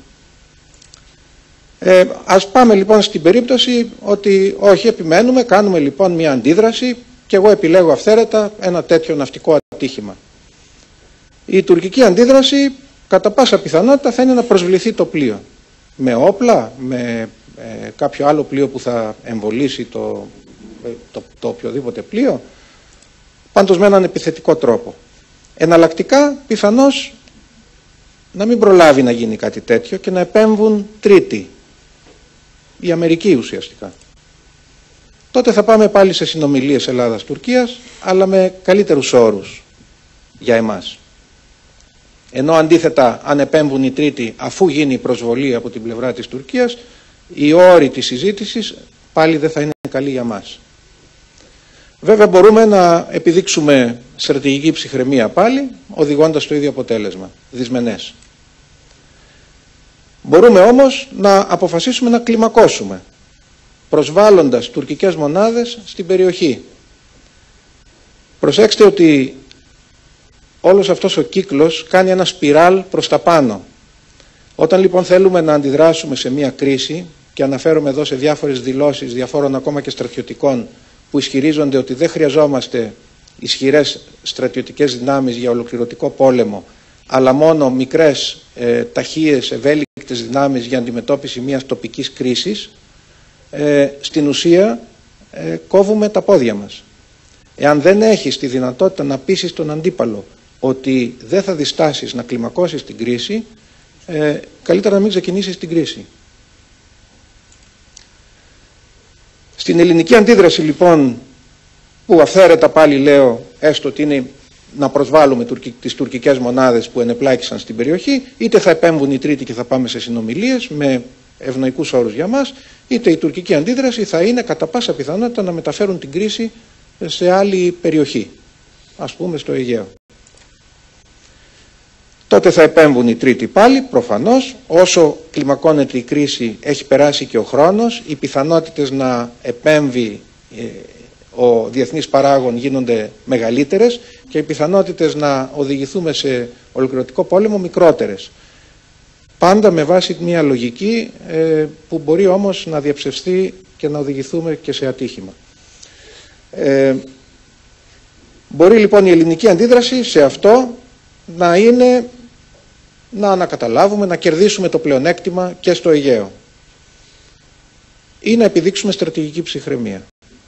Ας πάμε λοιπόν στην περίπτωση ότι όχι, επιμένουμε, κάνουμε λοιπόν μια αντίδραση και εγώ επιλέγω αυθαίρετα ένα τέτοιο ναυτικό ατύχημα. Η τουρκική αντίδραση κατά πάσα πιθανότητα θα είναι να προσβληθεί το πλοίο. Με όπλα, με κάποιο άλλο πλοίο που θα εμβολήσει το οποιοδήποτε πλοίο, πάντως με έναν επιθετικό τρόπο. Εναλλακτικά πιθανώς να μην προλάβει να γίνει κάτι τέτοιο και να επέμβουν τρίτοι, η Αμερική ουσιαστικά. Τότε θα πάμε πάλι σε συνομιλίες Ελλάδας-Τουρκίας, αλλά με καλύτερους όρους για εμάς. Ενώ αντίθετα αν επέμβουν οι τρίτοι αφού γίνει η προσβολή από την πλευρά της Τουρκίας, οι όροι της συζήτησης πάλι δεν θα είναι καλοί για μας. Βέβαια μπορούμε να επιδείξουμε στρατηγική ψυχραιμία πάλι, οδηγώντας το ίδιο αποτέλεσμα, δυσμενές. Μπορούμε όμως να αποφασίσουμε να κλιμακώσουμε, προσβάλλοντας τουρκικές μονάδες στην περιοχή. Προσέξτε ότι όλος αυτός ο κύκλος κάνει ένα σπιράλ προς τα πάνω. Όταν λοιπόν θέλουμε να αντιδράσουμε σε μια κρίση, και αναφέρομαι εδώ σε διάφορες δηλώσεις διαφόρων ακόμα και στρατιωτικών που ισχυρίζονται ότι δεν χρειαζόμαστε ισχυρές στρατιωτικές δυνάμεις για ολοκληρωτικό πόλεμο, αλλά μόνο μικρές, ταχείες, ευέλικτες δυνάμεις για αντιμετώπιση μιας τοπικής κρίσης, στην ουσία κόβουμε τα πόδια μας. Εάν δεν έχεις τη δυνατότητα να πείσεις τον αντίπαλο ότι δεν θα διστάσεις να κλιμακώσεις την κρίση, καλύτερα να μην ξεκινήσεις την κρίση. Στην ελληνική αντίδραση λοιπόν, που αυθαίρετα πάλι λέω, έστω ότι είναι να προσβάλλουμε τις τουρκικές μονάδες που ενεπλάκησαν στην περιοχή, είτε θα επέμβουν οι τρίτοι και θα πάμε σε συνομιλίες με ευνοϊκούς όρους για μας, είτε η τουρκική αντίδραση θα είναι κατά πάσα πιθανότητα να μεταφέρουν την κρίση σε άλλη περιοχή, ας πούμε στο Αιγαίο. Τότε θα επέμβουν οι τρίτοι πάλι, προφανώς. Όσο κλιμακώνεται η κρίση, έχει περάσει και ο χρόνος, οι πιθανότητες να επέμβει ο διεθνής παράγων γίνονται μεγαλύτερες και οι πιθανότητες να οδηγηθούμε σε ολοκληρωτικό πόλεμο μικρότερες. Πάντα με βάση μια λογική που μπορεί όμως να διαψευστεί και να οδηγηθούμε και σε ατύχημα. Μπορεί λοιπόν η ελληνική αντίδραση σε αυτό να είναι να ανακαταλάβουμε, να κερδίσουμε το πλεονέκτημα και στο Αιγαίο ή να επιδείξουμε στρατηγική ψυχραιμία.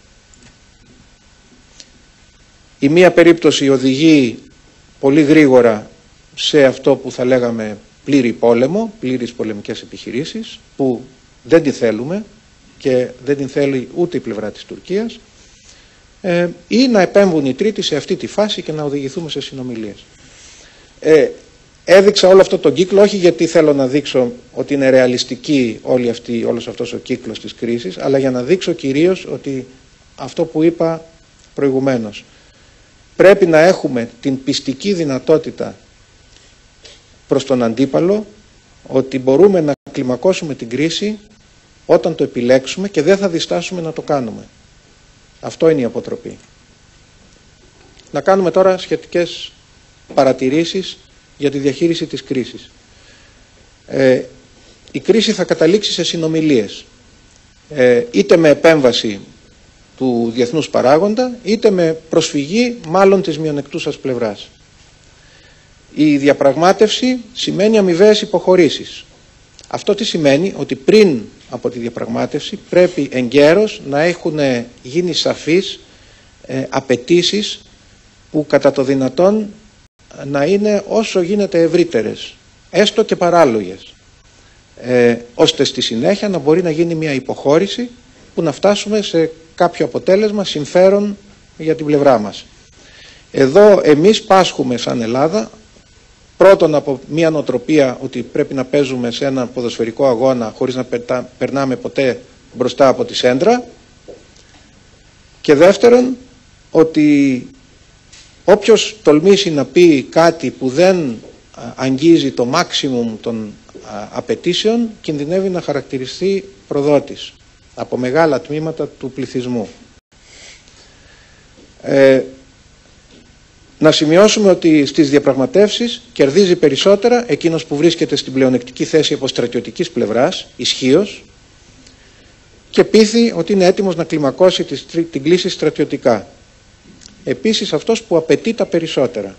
Η μία περίπτωση οδηγεί πολύ γρήγορα σε αυτό που θα λέγαμε πλήρη πόλεμο, πλήρης πολεμικές επιχειρήσεις, που δεν την θέλουμε και δεν την θέλει ούτε η πλευρά της Τουρκίας, ή να επέμβουν οι τρίτοι σε αυτή τη φάση και να οδηγηθούμε σε συνομιλίες. Έδειξα όλο αυτό τον κύκλο, όχι γιατί θέλω να δείξω ότι είναι ρεαλιστική όλος αυτός ο κύκλος της κρίσης, αλλά για να δείξω κυρίως ότι αυτό που είπα προηγουμένως, πρέπει να έχουμε την πιστική δυνατότητα προς τον αντίπαλο ότι μπορούμε να κλιμακώσουμε την κρίση όταν το επιλέξουμε και δεν θα διστάσουμε να το κάνουμε. Αυτό είναι η αποτροπή. Να κάνουμε τώρα σχετικές παρατηρήσεις για τη διαχείριση της κρίσης. Η κρίση θα καταλήξει σε συνομιλίες, είτε με επέμβαση του διεθνούς παράγοντα, είτε με προσφυγή μάλλον της μειονεκτούσας πλευράς. Η διαπραγμάτευση σημαίνει αμοιβαίες υποχωρήσεις. Αυτό τι σημαίνει? Ότι πριν από τη διαπραγμάτευση πρέπει εγκαίρως να έχουν γίνει σαφείς απαιτήσεις που κατά το δυνατόν να είναι όσο γίνεται ευρύτερες, έστω και παράλογες, ώστε στη συνέχεια να μπορεί να γίνει μια υποχώρηση που να φτάσουμε σε κάποιο αποτέλεσμα συμφέρον για την πλευρά μας. Εδώ εμείς πάσχουμε σαν Ελλάδα πρώτον από μια νοοτροπία ότι πρέπει να παίζουμε σε ένα ποδοσφαιρικό αγώνα χωρίς να περνάμε ποτέ μπροστά από τη σέντρα, και δεύτερον ότι όποιος τολμήσει να πει κάτι που δεν αγγίζει το maximum των απαιτήσεων κινδυνεύει να χαρακτηριστεί προδότης από μεγάλα τμήματα του πληθυσμού. Να σημειώσουμε ότι στις διαπραγματεύσεις κερδίζει περισσότερα εκείνος που βρίσκεται στην πλεονεκτική θέση από στρατιωτικής πλευράς, ισχύος, και πείθει ότι είναι έτοιμος να κλιμακώσει την κλίση στρατιωτικά. Επίσης αυτός που απαιτεί τα περισσότερα.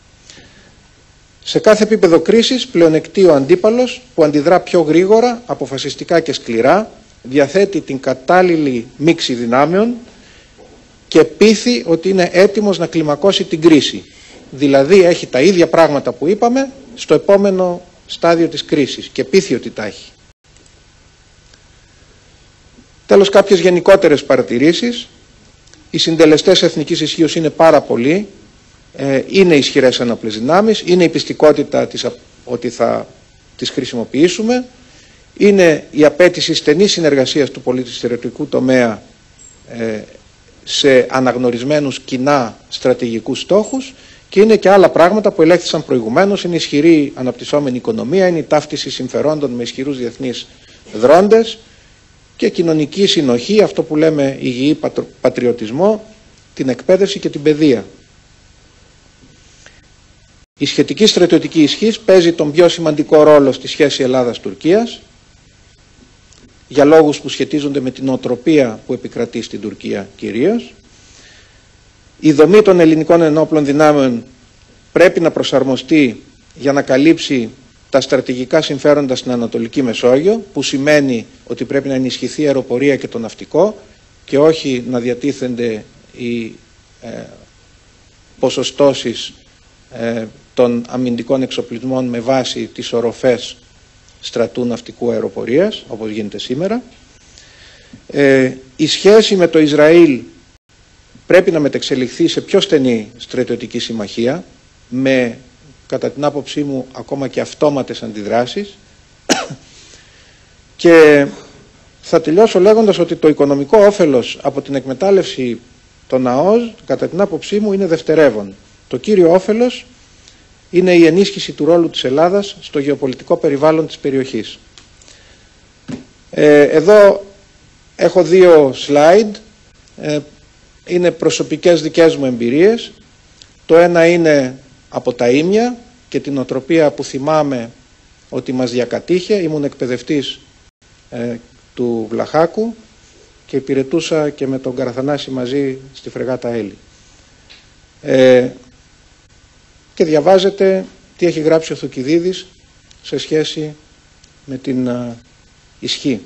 Σε κάθε επίπεδο κρίσης πλεονεκτεί ο αντίπαλος που αντιδρά πιο γρήγορα, αποφασιστικά και σκληρά, διαθέτει την κατάλληλη μίξη δυνάμεων και πείθει ότι είναι έτοιμος να κλιμακώσει την κρίση. Δηλαδή έχει τα ίδια πράγματα που είπαμε στο επόμενο στάδιο της κρίσης και πείθει ότι τα έχει. Τέλος, κάποιες γενικότερες παρατηρήσεις. Οι συντελεστές εθνικής ισχύως είναι πάρα πολλοί. Είναι ισχυρές ένοπλες δυνάμεις, είναι η πιστικότητα ότι θα τις χρησιμοποιήσουμε, είναι η απέτηση στενής συνεργασίας του πολιτιστηριακού τομέα σε αναγνωρισμένους κοινά στρατηγικούς στόχους, και είναι και άλλα πράγματα που ελέγχθησαν προηγουμένως. Είναι ισχυρή αναπτυσσόμενη οικονομία, είναι η ταύτιση συμφερόντων με ισχυρούς διεθνείς δρόντες και κοινωνική συνοχή, αυτό που λέμε υγιή πατριωτισμό, την εκπαίδευση και την παιδεία. Η σχετική στρατιωτική ισχύς παίζει τον πιο σημαντικό ρόλο στη σχέση Ελλάδας-Τουρκίας για λόγους που σχετίζονται με την νοοτροπία που επικρατεί στην Τουρκία κυρίως. Η δομή των ελληνικών ενόπλων δυνάμεων πρέπει να προσαρμοστεί για να καλύψει τα στρατηγικά συμφέροντα στην Ανατολική Μεσόγειο, που σημαίνει ότι πρέπει να ενισχυθεί η αεροπορία και το ναυτικό και όχι να διατίθενται οι ποσοστώσεις των αμυντικών εξοπλισμών με βάση τις οροφές στρατού, ναυτικού, αεροπορίας, όπως γίνεται σήμερα. Η σχέση με το Ισραήλ πρέπει να μετεξελιχθεί σε πιο στενή στρατιωτική συμμαχία, με, κατά την άποψή μου, ακόμα και αυτόματες αντιδράσεις. Και θα τελειώσω λέγοντας ότι το οικονομικό όφελος από την εκμετάλλευση Το ΝΑΟΖ, κατά την άποψή μου, είναι δευτερεύον. Το κύριο όφελος είναι η ενίσχυση του ρόλου της Ελλάδας στο γεωπολιτικό περιβάλλον της περιοχής. Εδώ έχω 2 slide. Είναι προσωπικές δικές μου εμπειρίες. Το ένα είναι από τα Ήμια και την οτροπία που θυμάμαι ότι μας διακατήχε. Ήμουν εκπαιδευτής του Βλαχάκου και υπηρετούσα και με τον Καραθανάση μαζί στη φρεγάτα Έλλη. Και διαβάζετε τι έχει γράψει ο Θουκυδίδης σε σχέση με την ισχύ.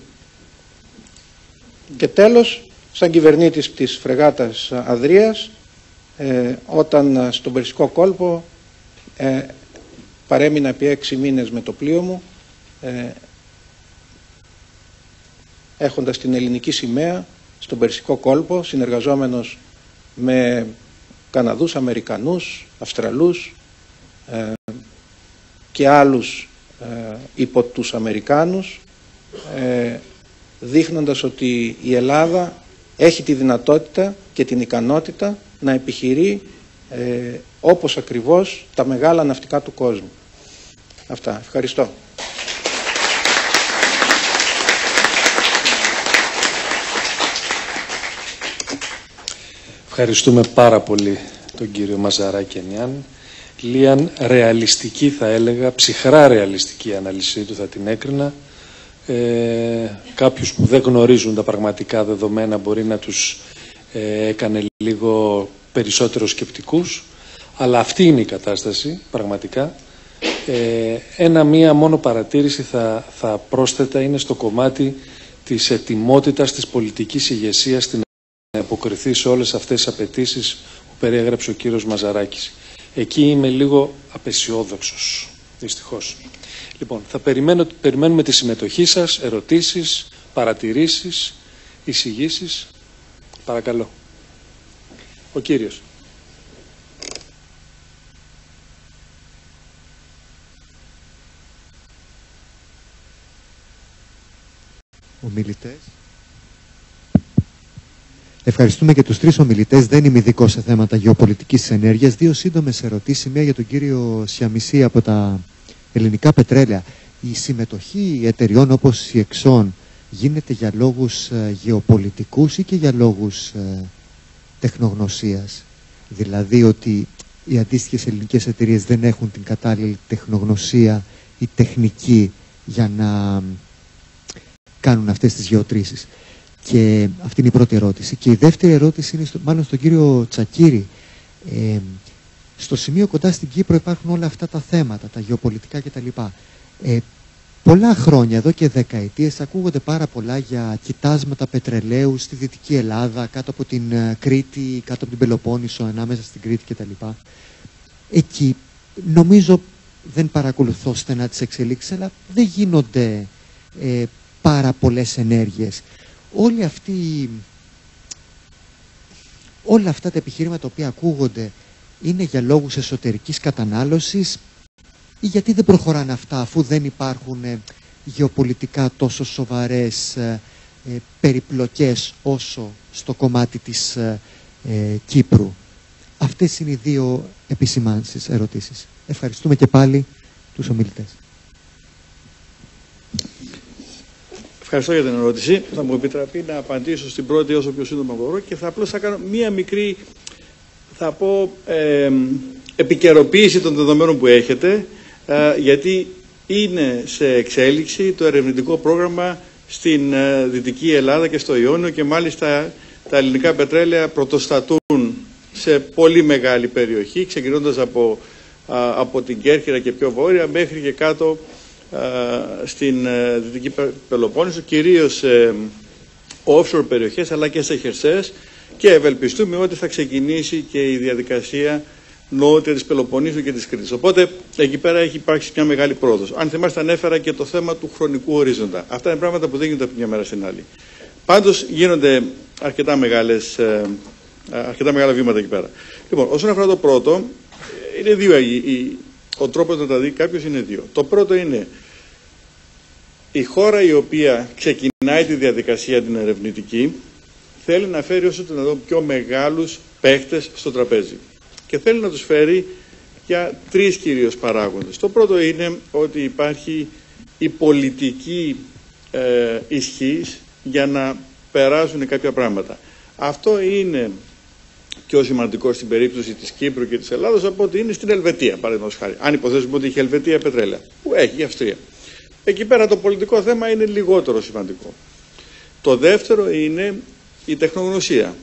Και τέλος, σαν κυβερνήτης της φρεγάτας Αδρίας, όταν στον Περσικό κόλπο παρέμεινα επί 6 μήνες με το πλοίο μου, έχοντας την ελληνική σημαία στον Περσικό κόλπο, συνεργαζόμενος με Καναδούς, Αμερικανούς, Αυστραλούς και άλλους υπό τους Αμερικάνους, δείχνοντας ότι η Ελλάδα έχει τη δυνατότητα και την ικανότητα να επιχειρεί όπως ακριβώς τα μεγάλα ναυτικά του κόσμου. Αυτά. Ευχαριστώ.
Ευχαριστούμε πάρα πολύ τον κύριο Μαζαράκη Ενιάν. Λίαν ρεαλιστική, θα έλεγα, ψυχρά ρεαλιστική ανάλυση του θα την έκρινα. Κάποιους που δεν γνωρίζουν τα πραγματικά δεδομένα μπορεί να τους έκανε λίγο περισσότερο σκεπτικούς, αλλά αυτή είναι η κατάσταση πραγματικά. Μία μόνο παρατήρηση θα πρόσθετα, είναι στο κομμάτι της ετοιμότητας της πολιτικής ηγεσίας στην να αποκριθεί σε όλες αυτές τις απαιτήσεις που περιέγραψε ο κύριος Μαζαράκης. Εκεί είμαι λίγο απεσιόδοξος, δυστυχώς. Λοιπόν, θα περιμένουμε τη συμμετοχή σας, ερωτήσεις, παρατηρήσεις, εισηγήσεις. Παρακαλώ. Ο κύριος.
Ομιλητές. Ευχαριστούμε και τους 3 ομιλητές. Δεν είμαι ειδικός σε θέματα γεωπολιτικής ενέργειας. 2 σύντομες ερωτήσεις. Μία για τον κύριο Σιαμισή από τα ελληνικά πετρέλαια. Η συμμετοχή εταιριών όπως η Exxon γίνεται για λόγους γεωπολιτικούς ή και για λόγους τεχνογνωσίας? Δηλαδή ότι οι αντίστοιχες ελληνικές εταιρείες δεν έχουν την κατάλληλη τεχνογνωσία ή τεχνική για να κάνουν αυτές τις γεωτρήσεις. Και αυτή είναι η πρώτη ερώτηση. Και η δεύτερη ερώτηση είναι μάλλον στον κύριο Τσακίρη. Στο σημείο κοντά στην Κύπρο υπάρχουν όλα αυτά τα θέματα, τα γεωπολιτικά κτλ. Πολλά χρόνια, εδώ και δεκαετίες, ακούγονται πάρα πολλά για κοιτάσματα πετρελαίου στη Δυτική Ελλάδα, κάτω από την Κρήτη, κάτω από την Πελοπόννησο, ανάμεσα στην Κρήτη κτλ. Εκεί, νομίζω, δεν παρακολουθώ στενά τις εξελίξεις, αλλά δεν γίνονται πάρα πολλές ενέργειες. Όλα αυτά τα επιχείρηματα τα οποία ακούγονται είναι για λόγους εσωτερικής κατανάλωσης ή γιατί δεν προχωράνε αυτά αφού δεν υπάρχουν γεωπολιτικά τόσο σοβαρές περιπλοκές όσο στο κομμάτι της Κύπρου? Αυτές είναι οι 2 επισημάνσεις, ερωτήσεις. Ευχαριστούμε και πάλι τους ομιλητές.
Ευχαριστώ για την ερώτηση. Θα μου επιτραπεί να απαντήσω στην πρώτη όσο πιο σύντομα μπορώ και απλώς θα κάνω μία μικρή, θα πω, επικαιροποίηση των δεδομένων που έχετε, γιατί είναι σε εξέλιξη το ερευνητικό πρόγραμμα στην Δυτική Ελλάδα και στο Ιόνιο και μάλιστα τα ελληνικά πετρέλαια πρωτοστατούν σε πολύ μεγάλη περιοχή, ξεκινώντας από την Κέρκυρα και πιο βόρεια μέχρι και κάτω στην Δυτική Πελοπόννησο, κυρίως offshore περιοχές αλλά και σε χερσαίες, και ευελπιστούμε ότι θα ξεκινήσει και η διαδικασία νότια της Πελοποννήσου και της Κρήτης. Οπότε εκεί πέρα έχει υπάρξει μια μεγάλη πρόοδος. Αν θυμάστε, ανέφερα και το θέμα του χρονικού ορίζοντα. Αυτά είναι πράγματα που δεν γίνονται από μια μέρα στην άλλη. Πάντως γίνονται αρκετά μεγάλα βήματα εκεί πέρα. Λοιπόν, όσον αφορά το πρώτο, είναι 2. Ο τρόπος να τα δει κάποιος είναι 2. Το πρώτο είναι η χώρα η οποία ξεκινάει τη διαδικασία την ερευνητική θέλει να φέρει όσο το δυνατόν πιο μεγάλους παίχτες στο τραπέζι. Και θέλει να τους φέρει για τρεις κυρίως παράγοντες. Το πρώτο είναι ότι υπάρχει η πολιτική ισχύς για να περάσουν κάποια πράγματα. Αυτό είναι πιο σημαντικό στην περίπτωση της Κύπρου και της Ελλάδος από ότι είναι στην Ελβετία, παραδείγματος χάρη. Αν υποθέσουμε ότι έχει Ελβετία πετρέλαια, που έχει η Αυστρία. Εκεί πέρα το πολιτικό θέμα είναι λιγότερο σημαντικό. Το δεύτερο είναι η τεχνογνωσία.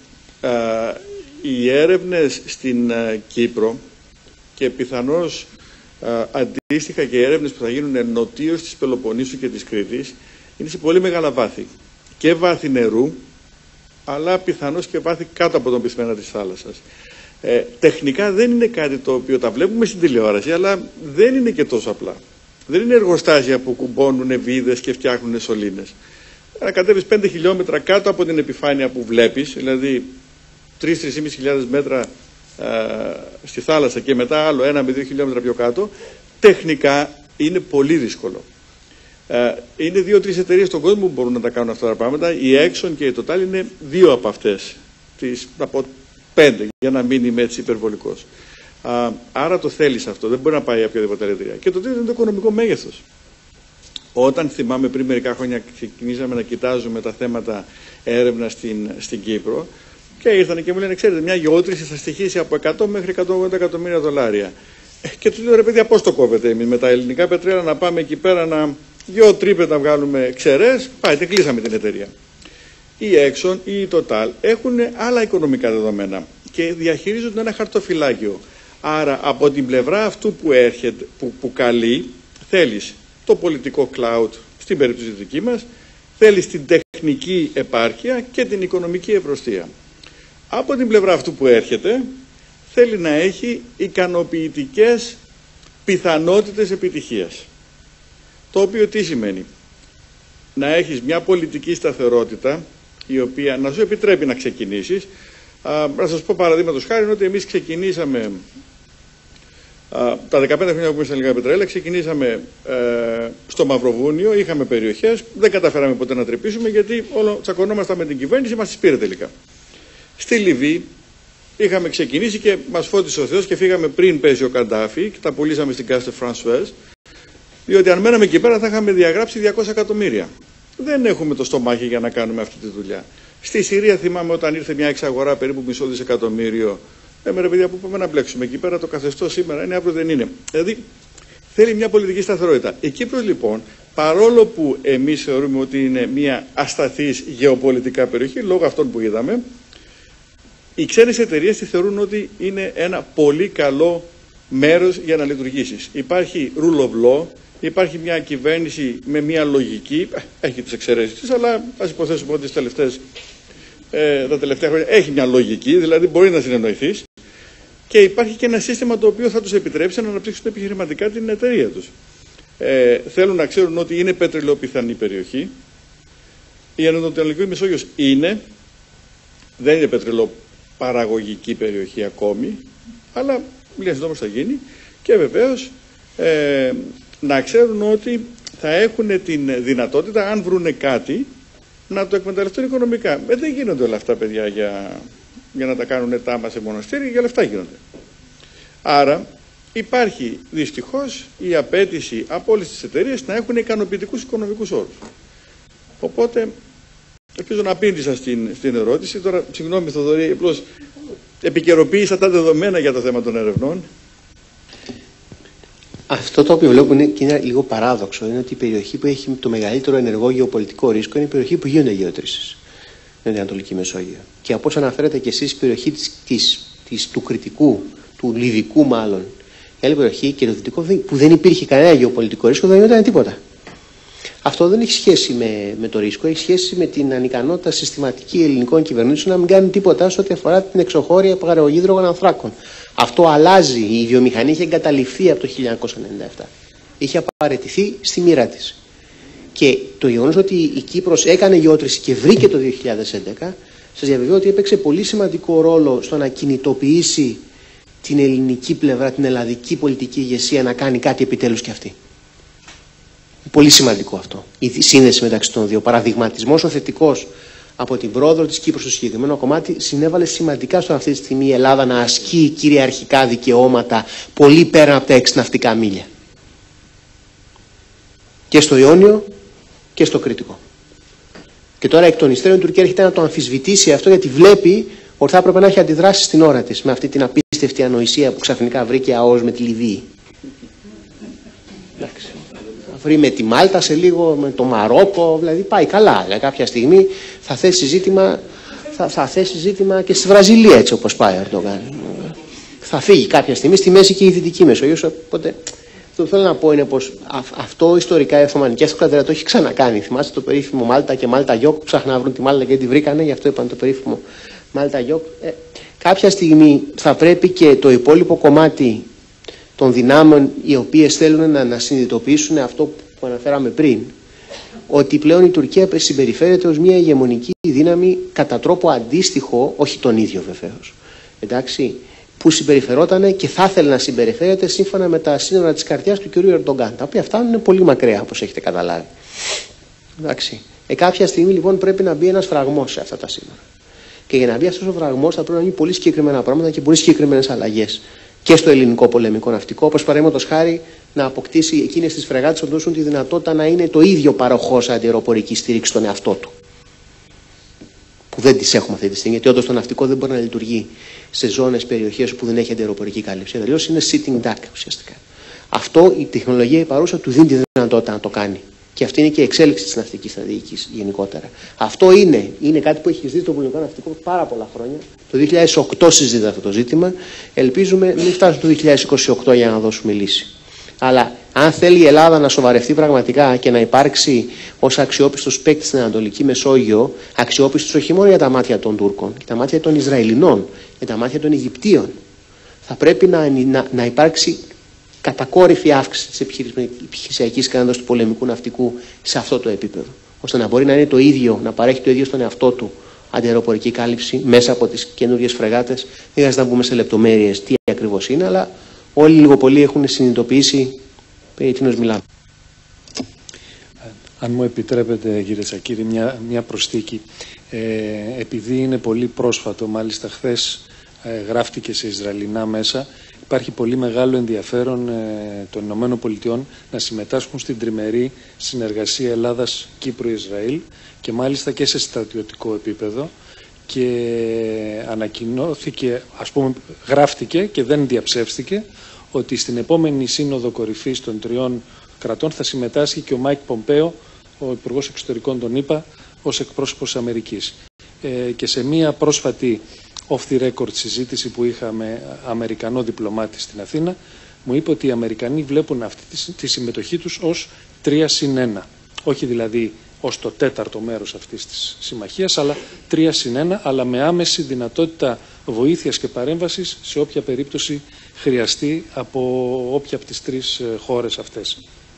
Οι έρευνες στην Κύπρο και πιθανώς αντίστοιχα και οι έρευνες που θα γίνουν νοτίως της Πελοποννήσου και της Κρήτης είναι σε πολύ μεγάλα βάθη. Και βάθη νερού, αλλά πιθανώς και βάθη κάτω από τον πυθμένα της θάλασσας. Τεχνικά δεν είναι κάτι το οποίο τα βλέπουμε στην τηλεόραση, αλλά δεν είναι και τόσο απλά. Δεν είναι εργοστάσια που κουμπώνουν βίδες και φτιάχνουν σωλήνες. Να κατέβεις 5 χιλιόμετρα κάτω από την επιφάνεια που βλέπεις, δηλαδή 3.000-3.500 μέτρα στη θάλασσα και μετά άλλο 1 με 2 χιλιόμετρα πιο κάτω, τεχνικά είναι πολύ δύσκολο. Είναι 2-3 εταιρείες στον κόσμο που μπορούν να τα κάνουν αυτά τα πράγματα. Η Exxon και η Total είναι 2 από αυτές, από 5, για να μην είμαι έτσι υπερβολικός. Άρα το θέλεις αυτό, δεν μπορεί να πάει οποιαδήποτε εταιρεία. Και το τρίτο είναι το οικονομικό μέγεθος. Όταν θυμάμαι πριν μερικά χρόνια ξεκινήσαμε να κοιτάζουμε τα θέματα έρευνα στην Κύπρο και ήρθαν και μου λένε, ξέρετε, μια γεώτρηση θα στοιχήσει από 100 μέχρι 180 εκατομμύρια δολάρια. Και του λέω, ρε παιδιά, πώς το κόβετε εμείς με τα ελληνικά πετρέλαια να πάμε εκεί πέρα να 2 τρύπες να βγάλουμε ξερές, πάτε, κλείσαμε την εταιρεία. Η Exxon ή η Total έχουν άλλα οικονομικά δεδομένα και διαχειρίζονται ένα χαρτοφυλάκιο. Άρα από την πλευρά αυτού που έρχεται, που καλεί, θέλεις το πολιτικό cloud, στην περίπτωση δική μας, θέλεις την τεχνική επάρκεια και την οικονομική ευρωστία. Από την πλευρά αυτού που έρχεται, θέλει να έχει ικανοποιητικές πιθανότητες επιτυχίας. Το οποίο τι σημαίνει? Να έχεις μια πολιτική σταθερότητα, η οποία να σου επιτρέπει να ξεκινήσεις. Να σας πω παραδείγματος χάρη ότι εμείς ξεκινήσαμε τα 15 χρόνια που ήμασταν λίγα πετρέλαια, ξεκινήσαμε στο Μαυροβούνιο, είχαμε περιοχές, δεν καταφέραμε ποτέ να τρυπήσουμε γιατί όλο τσακωνόμασταν με την κυβέρνηση, μας τις πήρε τελικά. Στη Λιβύη είχαμε ξεκινήσει και μας φώτισε ο Θεός και φύγαμε πριν πέσει ο Καντάφη και τα πουλήσαμε στην Κάστε Φρανσουέζ, διότι αν μέναμε εκεί πέρα θα είχαμε διαγράψει 200 εκατομμύρια. Δεν έχουμε το στομάχι για να κάνουμε αυτή τη δουλειά. Στη Συρία θυμάμαι όταν ήρθε μια εξαγορά περίπου μισό δισεκατομμύριο. Ρε παιδιά, πού πάμε να μπλέξουμε εκεί πέρα, το καθεστώς σήμερα είναι, αύριο δεν είναι. Δηλαδή θέλει μια πολιτική σταθερότητα. Η Κύπρος λοιπόν, παρόλο που εμείς θεωρούμε ότι είναι μια ασταθής γεωπολιτικά περιοχή, λόγω αυτών που είδαμε, οι ξένες εταιρείες τη θεωρούν ότι είναι ένα πολύ καλό μέρος για να λειτουργήσεις. Υπάρχει rule of law, υπάρχει μια κυβέρνηση με μια λογική, έχει τις εξαιρέσεις της, αλλά ας υποθέσουμε ότι τα τελευταία χρόνια έχει μια λογική, δηλαδή μπορεί να συνεννοηθείς και υπάρχει και ένα σύστημα το οποίο θα τους επιτρέψει να αναπτύξουν επιχειρηματικά την εταιρεία τους. Θέλουν να ξέρουν ότι είναι πετρελαιοπιθανή περιοχή. Η Ανατολική Μεσόγειος δεν είναι πετρελαιοπαραγωγική περιοχή ακόμη, αλλά λίγα σύντομα θα γίνει και βεβαίως να ξέρουν ότι θα έχουν την δυνατότητα, αν βρουνε κάτι, να το εκμεταλλευτούν οικονομικά. Δεν γίνονται όλα αυτά, παιδιά, για να τα κάνουν τάμα σε μοναστήρι, για λεφτά γίνονται. Άρα υπάρχει δυστυχώς η απέτηση από όλες τις εταιρείες να έχουν ικανοποιητικούς οικονομικούς όρους. Οπότε, ελπίζω να απήντησα στην ερώτηση. Τώρα, συγγνώμη Θοδωρή, απλώς επικαιροποίησα τα δεδομένα για το θέμα των ερευνών. Αυτό το οποίο βλέπουμε και είναι λίγο παράδοξο είναι ότι η περιοχή που έχει το μεγαλύτερο ενεργό γεωπολιτικό ρίσκο είναι η περιοχή που γίνονται γεωτρήσεις. Είναι η Ανατολική Μεσόγειο. Και από όσο αναφέρατε και εσείς, η περιοχή του Κρητικού, του Λιβικού μάλλον, η άλλη περιοχή και το Δυτικό, που δεν υπήρχε κανένα γεωπολιτικό ρίσκο, δεν γινόταν τίποτα. Αυτό δεν έχει σχέση με το ρίσκο, έχει σχέση με την ανικανότητα συστηματική ελληνικών κυβερνήσεων να μην κάνουν τίποτα σε ό,τι αφορά την εξωχώρια παραγωγή υδρογονανθράκων. Αυτό αλλάζει. Η βιομηχανία είχε εγκαταλειφθεί από το 1997. Είχε απαρατηθεί στη μοίρα της. Και το γεγονός ότι η Κύπρος έκανε γεώτρηση και βρήκε το 2011, σας διαβεβαιώ ότι έπαιξε πολύ σημαντικό ρόλο στο να κινητοποιήσει την ελληνική πλευρά, την ελλαδική πολιτική ηγεσία να κάνει κάτι επιτέλους και αυτή. Πολύ σημαντικό αυτό. Η σύνδεση μεταξύ των δύο. Παραδειγματισμός ο θετικός
από την πρόοδο της Κύπρου στο συγκεκριμένο κομμάτι συνέβαλε σημαντικά στο αυτή τη στιγμή η Ελλάδα να ασκεί κυριαρχικά δικαιώματα πολύ πέρα από τα 6 ναυτικά μίλια. Και στο Ιόνιο και στο Κρήτικο. Και τώρα εκ των υστέρων η Τουρκία έρχεται να το αμφισβητήσει αυτό, γιατί βλέπει ότι θα έπρεπε να έχει αντιδράσει στην ώρα της με αυτή την απίστευτη ανοησία που ξαφνικά βρήκε ΑΟΣ με τη Λιβύη. Εντάξει. Θα βρει με τη Μάλτα σε λίγο, με το Μαρόκο, δηλαδή πάει καλά. Για κάποια στιγμή θα θέσει ζήτημα και στη Βραζιλία, έτσι όπως πάει ο Ερντογάν. Θα φύγει κάποια στιγμή στη μέση και η Δυτική Μεσόγειος. Οπότε αυτό που θέλω να πω είναι πως αυτό ιστορικά η Οθωμανική Αυτοκρατορία το έχει ξανακάνει. Θυμάστε το περίφημο Μάλτα και Μάλτα Γιόκ που ψάχναν να βρουν τη Μάλτα και δεν τη βρήκανε, γι' αυτό είπαν το περίφημο Μάλτα Γιόκ. Κάποια στιγμή θα πρέπει και το υπόλοιπο κομμάτι των δυνάμεων οι οποίες θέλουν να συνειδητοποιήσουν αυτό που αναφέραμε πριν, ότι πλέον η Τουρκία συμπεριφέρεται ως μια ηγεμονική δύναμη κατά τρόπο αντίστοιχο, όχι τον ίδιο βεβαίως, εντάξει, που συμπεριφερόταν και θα ήθελε να συμπεριφέρεται σύμφωνα με τα σύνορα της καρδιάς του κ. Ερντογκάν, τα οποία φτάνουν πολύ μακριά, όπως έχετε καταλάβει. Εντάξει. Κάποια στιγμή λοιπόν πρέπει να μπει ένας φραγμός σε αυτά τα σύνορα. Και για να μπει αυτός ο φραγμός θα πρέπει να γίνει πολύ συγκεκριμένα πράγματα και πολύ συγκεκριμένες αλλαγές. Και στο ελληνικό πολεμικό ναυτικό, όπως παραδείγματος χάρη να αποκτήσει εκείνες τις φρεγάτες που δώσουν τη δυνατότητα να είναι το ίδιο παροχός αντιαεροπορικής στήριξης στον εαυτό του. Που δεν τις έχουμε αυτή τη στιγμή, γιατί όντως το ναυτικό δεν μπορεί να λειτουργεί σε ζώνες, περιοχές που δεν έχει αντιαεροπορική κάλυψη. Αλλιώς είναι sitting duck ουσιαστικά. Αυτό η τεχνολογία η παρούσα του δίνει τη δυνατότητα να το κάνει. Και αυτή είναι και η εξέλιξη της ναυτικής στρατηγικής γενικότερα. Αυτό είναι κάτι που έχει συζητήσει το πολιτικό ναυτικό πάρα πολλά χρόνια. Το 2008 συζητείται αυτό το ζήτημα. Ελπίζουμε μην φτάσουμε το 2028 για να δώσουμε λύση. Αλλά αν θέλει η Ελλάδα να σοβαρευτεί πραγματικά και να υπάρξει ως αξιόπιστος παίκτης στην Ανατολική Μεσόγειο, αξιόπιστος όχι μόνο για τα μάτια των Τούρκων, και τα μάτια των Ισραηλινών, για τα μάτια των Αιγυπτίων, θα πρέπει να υπάρξει κατακόρυφη αύξηση της επιχειρησιακής ικανότητας του πολεμικού ναυτικού σε αυτό το επίπεδο, ώστε να μπορεί να είναι το ίδιο, να παρέχει το ίδιο στον εαυτό του αντιαεροπορική κάλυψη μέσα από τις καινούριες φρεγάτες. Δεν χρειάζεται να μπούμε σε λεπτομέρειες τι ακριβώς είναι, αλλά όλοι λίγο πολύ έχουν συνειδητοποιήσει περί τίνος μιλάμε.
Αν μου επιτρέπετε, κύριε Τσακίρη, μια προσθήκη. Επειδή είναι πολύ πρόσφατο, μάλιστα χθες γράφτηκε σε Ισραηλινά μέσα, υπάρχει πολύ μεγάλο ενδιαφέρον των Ηνωμένων Πολιτειών να συμμετάσχουν στην τριμερή συνεργασία Ελλάδας-Κύπρου-Ισραήλ και μάλιστα και σε στρατιωτικό επίπεδο, και ανακοινώθηκε, γράφτηκε και δεν διαψεύστηκε ότι στην επόμενη σύνοδο κορυφής των 3 κρατών θα συμμετάσχει και ο Μάικ Πομπέο, ο Υπουργός Εξωτερικών των ΗΠΑ, ως εκπρόσωπος Αμερικής. Και σε μία πρόσφατη off the record συζήτηση που είχαμε Αμερικανό διπλωμάτη στην Αθήνα, μου είπε ότι οι Αμερικανοί βλέπουν αυτή τη συμμετοχή τους ως 3+1. Όχι δηλαδή ως το 4ο μέρος αυτής της συμμαχίας, αλλά 3+1, αλλά με άμεση δυνατότητα βοήθειας και παρέμβασης σε όποια περίπτωση χρειαστεί από όποια από τις 3 χώρες αυτές.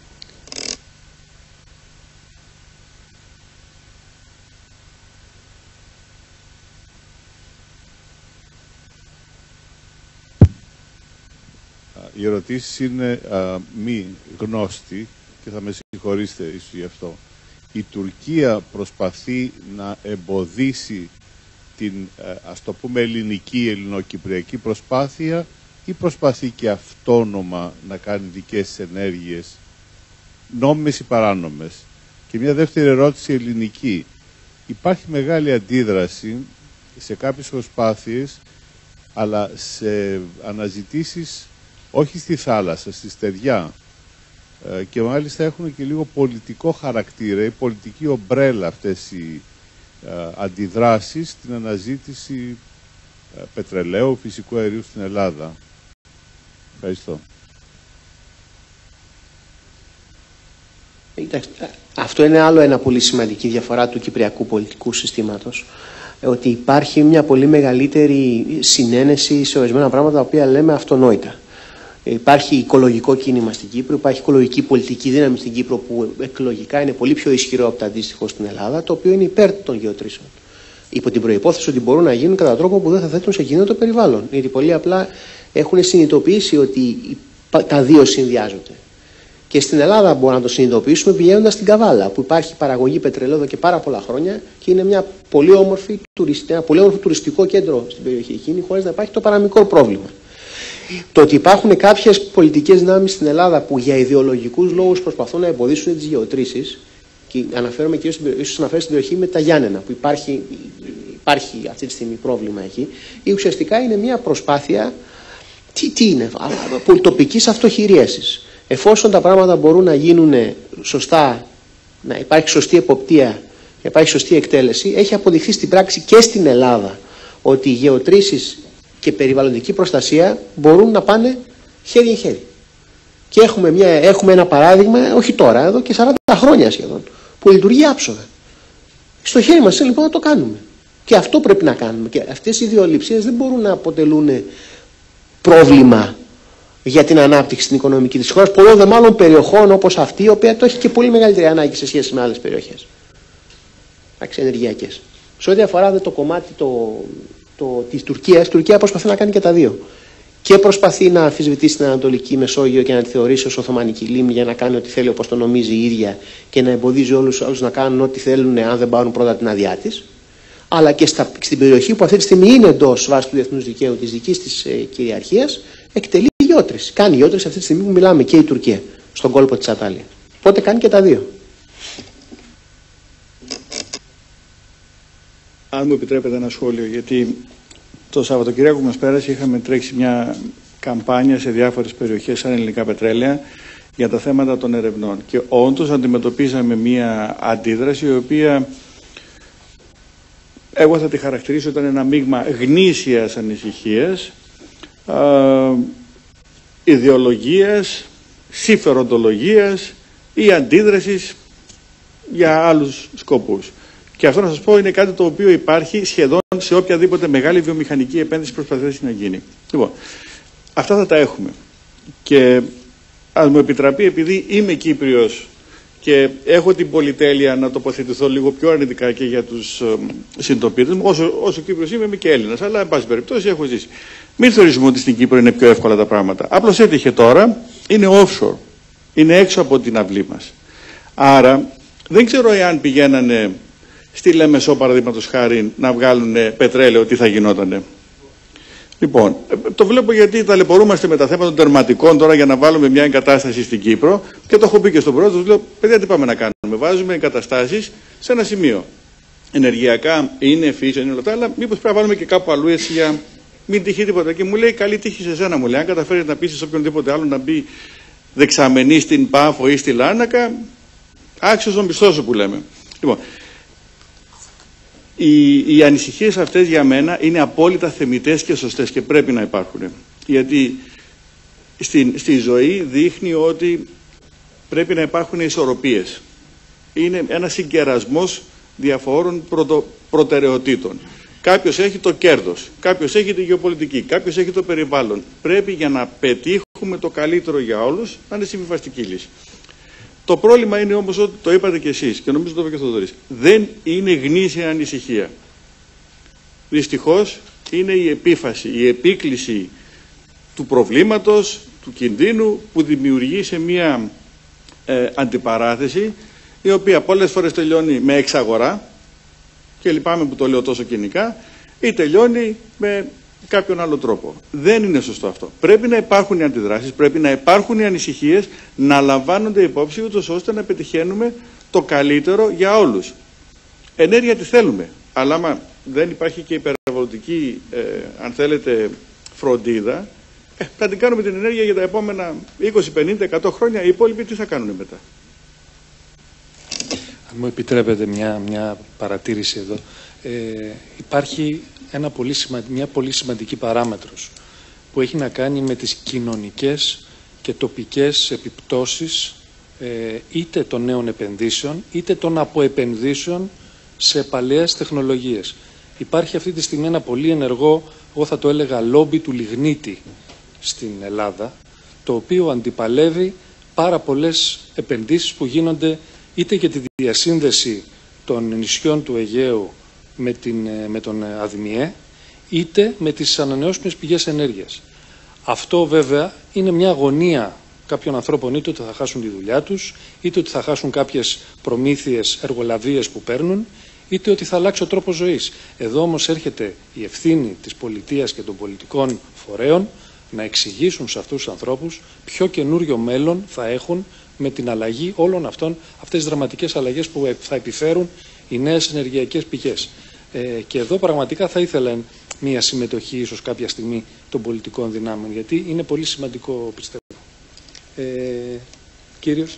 Οι ερωτήσεις είναι μη γνώστη και θα με συγχωρήσετε ίσως γι' αυτό. Η Τουρκία προσπαθεί να εμποδίσει την, ας το πούμε, ελληνοκυπριακή προσπάθεια, ή προσπαθεί και αυτόνομα να κάνει δικές της ενέργειες, νόμιμες ή παράνομες? Και μια δεύτερη ερώτηση ελληνική. Υπάρχει μεγάλη αντίδραση σε κάποιες προσπάθειες, αλλά σε αναζητήσεις όχι στη θάλασσα, στη στεριά, και μάλιστα έχουν και λίγο πολιτικό χαρακτήρα ή πολιτική ομπρέλα αυτές οι αντιδράσεις στην αναζήτηση πετρελαίου, φυσικού αερίου στην Ελλάδα. Ευχαριστώ.
Αυτό είναι άλλο ένα πολύ σημαντική διαφορά του κυπριακού πολιτικού συστήματος. Ότι υπάρχει μια πολύ μεγαλύτερη συνένεση σε ορισμένα πράγματα τα οποία λέμε αυτονόητα. Υπάρχει οικολογικό κίνημα στην Κύπρο, υπάρχει οικολογική πολιτική δύναμη στην Κύπρο που εκλογικά είναι πολύ πιο ισχυρό από το αντίστοιχο στην Ελλάδα, το οποίο είναι υπέρ των γεωτρήσεων. Υπό την προϋπόθεση ότι μπορούν να γίνουν κατά τρόπο που δεν θα θέτουν σε κίνδυνο το περιβάλλον. Γιατί πολύ απλά έχουν συνειδητοποιήσει ότι τα δύο συνδυάζονται. Και στην Ελλάδα μπορούμε να το συνειδητοποιήσουμε πηγαίνοντας στην Καβάλα, που υπάρχει παραγωγή πετρελαίου εδώ και πάρα πολλά χρόνια και είναι ένα πολύ όμορφο τουριστικό κέντρο στην περιοχή εκείνη, χωρίς να υπάρχει το παραμικρό πρόβλημα. Το ότι υπάρχουν κάποιες πολιτικές δυνάμεις στην Ελλάδα που για ιδεολογικούς λόγους προσπαθούν να εμποδίσουν τις γεωτρήσεις, και αναφέρομαι κυρίως στην περιοχή με τα Γιάννενα, που υπάρχει αυτή τη στιγμή πρόβλημα εκεί, ή ουσιαστικά είναι μια προσπάθεια τι είναι, τοπικής αυτοχειρίασης. Εφόσον τα πράγματα μπορούν να γίνουν σωστά, να υπάρχει σωστή εποπτεία, να υπάρχει σωστή εκτέλεση, έχει αποδειχθεί στην πράξη και στην Ελλάδα ότι οι γεωτρήσεις και περιβαλλοντική προστασία μπορούν να πάνε χέρι-χέρι. Και έχουμε ένα παράδειγμα, όχι τώρα, εδώ και 40 χρόνια σχεδόν, που λειτουργεί άψογα. Στο χέρι μας λοιπόν να το κάνουμε. Και αυτό πρέπει να κάνουμε. Και αυτές οι ιδεολειψίες δεν μπορούν να αποτελούν πρόβλημα για την ανάπτυξη στην οικονομική της χώρας, πολλών δε μάλλον περιοχών όπως αυτή, η οποία το έχει και πολύ μεγαλύτερη ανάγκη σε σχέση με άλλες περιοχές. Ενεργειακές. Σε ό,τι αφορά το κομμάτι της Τουρκίας, η Τουρκία προσπαθεί να κάνει και τα δύο. Και προσπαθεί να αμφισβητήσει την Ανατολική Μεσόγειο και να τη θεωρήσει ως Οθωμανική λίμνη για να κάνει ό,τι θέλει όπως το νομίζει η ίδια και να εμποδίζει όλους να κάνουν ό,τι θέλουν αν δεν πάρουν πρώτα την άδειά της. Αλλά και στην περιοχή που αυτή τη στιγμή είναι εντός βάσης του διεθνούς δικαίου της δικής της κυριαρχίας, εκτελεί γεώτρηση. Κάνει γεώτρηση αυτή τη στιγμή που μιλάμε και η Τουρκία, στον κόλπο της Ατάλια. Οπότε κάνει και τα δύο.
Αν μου επιτρέπετε ένα σχόλιο, γιατί το Σαββατοκυριακό που μας πέρασε είχαμε τρέξει μια καμπάνια σε διάφορες περιοχές σαν ελληνικά πετρέλαια για τα θέματα των ερευνών. Και όντως αντιμετωπίζαμε μια αντίδραση η οποία εγώ θα τη χαρακτηρίσω ήταν ένα μείγμα γνήσιας ανησυχίας, ιδεολογίας, συμφεροντολογίας ή αντίδρασης για άλλους σκοπούς. Και αυτό να σας πω είναι κάτι το οποίο υπάρχει σχεδόν σε οποιαδήποτε μεγάλη βιομηχανική επένδυση προσπαθήσει να γίνει. Λοιπόν, αυτά θα τα έχουμε. Και ας μου επιτραπεί, επειδή είμαι Κύπριος και έχω την πολυτέλεια να τοποθετηθώ λίγο πιο αρνητικά και για τους συντοπίτες μου, όσο Κύπριος είμαι και Έλληνας, αλλά εν πάση περιπτώσει έχω ζήσει. Μην θεωρήσουμε ότι στην Κύπρο είναι πιο εύκολα τα πράγματα. Απλώς έτυχε τώρα, είναι offshore, είναι έξω από την αυλή μας. Άρα δεν ξέρω εάν πηγαίνανε στη Λεμεσό παραδείγματος χάρη να βγάλουν πετρέλαιο, τι θα γινότανε. Λοιπόν, το βλέπω γιατί ταλαιπωρούμαστε με τα θέματα των τερματικών τώρα για να βάλουμε μια εγκατάσταση στην Κύπρο και το έχω πει και στον πρόεδρο, του λέω, παιδιά τι πάμε να κάνουμε, βάζουμε εγκαταστάσεις σε ένα σημείο. Ενεργειακά είναι φύση, είναι όλα αυτά, αλλά μήπως πρέπει να βάλουμε και κάπου αλλού έτσι για μην τυχεί τίποτα. Και μου λέει, καλή τύχη σε σένα, μου λέει, αν καταφέρεις να πείσεις οποιονδήποτε άλλο να μπει δεξαμενή στην Πάφο ή στη Λάρνακα, άξιος τον μισθό σου που λέμε. Λοιπόν, οι ανησυχίες αυτές για μένα είναι απόλυτα θεμιτές και σωστές και πρέπει να υπάρχουν. Γιατί στη ζωή δείχνει ότι πρέπει να υπάρχουν ισορροπίες. Είναι ένας συγκερασμός διαφόρων προτεραιοτήτων. Κάποιος έχει το κέρδος, κάποιος έχει τη γεωπολιτική, κάποιος έχει το περιβάλλον. Πρέπει για να πετύχουμε το καλύτερο για όλους να είναι συμβιβαστική λύση. Το πρόβλημα είναι όμως ότι το είπατε κι εσείς και νομίζω το είπε και ο Θοδωρής. Δεν είναι γνήσια ανησυχία. Δυστυχώς είναι η επίφαση, η επίκληση του προβλήματος, του κινδύνου που δημιουργεί σε μια αντιπαράθεση η οποία πολλές φορές τελειώνει με εξαγορά και λυπάμαι που το λέω τόσο κοινικά ή τελειώνει με κάποιον άλλο τρόπο. Δεν είναι σωστό αυτό. Πρέπει να υπάρχουν οι αντιδράσεις, πρέπει να υπάρχουν οι ανησυχίες, να λαμβάνονται υπόψη ούτως ώστε να πετυχαίνουμε το καλύτερο για όλους. Ενέργεια τη θέλουμε, αλλά άμα δεν υπάρχει και υπερβολική, αν θέλετε, φροντίδα, θα την κάνουμε την ενέργεια για τα επόμενα 20, 50, 100 χρόνια, οι υπόλοιποι τι θα κάνουν μετά.
Αν μου επιτρέπετε μια παρατήρηση εδώ. Υπάρχει μια πολύ σημαντική παράμετρος που έχει να κάνει με τις κοινωνικές και τοπικές επιπτώσεις είτε των νέων επενδύσεων είτε των αποεπενδύσεων σε παλαιές τεχνολογίες. Υπάρχει αυτή τη στιγμή ένα πολύ ενεργό, εγώ θα το έλεγα, λόμπι του λιγνίτη στην Ελλάδα, το οποίο αντιπαλεύει πάρα πολλές επενδύσεις που γίνονται είτε για τη διασύνδεση των νησιών του Αιγαίου με τον ΑΔΜΙΕ, είτε με τις ανανεώσιμες πηγές ενέργειας. Αυτό βέβαια είναι μια αγωνία κάποιων ανθρώπων είτε ότι θα χάσουν τη δουλειά τους, είτε ότι θα χάσουν κάποιες προμήθειες, εργολαβίες που παίρνουν, είτε ότι θα αλλάξει ο τρόπος ζωής. Εδώ όμως έρχεται η ευθύνη της πολιτείας και των πολιτικών φορέων να εξηγήσουν σε αυτούς τους ανθρώπους ποιο καινούριο μέλλον θα έχουν με την αλλαγή όλων αυτές τις δραματικές αλλαγές που θα επιφέρουν οι νέες ενεργειακές πηγές. Και εδώ πραγματικά θα ήθελα μια συμμετοχή ίσως κάποια στιγμή των πολιτικών δυνάμεων, γιατί είναι πολύ σημαντικό, πιστεύω. Κύριος.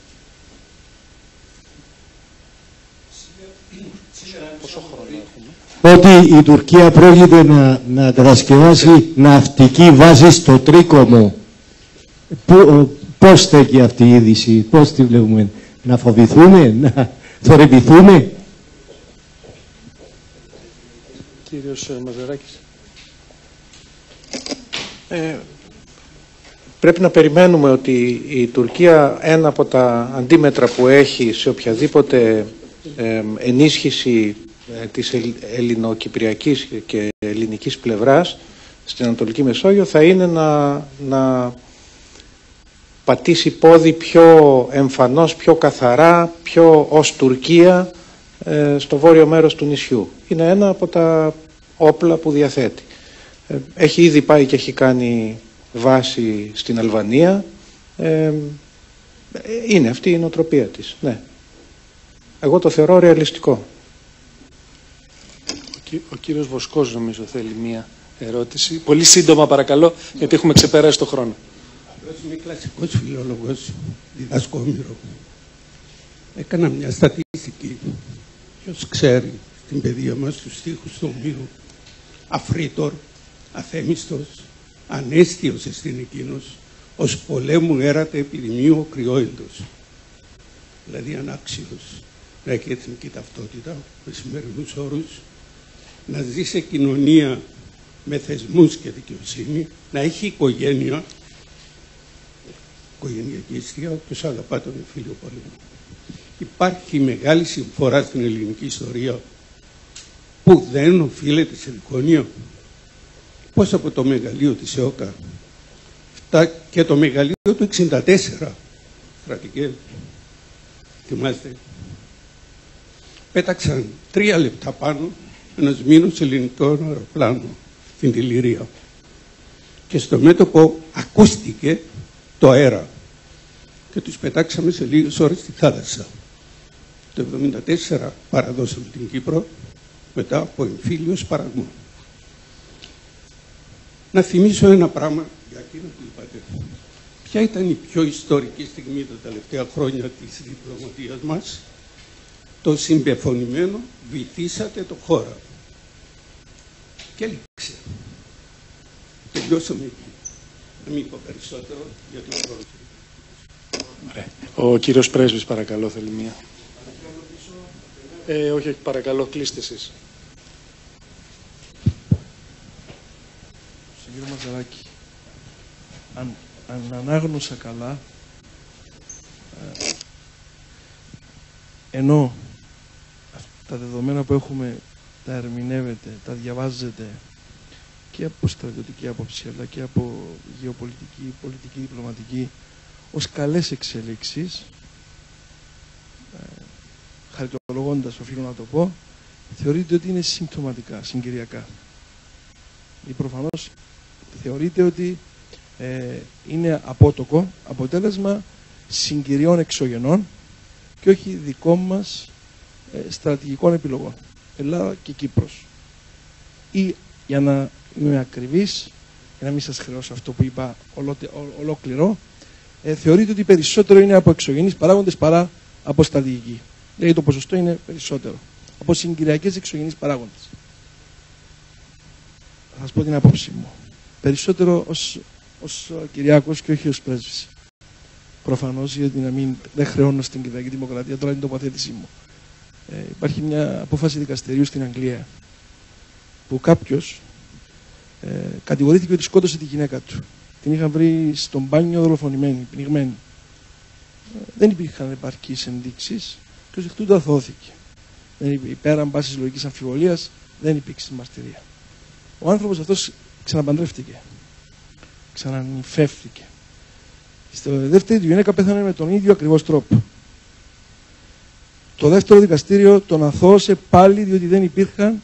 Πόσο χρόνο έχουμε?
Ότι η Τουρκία πρόκειται να κατασκευάσει ναυτική βάση στο Τρίκομο. Πώς στέκει αυτή η είδηση, πώς τη βλέπουμε? Να φοβηθούμε, να θορυβηθούμε?
Κύριος Μαζαράκης.
Πρέπει να περιμένουμε ότι η Τουρκία, ένα από τα αντίμετρα που έχει σε οποιαδήποτε ενίσχυση της ελληνοκυπριακής και ελληνικής πλευράς στην Ανατολική Μεσόγειο θα είναι να πατήσει πόδι πιο εμφανώς, πιο καθαρά, πιο ως Τουρκία στο βόρειο μέρος του νησιού. Είναι ένα από τα όπλα που διαθέτει. Έχει ήδη πάει και έχει κάνει βάση στην Αλβανία. Είναι αυτή η νοοτροπία της, ναι. Εγώ το θεωρώ ρεαλιστικό.
Ο κύριος Βοσκός νομίζω θέλει μία ερώτηση. Πολύ σύντομα παρακαλώ, γιατί έχουμε ξεπεράσει το χρόνο.
Είμαι κλασικός φιλόλογος, διδάσκω Όμηρο. Έκανα μια στατιστική. Ποιος ξέρει στην παιδεία μας τους στίχους του Ομήρου? Αφρίτορ, αθέμιστος, ανέστιος εστιν εκείνος, ως πολέμου έρατε επιδημίου κρυόεντος. Δηλαδή ανάξιος να έχει εθνική ταυτότητα με σημερινούς όρους, να ζει σε κοινωνία με θεσμούς και δικαιοσύνη, να έχει οικογένεια, οικογενειακή αιστεία, τους αγαπά τον εμφύλιο πόλεμο. Υπάρχει μεγάλη συμφορά στην ελληνική ιστορία που δεν οφείλεται σε διχόνοια. Πώς από το μεγαλείο της ΕΟΚΑ και το μεγαλείο του 64, στρατηγέ, θυμάστε, πέταξαν 3 λεπτά πάνω ένας μήνος ελληνικό αεροπλάνο στην Τιληρία. Και στο μέτωπο ακούστηκε το αέρα και τους πετάξαμε σε λίγες ώρες στη θάλασσα. Το 1974 παραδώσαμε την Κύπρο μετά από εμφύλιο σπαραγμό. Να θυμίσω ένα πράγμα για εκείνο που είπατε. Ποια ήταν η πιο ιστορική στιγμή τα τελευταία χρόνια της διπλωματίας μας? Το συμπεφωνημένο βυθίσατε το χώρα. Και λήξε. Τελειώσαμε εκεί. Να μην πω περισσότερο για τον χρόνο.
Ο κύριος Πρέσβης παρακαλώ θέλει μία. Όχι, παρακαλώ, κλείστε εσείς.
Στον κύριο Μαζαράκη, αν ανάγνωσα καλά, ενώ τα δεδομένα που έχουμε τα ερμηνεύετε, τα διαβάζετε και από στρατιωτική άποψη αλλά και από γεωπολιτική, πολιτική, διπλωματική ως καλές εξελίξεις, χαριτολογώντας, οφείλω να το πω, θεωρείται ότι είναι συμπτωματικά, συγκυριακά. Ή προφανώς θεωρείται ότι είναι απότοκο, αποτέλεσμα συγκυριών εξωγενών και όχι δικών μας στρατηγικών επιλογών. Ελλάδα και Κύπρος. Ή, για να είμαι ακριβής, για να μην σας χρεώσω αυτό που είπα ολόκληρο, θεωρείται ότι περισσότερο είναι από εξωγενείς παράγοντες παρά από στρατηγική. Δηλαδή το ποσοστό είναι περισσότερο από συγκυριακές εξωγενείς παράγοντες. Θα σας πω την άποψή μου. Περισσότερο ως Κυριάκος και όχι ως πρέσβης. Προφανώς, γιατί δεν χρεώνω στην Κυπριακή Δημοκρατία, τώρα είναι η τοποθέτησή μου. Υπάρχει μια απόφαση δικαστηρίου στην Αγγλία που κάποιος κατηγορήθηκε ότι σκότωσε τη γυναίκα του. Την είχαν βρει στον μπάνιο δολοφονημένη, πνιγμένη. Δεν υπήρχαν επαρκείς ενδείξεις και ως εκ τούτου αθώθηκε. Πέραν πάσης λογικής αμφιβολίας δεν υπήρξε μαρτυρία. Ο άνθρωπος αυτός ξαναπαντρεύτηκε. Ξανανυφεύτηκε. Η δεύτερη του γυναίκα πέθανε με τον ίδιο ακριβώς τρόπο. Το δεύτερο δικαστήριο τον αθώωσε πάλι διότι δεν υπήρχαν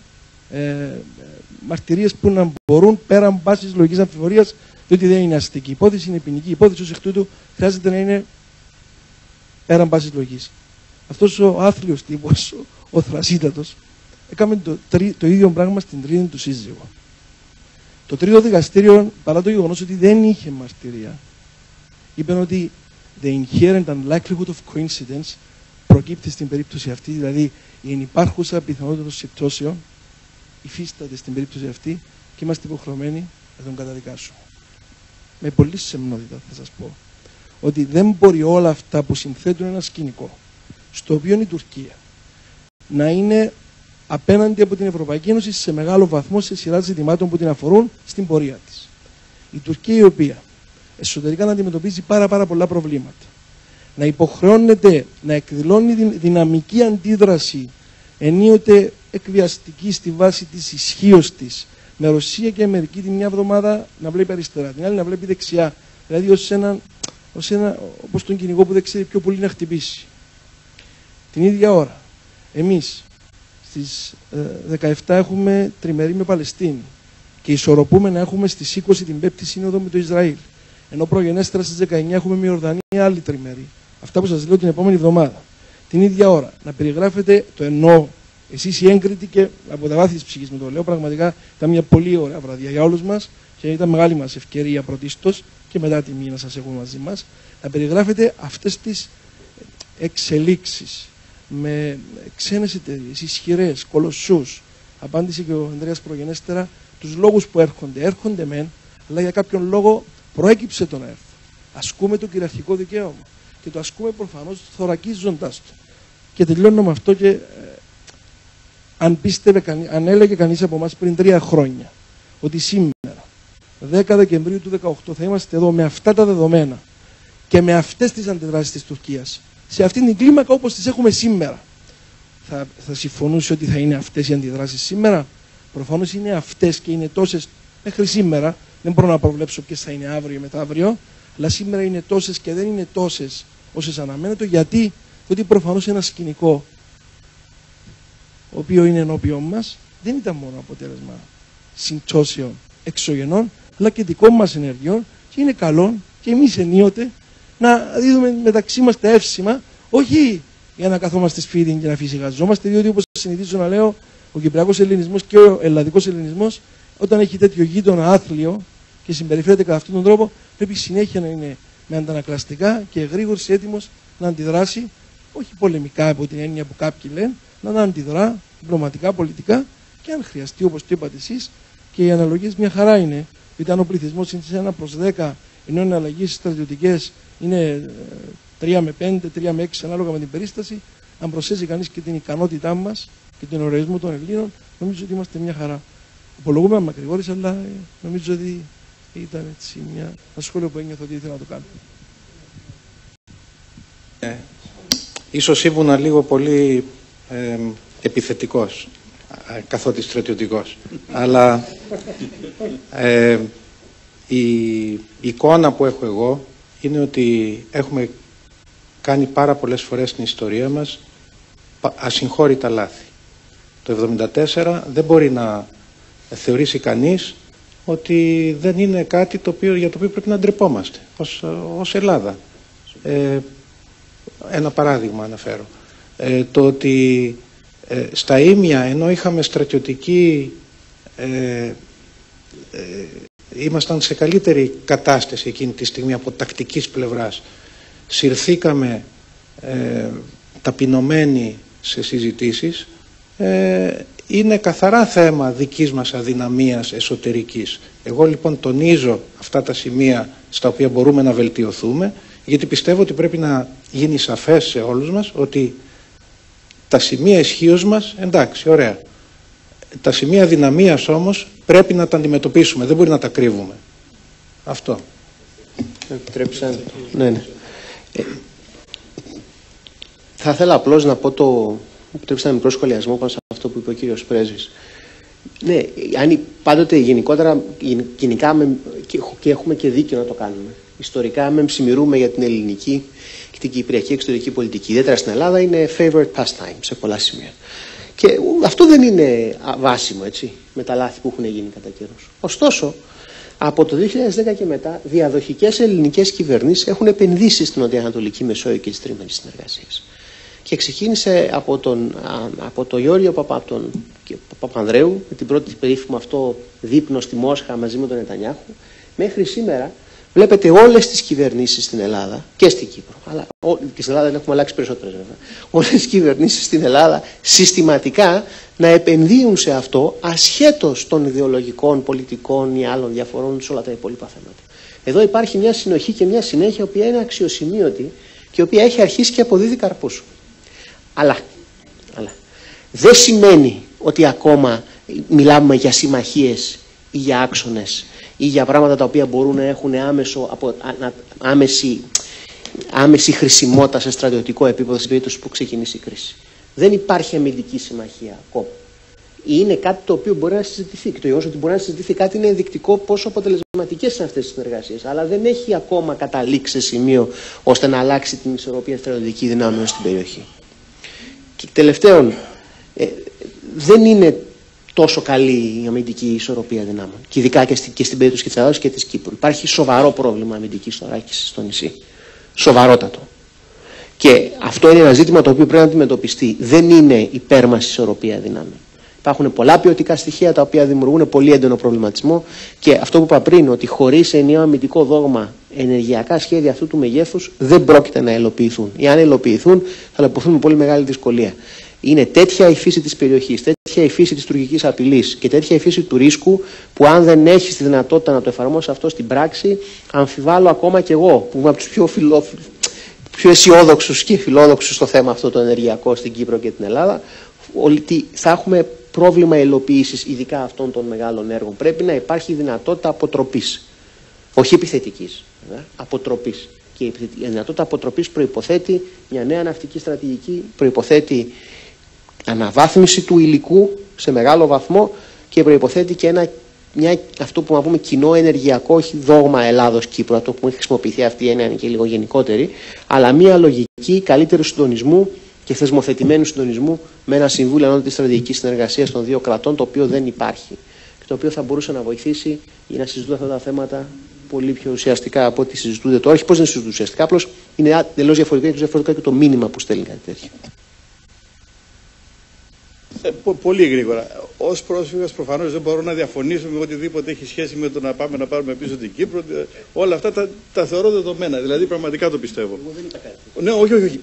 μαρτυρίες που να μπορούν πέραν πάσης λογικής αμφιβολίας, διότι δεν είναι αστική υπόθεση, είναι ποινική υπόθεση, ως εκ τούτου χρειάζεται να είναι πέραν πάσης λογικής. Αυτός ο άθλιος τύπος, ο θρασίτατος, έκαμε το ίδιο πράγμα στην τρίτη του σύζυγο. Το τρίτο δικαστήριο, παρά το γεγονός ότι δεν είχε μαρτυρία, είπε ότι the inherent unlikelihood of coincidence προκύπτει στην περίπτωση αυτή, δηλαδή η ενυπάρχουσα πιθανότητα των συμπτώσεων υφίσταται στην περίπτωση αυτή και είμαστε υποχρεωμένοι να τον καταδικάσουμε. Με πολύ σεμνότητα θα σας πω ότι δεν μπορεί όλα αυτά που συνθέτουν ένα σκηνικό στο οποίο η Τουρκία να είναι απέναντι από την Ευρωπαϊκή Ένωση σε μεγάλο βαθμό σε σειρά ζητημάτων που την αφορούν στην πορεία της. Η Τουρκία, η οποία εσωτερικά να αντιμετωπίζει πάρα πολλά προβλήματα, να υποχρεώνεται να εκδηλώνει δυναμική αντίδραση ενίοτε εκβιαστική στη βάση της ισχύως της, με Ρωσία και Αμερική τη μια εβδομάδα να βλέπει αριστερά, την άλλη να βλέπει δεξιά, δηλαδή όπως τον κυνηγό που δεν ξέρει πιο πολύ να χτυπήσει. Την ίδια ώρα, εμείς στις 17 έχουμε τριμερή με Παλαιστίνη και ισορροπούμε να έχουμε στις 20 την πέμπτη σύνοδο με το Ισραήλ. Ενώ προγενέστερα στις 19 έχουμε με Ιορδανία άλλη τριμερή. Αυτά που σας λέω την επόμενη εβδομάδα. Την ίδια ώρα να περιγράφετε το εννοώ εσείς οι έγκριτοι και από τα βάθη της ψυχής μου το λέω. Πραγματικά ήταν μια πολύ ωραία βραδιά για όλους μας και ήταν μεγάλη μας ευκαιρία πρωτίστως και μετά τιμή να σας έχουμε μαζί μας. Να περιγράφετε αυτές τις εξελίξεις με ξένες εταιρείες, ισχυρές, κολοσσούς. Απάντησε και ο Ανδρέας προγενέστερα τους λόγους που έρχονται. Έρχονται μεν, αλλά για κάποιον λόγο προέκυψε το να έρθουν. Ασκούμε το κυριαρχικό δικαίωμα και το ασκούμε προφανώς θωρακίζοντας το. Και τελειώνω με αυτό και αν έλεγε κανείς από εμάς πριν 3 χρόνια ότι σήμερα, 10 Δεκεμβρίου του 2018, θα είμαστε εδώ με αυτά τα δεδομένα και με αυτές τις αντιδράσεις της Τουρκίας, σε αυτήν την κλίμακα όπως τις έχουμε σήμερα, θα συμφωνούσε ότι θα είναι αυτές οι αντιδράσεις σήμερα? Προφανώς είναι αυτές και είναι τόσες μέχρι σήμερα. Δεν μπορώ να προβλέψω ποιες θα είναι αύριο ή μεθαύριο, αλλά σήμερα είναι τόσες και δεν είναι τόσες όσες αναμένεται. Γιατί? Διότι προφανώς ένα σκηνικό, ο οποίο είναι ενώπιον μας, δεν ήταν μόνο αποτέλεσμα συμπτώσεων εξωγενών, αλλά και δικών μας ενεργειών, και είναι καλό και εμείς ενίοτε να δίδουμε μεταξύ μας τα εύσημα, όχι για να καθόμαστε σπίτι και να φυσικαζόμαστε, διότι όπως συνηθίζω να λέω, ο κυπριακός ελληνισμός και ο ελλαδικός ελληνισμός, όταν έχει τέτοιο γείτονα άθλιο και συμπεριφέρεται κατά αυτόν τον τρόπο, πρέπει συνέχεια να είναι με αντανακλαστικά και γρήγορος έτοιμος να αντιδράσει, όχι πολεμικά από την έννοια που κάποιοι λένε, να αντιδρά διπλωματικά, πολιτικά και αν χρειαστεί, όπως το είπατε εσείς, και οι αναλογίες μια χαρά είναι. Γιατί αν ο πληθυσμός είναι σε 1/10, ενώ οι εναλλαγές στρατιωτικές είναι 3 με 5, 3 με 6 ανάλογα με την περίσταση, αν προσθέσει κανείς και την ικανότητά μας και τον ορισμό των Ελλήνων, νομίζω ότι είμαστε μια χαρά. Απολογούμε αν μακρηγόρησα, αλλά νομίζω ότι ήταν έτσι ένα σχόλιο που ένιωθα ότι ήθελα να το κάνω.
Ίσως ήμουνα λίγο πολύ επιθετικός, καθότι στρατιωτικός. Αλλά η εικόνα που έχω εγώ είναι ότι έχουμε κάνει πάρα πολλές φορές στην ιστορία μας ασυγχώρητα λάθη. Το 1974 δεν μπορεί να θεωρήσει κανείς ότι δεν είναι κάτι για το οποίο πρέπει να ντρεπόμαστε ως Ελλάδα. Ένα παράδειγμα αναφέρω. Το ότι στα Ήμια, ενώ είχαμε στρατιωτική, ήμασταν σε καλύτερη κατάσταση εκείνη τη στιγμή από τακτικής πλευράς, συρθήκαμε ταπεινωμένοι σε συζητήσεις, είναι καθαρά θέμα δικής μας αδυναμίας εσωτερικής. Εγώ λοιπόν τονίζω αυτά τα σημεία στα οποία μπορούμε να βελτιωθούμε, γιατί πιστεύω ότι πρέπει να γίνει σαφές σε όλους μας ότι τα σημεία ισχύως μας, εντάξει, ωραία. Τα σημεία δυναμίας όμως πρέπει να τα αντιμετωπίσουμε, δεν μπορεί να τα κρύβουμε. Αυτό.
Ναι. Θα ήθελα απλώς να πω επιτρέψτε ένα μικρό σχολιασμό πάνω σε αυτό που είπε ο κύριος Πρέσβης. Ναι, πάντοτε γενικά και έχουμε και δίκιο να το κάνουμε. ιστορικά μεμψημυρούμε για την ελληνική και την κυπριακή εξωτερική πολιτική. Ιδιαίτερα στην Ελλάδα είναι favorite pastime σε πολλά σημεία. Και αυτό δεν είναι βάσιμο, έτσι, με τα λάθη που έχουν γίνει κατά καιρούς. Ωστόσο, από το 2010 και μετά, διαδοχικές ελληνικές κυβερνήσεις έχουν επενδύσει στην Νοτιοανατολική Μεσόγειο και τις τρίμερες συνεργασίες. Και ξεκίνησε από τον Γιώργο Παπανδρέου, με την πρώτη περίφημο αυτό δείπνο στη Μόσχα μαζί με τον Νετανιάχου, μέχρι σήμερα. Βλέπετε όλες τις κυβερνήσεις στην Ελλάδα και στην Κύπρο, αλλά και στην Ελλάδα δεν έχουμε αλλάξει περισσότερες βέβαια, όλες τις κυβερνήσεις στην Ελλάδα συστηματικά να επενδύουν σε αυτό ασχέτως των ιδεολογικών, πολιτικών ή άλλων διαφορών σε όλα τα υπόλοιπα θέματα. Εδώ υπάρχει μια συνοχή και μια συνέχεια, η οποία είναι αξιοσημείωτη και η οποία έχει αρχίσει και αποδίδει καρπούς. Αλλά δεν σημαίνει ότι ακόμα μιλάμε για συμμαχίες ή για άξονες ή για πράγματα τα οποία μπορούν να έχουν άμεση χρησιμότητα σε στρατιωτικό επίπεδο στην περίπτωση που ξεκινήσει η κρίση. Δεν υπάρχει αμυντική συμμαχία ακόμα. Είναι κάτι το οποίο μπορεί να συζητηθεί. Και το γεγονός ότι μπορεί να συζητηθεί κάτι είναι ενδεικτικό πόσο αποτελεσματικές είναι αυτές τις συνεργασίες. Αλλά δεν έχει ακόμα καταλήξει σε σημείο ώστε να αλλάξει την ισορροπία στρατιωτική δυνάμεων στην περιοχή. Και τελευταίον, δεν είναι τόσο καλή η αμυντική ισορροπία δυνάμεων. Και ειδικά και στην περίπτωση της Ελλάδας και της Κύπρου. Υπάρχει σοβαρό πρόβλημα αμυντικής θωράκισης στο νησί. Σοβαρότατο. Και αυτό είναι ένα ζήτημα το οποίο πρέπει να αντιμετωπιστεί. Δεν είναι υπέρμαση ισορροπία δυνάμεων. Υπάρχουν πολλά ποιοτικά στοιχεία τα οποία δημιουργούν πολύ έντονο προβληματισμό και αυτό που είπα πριν, ότι χωρίς ενιαίο αμυντικό δόγμα ενεργειακά σχέδια αυτού του μεγέθους δεν πρόκειται να υλοποιηθούν. Ή αν υλοποιηθούν, θα υλοποιηθούν με πολύ μεγάλη δυσκολία. Είναι τέτοια η φύση της περιοχής, τέτοια η φύση της τουρκικής απειλής και τέτοια η φύση του ρίσκου που αν δεν έχεις τη δυνατότητα να το εφαρμόσεις αυτό στην πράξη, αμφιβάλλω ακόμα κι εγώ που είμαι από τους πιο αισιόδοξους και φιλόδοξους στο θέμα αυτό το ενεργειακό στην Κύπρο και την Ελλάδα, ότι θα έχουμε πρόβλημα υλοποίησης ειδικά αυτών των μεγάλων έργων. Πρέπει να υπάρχει δυνατότητα αποτροπής, όχι επιθετικής, αποτροπής. Και η δυνατότητα αποτροπής προϋποθέτει μια νέα ναυτική στρατηγική, προϋποθέτει αναβάθμιση του υλικού σε μεγάλο βαθμό και προϋποθέτει και αυτό που να πούμε κοινό ενεργειακό, όχι δόγμα Ελλάδος-Κύπρου, αυτό που έχει χρησιμοποιηθεί αυτή η έννοια είναι και λίγο γενικότερη, αλλά μια λογική καλύτερου συντονισμού και θεσμοθετημένου συντονισμού με ένα Συμβούλιο Ανώτατης Στρατηγικής Συνεργασίας των δύο κρατών, το οποίο δεν υπάρχει και το οποίο θα μπορούσε να βοηθήσει για να συζητούν αυτά τα θέματα πολύ πιο ουσιαστικά από ό,τι συζητούνται τώρα. Όχι πώς δεν συζητούν ουσιαστικά, απλώς είναι τελείως διαφορετικά και το μήνυμα που στέλνει κάτι τέτοιο.
Πολύ γρήγορα. Ως πρόσφυγας προφανώς δεν μπορώ να διαφωνήσω με οτιδήποτε έχει σχέση με το να πάμε να πάρουμε πίσω την Κύπρο. Όλα αυτά τα θεωρώ δεδομένα. Δηλαδή πραγματικά το πιστεύω.
Εγώ δεν είπα κάτι.
Ναι, όχι.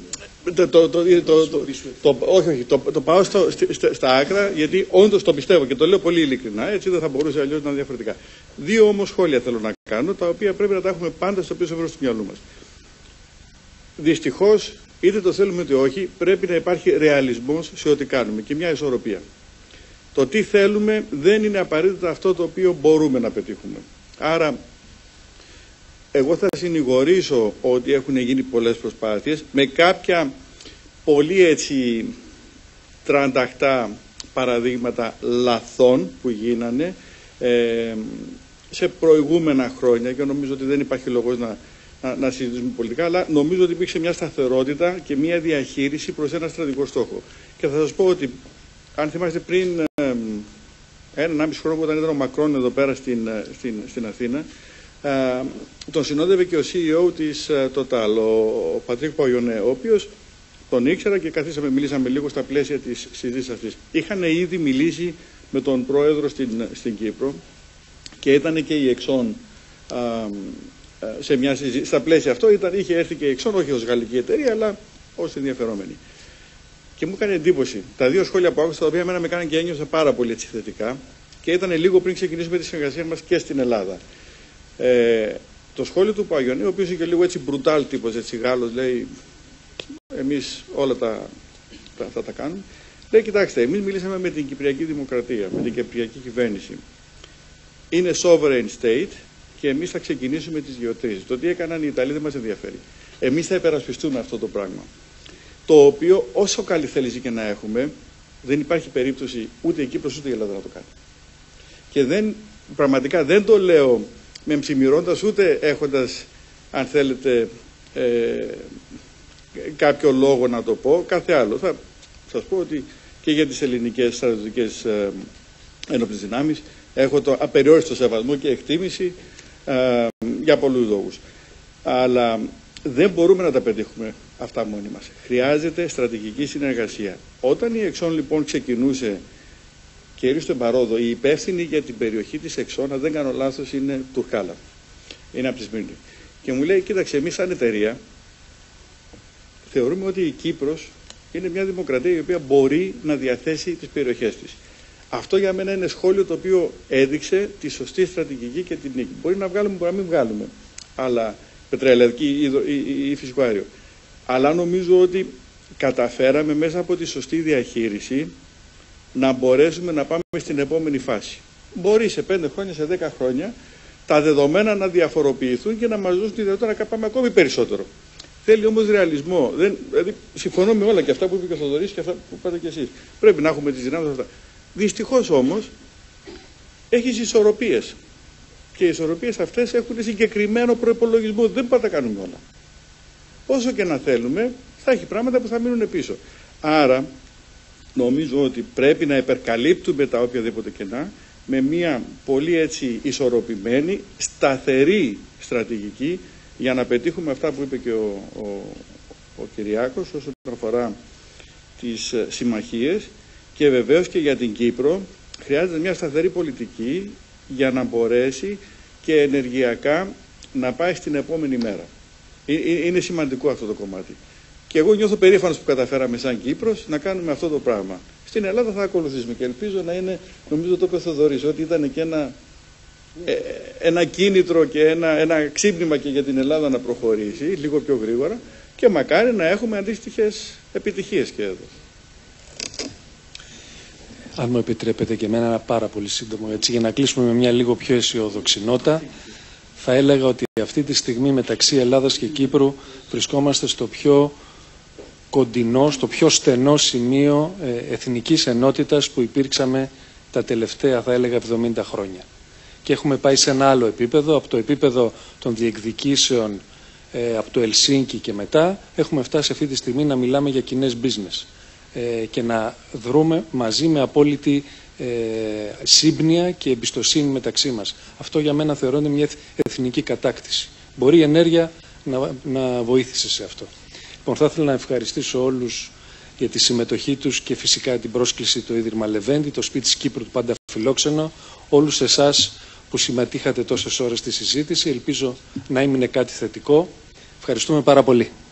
Το πάω στα άκρα γιατί όντως το πιστεύω και το λέω πολύ ειλικρινά. Έτσι δεν θα μπορούσε αλλιώς να είναι διαφορετικά. Δύο όμως σχόλια θέλω να κάνω, τα οποία πρέπει να τα έχουμε πάντα στο πίσω μέρος του μυαλού μας. Δυστυχώς, είτε το θέλουμε είτε όχι, πρέπει να υπάρχει ρεαλισμός σε ό,τι κάνουμε και μια ισορροπία. Το τι θέλουμε δεν είναι απαραίτητα αυτό το οποίο μπορούμε να πετύχουμε. Άρα, εγώ θα συνηγορήσω ότι έχουν γίνει πολλές προσπάθειες με κάποια πολύ έτσι τρανταχτά παραδείγματα λαθών που γίνανε σε προηγούμενα χρόνια και νομίζω ότι δεν υπάρχει λόγος να συζητήσουμε πολιτικά, αλλά νομίζω ότι υπήρξε μια σταθερότητα και μια διαχείριση προς ένα στρατηγικό στόχο. Και θα σας πω ότι, αν θυμάστε πριν 1,5 χρόνο όταν ήταν ο Μακρόν εδώ πέρα στην Αθήνα, τον συνόδευε και ο CEO της Total, ο Πατρίκ Παγιονέ, ο οποίος τον ήξερα και μιλήσαμε λίγο στα πλαίσια της συζήτησης αυτής. Είχαν ήδη μιλήσει με τον πρόεδρο στην Κύπρο και ήταν και η Exxon σε μια συζήτηση. Στα πλαίσια αυτό είχε έρθει και η Exxon, όχι ως γαλλική εταιρεία, αλλά ως ενδιαφερόμενη. Και μου έκανε εντύπωση τα δύο σχόλια που άκουσα, τα οποία εμένα με κάνανε και ένιωσα πάρα πολύ έτσι θετικά και ήταν λίγο πριν ξεκινήσουμε τη συνεργασία μας και στην Ελλάδα. Το σχόλιο του Παγιονί, ο οποίος είναι και λίγο έτσι μπρουτάλ τύπος, έτσι Γάλλος, λέει εμείς όλα θα τα κάνουμε. Λέει, κοιτάξτε, εμείς μιλήσαμε με την Κυπριακή Δημοκρατία, με την Κυπριακή Κυβέρνηση. Είναι sovereign state και εμείς θα ξεκινήσουμε τις γεωτρήσεις. Το τι έκαναν οι Ιταλοί δεν μας ενδιαφέρει. Εμείς θα υπερασπιστούμε αυτό το πράγμα. Το οποίο, όσο καλή θέληση και να έχουμε, δεν υπάρχει περίπτωση ούτε η Κύπρος ούτε η Ελλάδα να το κάνει. Και πραγματικά δεν το λέω μεμψημυρώντας ούτε έχοντας αν θέλετε κάποιο λόγο να το πω, κάθε άλλο. Θα σας πω ότι και για τις ελληνικές στρατιωτικές ένοπλες δυνάμεις έχω το απεριόριστο σεβασμό και εκτίμηση για πολλούς λόγους. Αλλά δεν μπορούμε να τα πετύχουμε αυτά μόνοι μας. Χρειάζεται στρατηγική συνεργασία. Όταν η Εξών λοιπόν ξεκινούσε και ήρθε στον Παρόδο, η υπεύθυνη για την περιοχή της Εξών, αν δεν κάνω λάθος, είναι Τουρκάλα. Είναι από τη Σμύρνη. Και μου λέει, κοίταξε, εμείς σαν εταιρεία θεωρούμε ότι η Κύπρος είναι μια δημοκρατία η οποία μπορεί να διαθέσει τις περιοχές της. Αυτό για μένα είναι σχόλιο το οποίο έδειξε τη σωστή στρατηγική και την νίκη. Μπορεί να βγάλουμε, μπορεί να μην βγάλουμε. Αλλά πετρελαϊκή ή φυσικό αέριο. Αλλά νομίζω ότι καταφέραμε μέσα από τη σωστή διαχείριση να μπορέσουμε να πάμε στην επόμενη φάση. Μπορεί σε 5 χρόνια, σε 10 χρόνια τα δεδομένα να διαφοροποιηθούν και να μας δώσουν τη δυνατότητα να πάμε ακόμη περισσότερο. Θέλει όμως ρεαλισμό. Δηλαδή, συμφωνώ με όλα και αυτά που είπε και ο Θοδωρής και αυτά που είπατε και εσείς. Πρέπει να έχουμε τις δυνάμεις αυτά. Δυστυχώς όμως έχεις ισορροπίες. Και οι ισορροπίες αυτές έχουν συγκεκριμένο προϋπολογισμό. Δεν πάντα τα κάνουμε όλα. Όσο και να θέλουμε, θα έχει πράγματα που θα μείνουν πίσω. Άρα, νομίζω ότι πρέπει να υπερκαλύπτουμε τα οποιαδήποτε κενά με μια πολύ έτσι ισορροπημένη, σταθερή στρατηγική για να πετύχουμε αυτά που είπε και ο Κυριάκος όσον αφορά τις συμμαχίες και βεβαίως και για την Κύπρο χρειάζεται μια σταθερή πολιτική για να μπορέσει και ενεργειακά να πάει στην επόμενη μέρα. Είναι σημαντικό αυτό το κομμάτι. Και εγώ νιώθω περήφανος που καταφέραμε σαν Κύπρος να κάνουμε αυτό το πράγμα. Στην Ελλάδα θα ακολουθήσουμε και ελπίζω να είναι, νομίζω το είπε ο Θοδωρής, ότι ήταν και ένα κίνητρο και ένα ξύπνημα και για την Ελλάδα να προχωρήσει λίγο πιο γρήγορα και μακάρι να έχουμε αντίστοιχες επιτυχίες και εδώ.
Αν μου επιτρέπετε και εμένα ένα πάρα πολύ σύντομο, έτσι, για να κλείσουμε με μια λίγο πιο αισιόδοξη νότα, θα έλεγα ότι αυτή τη στιγμή μεταξύ Ελλάδας και Κύπρου βρισκόμαστε στο πιο κοντινό, στο πιο στενό σημείο εθνικής ενότητας που υπήρξαμε τα τελευταία, θα έλεγα, 70 χρόνια. Και έχουμε πάει σε ένα άλλο επίπεδο, από το επίπεδο των διεκδικήσεων από το Ελσίνκι και μετά, έχουμε φτάσει αυτή τη στιγμή να μιλάμε για κοινές business και να δρούμε μαζί με απόλυτη σύμπνοια και εμπιστοσύνη μεταξύ μας. Αυτό για μένα θεωρώ είναι μια εθνική κατάκτηση. Μπορεί η ενέργεια να βοήθησε σε αυτό. Λοιπόν, θα ήθελα να ευχαριστήσω όλους για τη συμμετοχή τους και φυσικά την πρόσκληση του Ίδρυμα Λεβέντη, το Σπίτι της Κύπρου του Πάντα Φιλόξενο, όλους εσάς που συμμετείχατε τόσες ώρες στη συζήτηση. Ελπίζω να έμεινε κάτι θετικό. Ευχαριστούμε πάρα πολύ.